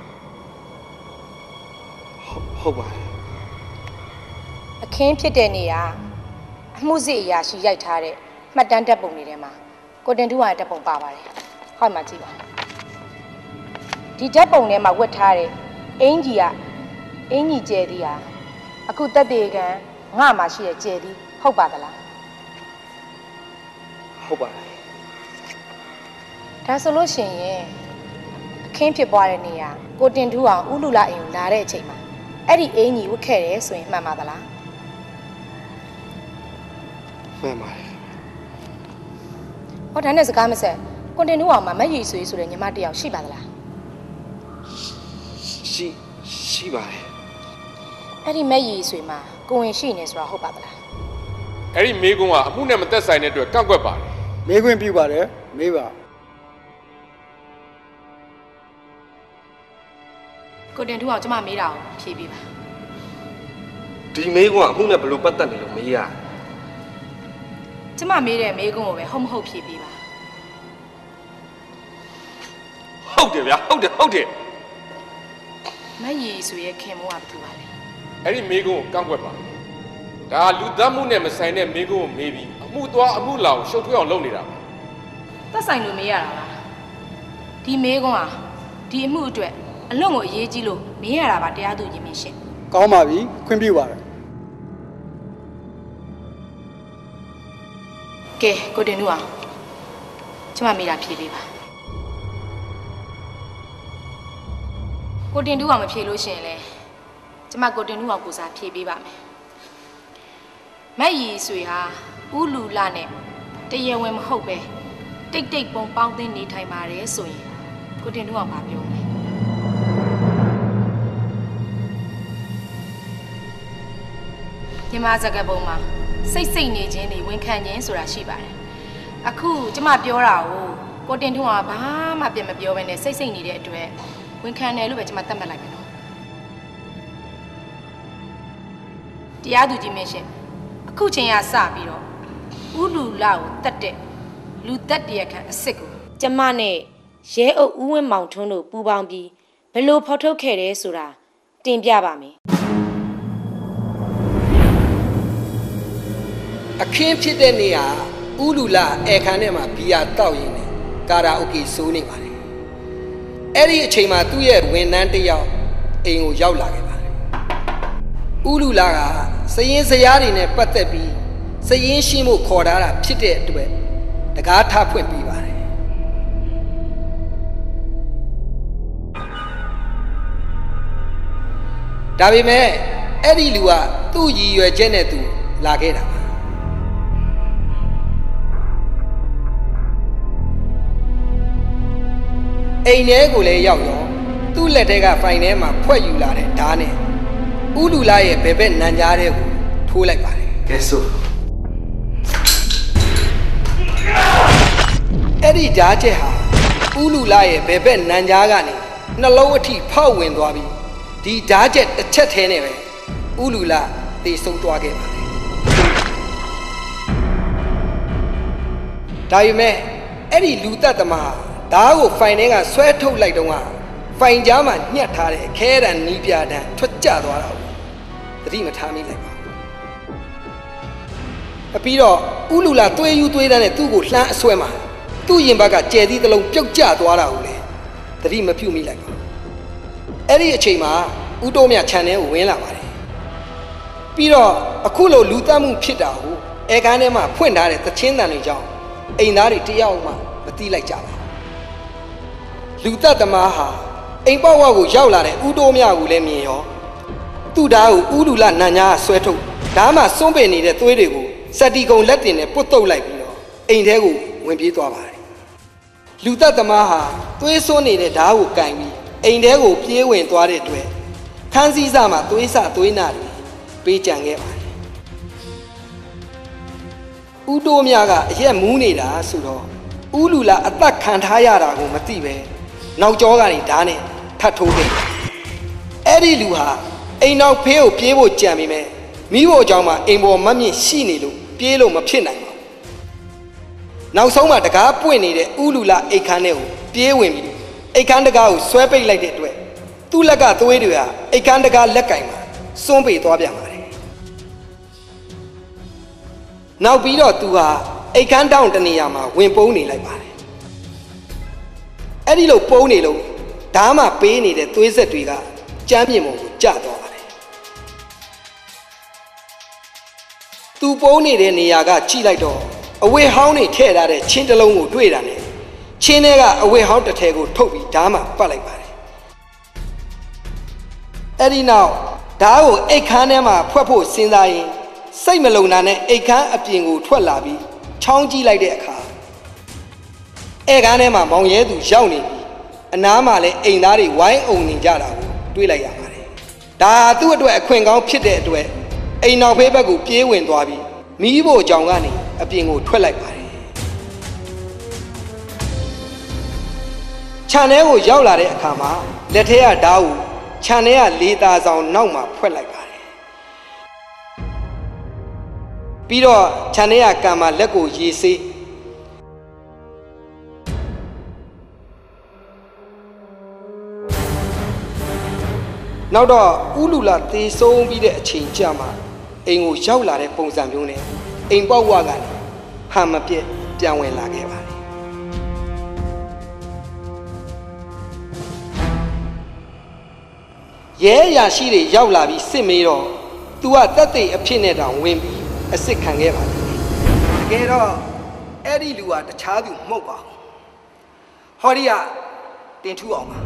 ဟုတ်ပါတယ်အခင်းဖြစ်တဲ့နေရာအမှုစစ်အရာရှိရိုက်ထားတဲ့မှတ်တမ်းဓာတ်ပုံတွေထဲမှာကိုတင်တူအောင်ရဲ့ဓာတ်ပုံပါပါတယ်ဟောမှာကြည့်ပါဒီဓာတ်ပုံထဲမှာဝတ်ထားတဲ့အင်ကြီးကျဲဒီဟာအခုသက်သေကံငါမှရှိရဲ့ကျဲဒီဟုတ်ပါသလားဟုတ်ပါတယ်ဒါဆိုလို့ရှိရင်အခင်းဖြစ်ပွားတဲ့နေရာကိုတင်ထူးအောင်ဥလူလာအိမ်ကိုလာတဲ့အချိန်မှာအဲ့ဒီအင်ကြီးဝတ်ခဲ့တယ်ဆိုရင်မှန်ပါသလားမှန်ပါတယ်ဟောဒါနဲ့စကားမဆက်ကိုတင်ထူးအောင်မှာမက်ရီဆွေးဆိုတဲ့ညီမတယောက်ရှိပါသလားရှိပါတယ်အဲ့ဒီမက်ရီဆွေးမှာကိုဝင်ရှိနေဆိုတာဟုတ်ပါသလားအဲ့ဒီမေးခွန်းကအမှုနဲ့မသက်ဆိုင်တဲ့အတွက်ကန့်ကွက်ပါတယ်မေးခွင့်ပြုပါတယ်မေးပါကိုတင်ထူအောင်ကျမမေးတာကိုဖြေပေးပါဒီမေးခွန်းကအမှုနဲ့ဘယ်လိုပတ်သက်နေလို့မေးရကျမမေးတဲ့မေးခွန်းကိုပဲဟုတ်မဟုတ်ဖြေပေးပါဟုတ်တယ်ဗျာဟုတ်တယ်မရီဆိုရဲ့ခင်မိုးကဘာတူပါလဲအဲ့ဒီမေးခွန်းကိုကန့်ကွက်ပါဒါလူသတ်မှုနဲ့မဆိုင်တဲ့မေးခွန်းကိုမေးပြီးအမှုသွားအမှုလာကိုရှုပ်ထွေးအောင်လုပ်နေတာပါသက်ဆိုင်လို့မေးရတာပါဒီမေးခွန်းဟာဒီအမှုအတွက်အလွန်ကိုအရေးကြီးလို့မေးရတာပါတရားသူကြီးမင်းရှင်ကောင်းပါပြီခွင့်ပြုပါတယ်ကဲကိုတင်ထူအောင်ကျမမေးတာဖြေပေးပါကိုတင်ထူအောင်မဖြေလို့ရှင်လေကျမကိုတင်ထူအောင်ကိုစားဖြေပေးပါမယ်မက်ရီဆွေဟာဦးလူလာနဲ့တရားဝင်မဟုတ်ပဲတိတ်တိတ်ပုံပေါင်းသိနေထိုင်ပါတယ်ဆိုရင်ကိုတင်ထူအောင်ဗာပြောမယ်ဒီမှာစကားပုံမှာစိတ်နေခြင်းတွေဝန်ခံခြင်းဆိုတာရှိပါတယ်အခုကျမပြောတာကိုတင်ထူအောင်ဘာမှပြန်မပြောဘဲနဲ့စိတ်နေတဲ့အတွက်ဝန်ခံတယ်လို့ပဲကျမသတ်မှတ်လိုက်မယ်နော်တရားသူကြီးမင်းရှင်အခုချိန်ကစပြီးတော့ဦးလူလာကိုတတ်တဲ့လူသက်တရခန့်အစ်စ်ကိုကျမနဲ့ရဲအုပ်ဦးဝင်းမောင်ထွန်းတို့ပူးပေါင်းပြီးဘလို့ဖော်ထုတ်ခဲ့တယ်ဆိုတာတင်ပြပါမယ်အခင်းဖြစ်တဲ့နေရာဥလူလာအခန်းထဲမှာဘီယာတောက်ရင်းနဲ့ကာရာအိုကေဆိုးနေပါတယ်အဲ့ဒီအချိန်မှာသူ့ရဲ့ဝန်ထမ်းတစ်ယောက်အိမ်ကိုရောက်လာခဲ့ပါတယ်ဥလူလာကစရင်စရားတွေနဲ့ပတ်သက်ပြီးစရင်ရှင်းဖို့ခေါ်ထားတာဖြစ်တဲ့အတွက်တကားထဖွင့်ပြီးပါတယ်ဒါပေမဲ့အဲ့ဒီလူကသူ့ရည်ရွယ်ချက်နဲ့သူလာခဲ့တာပါအိမ်ထဲကိုလည်းရောက်ရောသူ့လက်ထဲကဖိုင်ထဲမှာဖွက်ယူလာတဲ့ဓာတ်နဲ့ဥလူလာရဲ့ဘယ်ဘက်နံကြားတဲ့ကိုထိုးလိုက်ပါတယ်ကဲဆိုအဲ့ဒီဓာတ်ချက်ဟာဥလူလာရဲ့ဘယ်ဘက်နံကြားကနေနှလုံးအထိဖောက်ဝင်သွားပြီးဒီဓာတ်ချက်တစ်ချက်ထဲနဲ့ပဲဥလူလာသေဆုံးသွားခဲ့ပါတယ်ဒါပေမဲ့အဲ့ဒီလူသက်သမားဓာတ်ကိုဖိုင်ထဲကဆွဲထုတ်လိုက်တော့ကဖိုင်ကြားမှာညှက်ထားတဲ့ခဲရန်နီးပြတန်းထွက်ကျသွားတာကိုသတိမထားမိလိုက်ပါဘူးအပြီးတော့ဥလူလာသွေးယူသွေးတန်းနဲ့သူ့ကိုလှမ်းအဆွဲမှာသူ့ရင်ဘက်ကကျယ်သီးတစ်လုံးပြုတ်ကျသွားတာကိုလည်းသတိမပြုမိလိုက်ပါဘူးအဲ့ဒီအချိန်မှာဥတိုးမြခြံထဲကိုဝင်လာပါတယ်ပြီးတော့အခုလိုလူသတ်မှုဖြစ်တာကိုအဲကန်းထဲမှာဖွင့်ထားတဲ့သချင်းတန်တွေကြောင့်အိမ်သားတွေတယောက်မှမသိလိုက်ကြပါလူသက်သမားဟာအိမ်ပေါက်ဝကိုရောက်လာတဲ့ဥတိုးမြကိုလည်းမြင်ရောသူ့ဓာတ်ကိုဥလူလာနံညာဆွဲထုတ်ဓာတ်မှာစွန့်ပင်နေတဲ့သွေးတွေကိုစက်တီကုံလက်တင်နဲ့ပုတ်တုပ်လိုက်ပြီးတော့အိမ်ထဲကိုဝင်ပြေးသွားပါတယ်လူသက်သမားဟာသွေးစွန်းနေတဲ့ဓာတ်ကိုကင်ပြီးအိမ်ထဲကိုပြေးဝင်သွားတဲ့အတွက်ခန်းစည်းစမှာသွေးစသွေးနာတွေပေးကြံခဲ့ပါတယ်ဥတိုးမြကအရက်မူးနေတာဆိုတော့ဥလူလာအသက်ခံထားရတာကိုမသိပဲနောက်ကျောကနေဓာတ်နဲ့ထပ်ထိုးခဲ့အဲ့ဒီလူဟာအိမ်နောက်ဖေးကိုပြေးဖို့ကြံပြီးမဲ့မိဖို့အကြောင်းမှာအိမ်ပေါ်မမြင့်ရှိနေလို့ပြေးလို့မဖြစ်နိုင်ပါဘူးနောက်ဆုံးမှတကားပွင့်နေတဲ့ဥလူလာအိတ်ခမ်းထဲကိုပြေးဝင်ပြီးအိတ်ခမ်းတကားကိုဆွဲပိတ်လိုက်တဲ့အတွက်သူ့လက်ကသွေးတွေဟာအိတ်ခမ်းတကားလက်ကင်မှာစွန့်ပေသွားပြန်ပါတယ်နောက်ပြီးတော့သူဟာအိတ်ခမ်းတောင်းတနေရာမှာဝင်ပုန်းနေလိုက်ပါတယ်အဲ့ဒီလိုပုန်းနေလို့ဓားမှာပေးနေတဲ့သွေးဆက်တွေကကြမ်းပြင်ပေါ်ကိုကျသွားပါတယ်သူပုန်းနေတဲ့နေရာကကြည့်လိုက်တော့အဝေဟောင်းတွေထည့်ထားတဲ့ချင်းတစ်လုံးကိုတွေ့တာနဲ့ချင်းထဲကအဝေဟောင်းတစ်ထည်ကိုထုတ်ပြီးဓားမှာပတ်လိုက်ပါတယ်အဲ့ဒီနောက်ဓားကိုအိတ်ခမ်းထဲမှာဖွက်ဖို့စဉ်းစားရင်စိတ်မလုံတာနဲ့အိတ်ခမ်းအပြင်ကိုထွက်လာပြီးချောင်းကြည့်လိုက်တဲ့အခါအဲကန်းထဲမှာမောင်ရဲသူရောက်နေပြီးအနားမှာလည်းအိမ်သားတွေဝိုင်းအုံနေကြတာကိုတွေ့လိုက်ရပါတယ်ဒါသူ့အတွက်အခွင့်ကောင်းဖြစ်တဲ့အတွက်အိမ်နောက်ဖေးဘက်ကိုပြေးဝင်သွားပြီးမီးဖို့ကြောင်ကနေအပြင်ကိုထွက်လိုက်ပါတယ်ခြံထဲကိုရောက်လာတဲ့အခါမှာလက်ထဲကဓာတ်ကိုခြံထဲကလေသာဆောင်နောက်မှာဖွက်လိုက်ပါတယ်ပြီးတော့ခြံထဲကကံမှာလက်ကိုရေဆေးနောက်တော့ဥလူလာသေဆုံးပြီးတဲ့အချိန်ကြာမှအိမ်ကိုရောက်လာတဲ့ပုံစံမျိုးနဲ့အိမ်ပေါက်ဝကနေဟန်မပြက်ပြန်ဝင်လာခဲ့ပါတယ်ရဲရရှိတွေရောက်လာပြီးစစ်မေးတော့သူကတက်သိအဖြစ်နဲ့တောင်ဝင်ပြီးအစစ်ခံခဲ့ပါတယ်တကယ်တော့အဲ့ဒီလူကတခြားသူမဟုတ်ပါဘူးဟောဒီကတင်ထူအောင်ပါ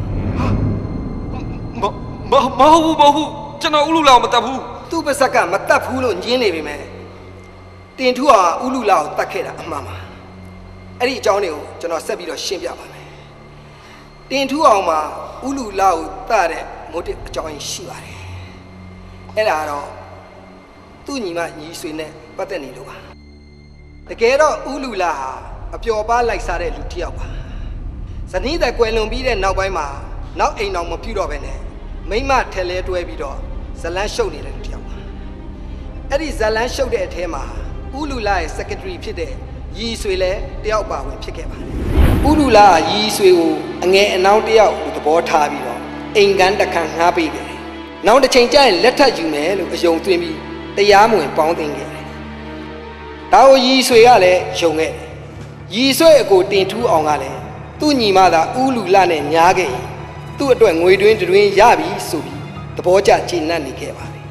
မဟုတ်ဘူးကျွန်တော်ဥလူလာကိုမတတ်ဘူးသူ့ပါဇက်ကမတတ်ဘူးလို့ညင်းနေပြီမဲ့တင်ထူအောင်ဥလူလာကိုတတ်ခဲ့တာအမှန်ပါအဲ့ဒီအကြောင်းတွေကိုကျွန်တော်ဆက်ပြီးတော့ရှင်းပြပါမယ်တင်ထူအောင်မှာဥလူလာကိုတတ်တဲ့မို့တဲ့အကြောင်းရင်းရှိပါတယ်အဲ့ဒါတော့သူ့ညီမညီဆွေနဲ့ပတ်သက်နေလို့ပါတကယ်တော့ဥလူလာဟာအပျော်ပါလိုက်စားတဲ့လူတစ်ယောက်ပါဇနီးသက်ကွယ်လွန်ပြီးတဲ့နောက်ပိုင်းမှာနောက်အိမ်တော်မပြုတော့ဘဲနဲ့မိမထဲလဲတွဲပြီးတော့ဇလန်းရှုပ်နေတဲ့လူတစ်ယောက်ပါအဲ့ဒီဇလန်းရှုပ်တဲ့အထဲမှာဥလူလာရဲ့ secretary ဖြစ်တဲ့ရီဆွေလည်းတယောက်ပါဝင်ဖြစ်ခဲ့ပါတယ်ဥလူလာရီဆွေကိုအငယ်အနောက်တယောက်သဘောထားပြီးတော့အိမ်ကန်တစ်ခါငှားပေးခဲ့တယ်နောက်တစ်ချိန်ကျရင်လက်ထပ်ယူမယ်လို့အယုံသွင်းပြီးတရားမဝင်ပေါင်းတင်ခဲ့တယ်ဒါကိုရီဆွေကလည်းယုံခဲ့တယ်ရီဆွေအကိုတင်ထူးအောင်ကလည်းသူ့ညီမသာဥလူလာနဲ့ညားခဲ့ရင်သူ့အတွက်ငွေတွင်းတွင်းရပြီဆိုပြီးသဘောကျကျေနပ်နေခဲ့ပါတယ်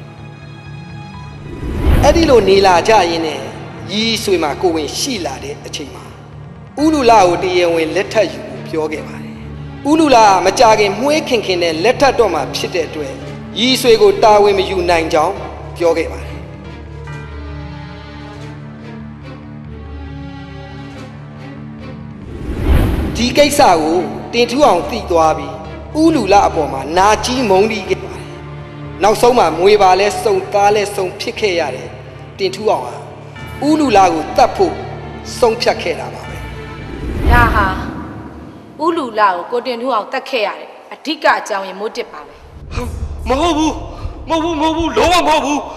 အဲ့ဒီလိုနေလာကြရင်းနဲ့ရီဆွေမှာကိုဝင်ရှိလာတဲ့အချိန်မှာဥလူလာကိုတရားဝင်လက်ထပ်ယူဖို့ပြောခဲ့ပါတယ်ဥလူလာမကြခင်မွှေးခင်နဲ့လက်ထပ်တော့မှဖြစ်တဲ့အတွက်ရီဆွေကိုတာဝန်မယူနိုင်ကြောင်းပြောခဲ့ပါတယ်ဒီကိစ္စကိုတင်ထူအောင်သိသွားပြီးဥလူလာအပေါ်မှာနာကြီးမုန်းပြီးခဲ့ပါတယ်နောက်ဆုံးမှာမွေပါလဲစုံသားလဲစုံဖြစ်ခဲ့ရတယ်တင်ထူအောင်ဟာဥလူလာကိုတတ်ဖို့ဆုံးဖြတ်ခဲ့တာပါပဲဒါဟာဥလူလာကိုတင်ထူအောင်တတ်ခဲ့ရတယ်အဓိကအကြောင်းရင်းမို့တစ်ပါပဲမဟုတ်ဘူးလုံးဝမဟုတ်ဘူးမဟုတ်ဘူး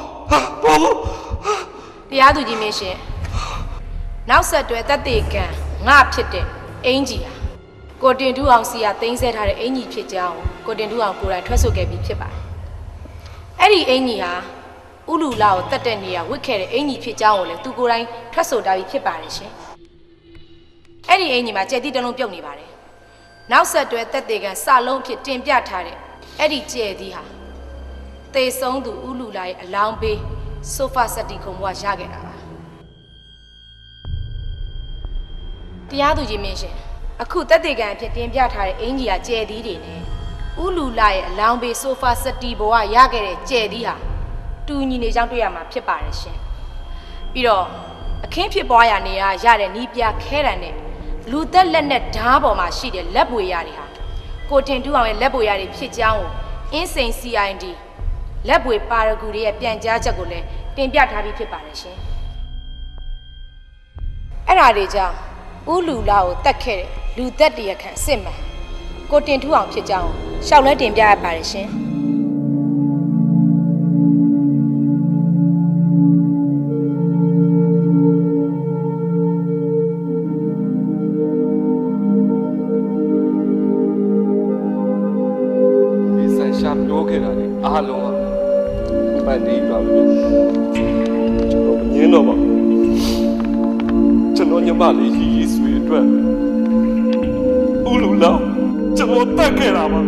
တရားသူကြီးမင်းရှင်နောက်ဆက်တွဲတက်တေကံငါဖြစ်တဲ့အင်ကြီးဟာကိုတင်ထူအောင်စီကသိမ်းဆဲထားတဲ့အင်ကြီးဖြစ်ကြောင်းကိုတင်ထူအောင်ကိုယ်တိုင်ထွက်ဆိုခဲ့ပြီးဖြစ်ပါတယ်အဲ့ဒီအင်ကြီးဟာဥလူလာကိုတတ်တဲ့နေရာဝစ်ခဲ့တဲ့အင်ကြီးဖြစ်ကြောင်းကိုလည်းသူကိုယ်တိုင်ထွက်ဆိုထားပြီးဖြစ်ပါတယ်ရှင်အဲ့ဒီအင်ကြီးမှာကြက်တိတလုံးပြုတ်နေပါတယ်နောက်ဆက်တွဲတက်တေကံစလုံးဖြစ်တင်ပြထားတဲ့အဲ့ဒီကြက်သီးဟာသေဆုံးသူဥလူလာရဲ့အလောင်းပေးဆိုဖာစတီခုံဘွားရခဲ့တာပါတရားသူကြီးမင်းရှင်အခုတက်တေကံအဖြစ်တင်ပြထားတဲ့အင်ကြီးကကြဲသီးတွေနဲ့ဥလူလာရဲ့အလောင်းပေးဆိုဖာစတီဘွားရခဲ့တဲ့ကြဲသီးဟာတူညီနေကြောင်းတွေ့ရမှာဖြစ်ပါတယ်ရှင်ပြီးတော့အခင်းဖြစ်ပွားရာနေရာရတဲ့နီးပြခဲတံနဲ့လူသက်လက်နဲ့ဓားပေါ်မှာရှိတဲ့လက်ပွေရတွေဟာကိုတင်တူအောင်ရဲ့လက်ပွေရတွေဖြစ်ကြောင်းကိုအင်းစိန် CID လက်ပွေပါရဂူတွေရဲ့ပြန်ကြားချက်ကိုလည်းတင်ပြထားပြီးဖြစ်ပါတယ်ရှင်အဲ့ဒါတွေကြောင့်ဥလူလာကိုတတ်ခဲ့တဲ့လူသက်တရခန့်အစ်မှန်ကိုတင်ထူအောင်ဖြစ်ကြောင်းရှောက်လဲတင်ပြရပါတယ်ရှင်ဒီဆန်ရှာပြောခဲ့တာလေအားလုံးကပတ်တည်ပါပဲကျွန်တော်မငင်းတော့ပါကျွန်တော်ညမလေးရီဆွေအတွက်ဥလူလာကျွန်တော်တတ်ခဲ့တာပါ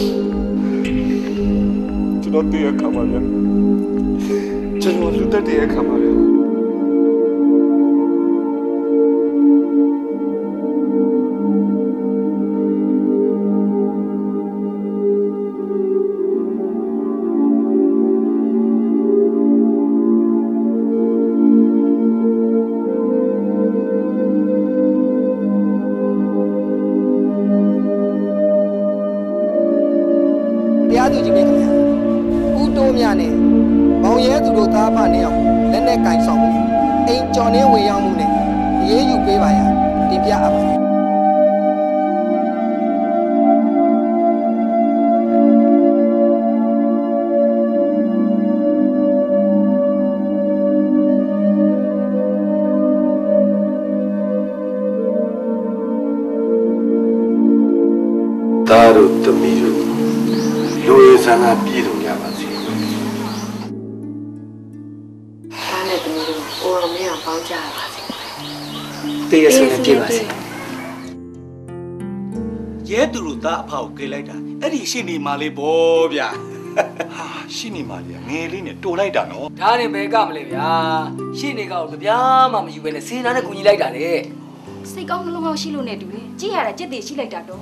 ကျွန်တော်တည့်ရခါပါဗျာကျွန်တော်လူတက်တည့်ရခါပါဗျာတရားသူကြီးမင်းခင်ဗျာဦးတိုးမြနဲ့မောင်ရဲသူတို့သားဖနဲ့အောင်လက်နဲ့ကင်ဆောင်မှုအိမ်ကျော်နှင်းဝင်ရောက်မှုနဲ့အေးအေးယူပေးပါရတင်ပြအပ်ပါတယ်သမီးတို့လူရင်းဆန္ဒပြည့်စုံကြပါစေဒါနဲ့သမီးတို့ကိုရောမင်းအောင်ပေါင်းကြရပါစေတည်ရဆိုနေပြပါစေရဲသူတို့သားအဖောက်ကေးလိုက်တာအဲ့ဒီရှင်းနေမှလေးပေါ့ဗျာဟာရှင်းနေမှလေးငယ်လေးနဲ့တိုလိုက်တာနော်ဒါနဲ့ဘယ်ကမလဲဗျာရှင်းနေကောက်ကြပြားမှမယူပဲနဲ့စေနာနဲ့ကူညီလိုက်တာလေစိတ်ကောင်းနှလုံးကောင်းရှိလို့နဲ့တူတယ်ကြည့်ရတာကြက်တည်ရှိလိုက်တာတော့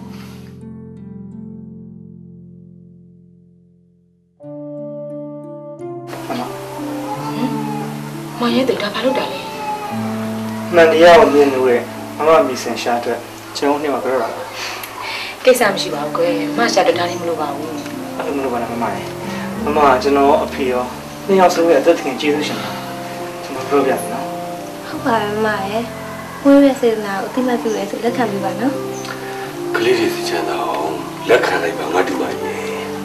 မရဲတဲ့ဒါဘာလုပ်တာလဲမှန်တရားကိုမြင်လို့ရဲ့မမမီဆန်ရှာအတွက်ကျွန်တော်နှစ်မှာပြောတာကိစ္စမရှိပါဘူးကွယ်မရှာတထားနေမလို့ပါဘူးအဲ့လိုမလုပ်ပါနဲ့မမရဲ့မမကျွန်တော်အဖေရောနှစ်ယောက်ဆုံးရဲ့အသက်ခင်ကျေးဇူးရှင်ပါကျွန်တော်ပြောပြမယ်နော်ဟုတ်ပါရဲ့မရဲ့ဝင်းရဲ့စေတနာကိုအတိမတ်ပြုရဲဆိုလက်ခံပြပါနော်ကလေးတွေစီချမ်းသာအောင်လက်ခံလိုက်ပါငါတူပါရဲ့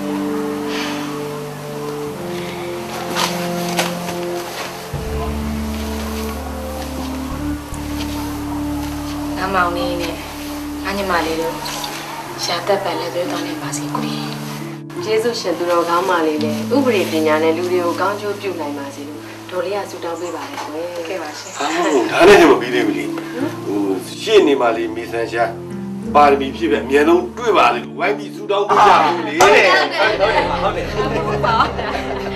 ငါမောင်နေနဲ့ငါညီမလေးတို့ရှာတက်ပတ်လည်းပြောသွားနေပါစေကွယ်ကျေးဇူးရှင်သူတော်ကောင်းမလေးနဲ့ဥပဒေပညာနဲ့လူတွေကိုကောင်းကျိုးပြုနိုင်ပါစေလို့ဒေါ်လေးကဆုတောင်းပေးပါတယ်ကွယ်ကဲပါရှင်ဒါနဲ့တော့မပြီးသေးဘူးလေဟိုရှေ့နေမှလေမိဆန်ရှာပါရမီဖြစ်ပဲအများဆုံးတွေ့ပါလေဝိုင်းပြီးစူတောင်းပေးကြလို့လေဟုတ်တယ်ဟုတ်တယ်ဟုတ်တယ်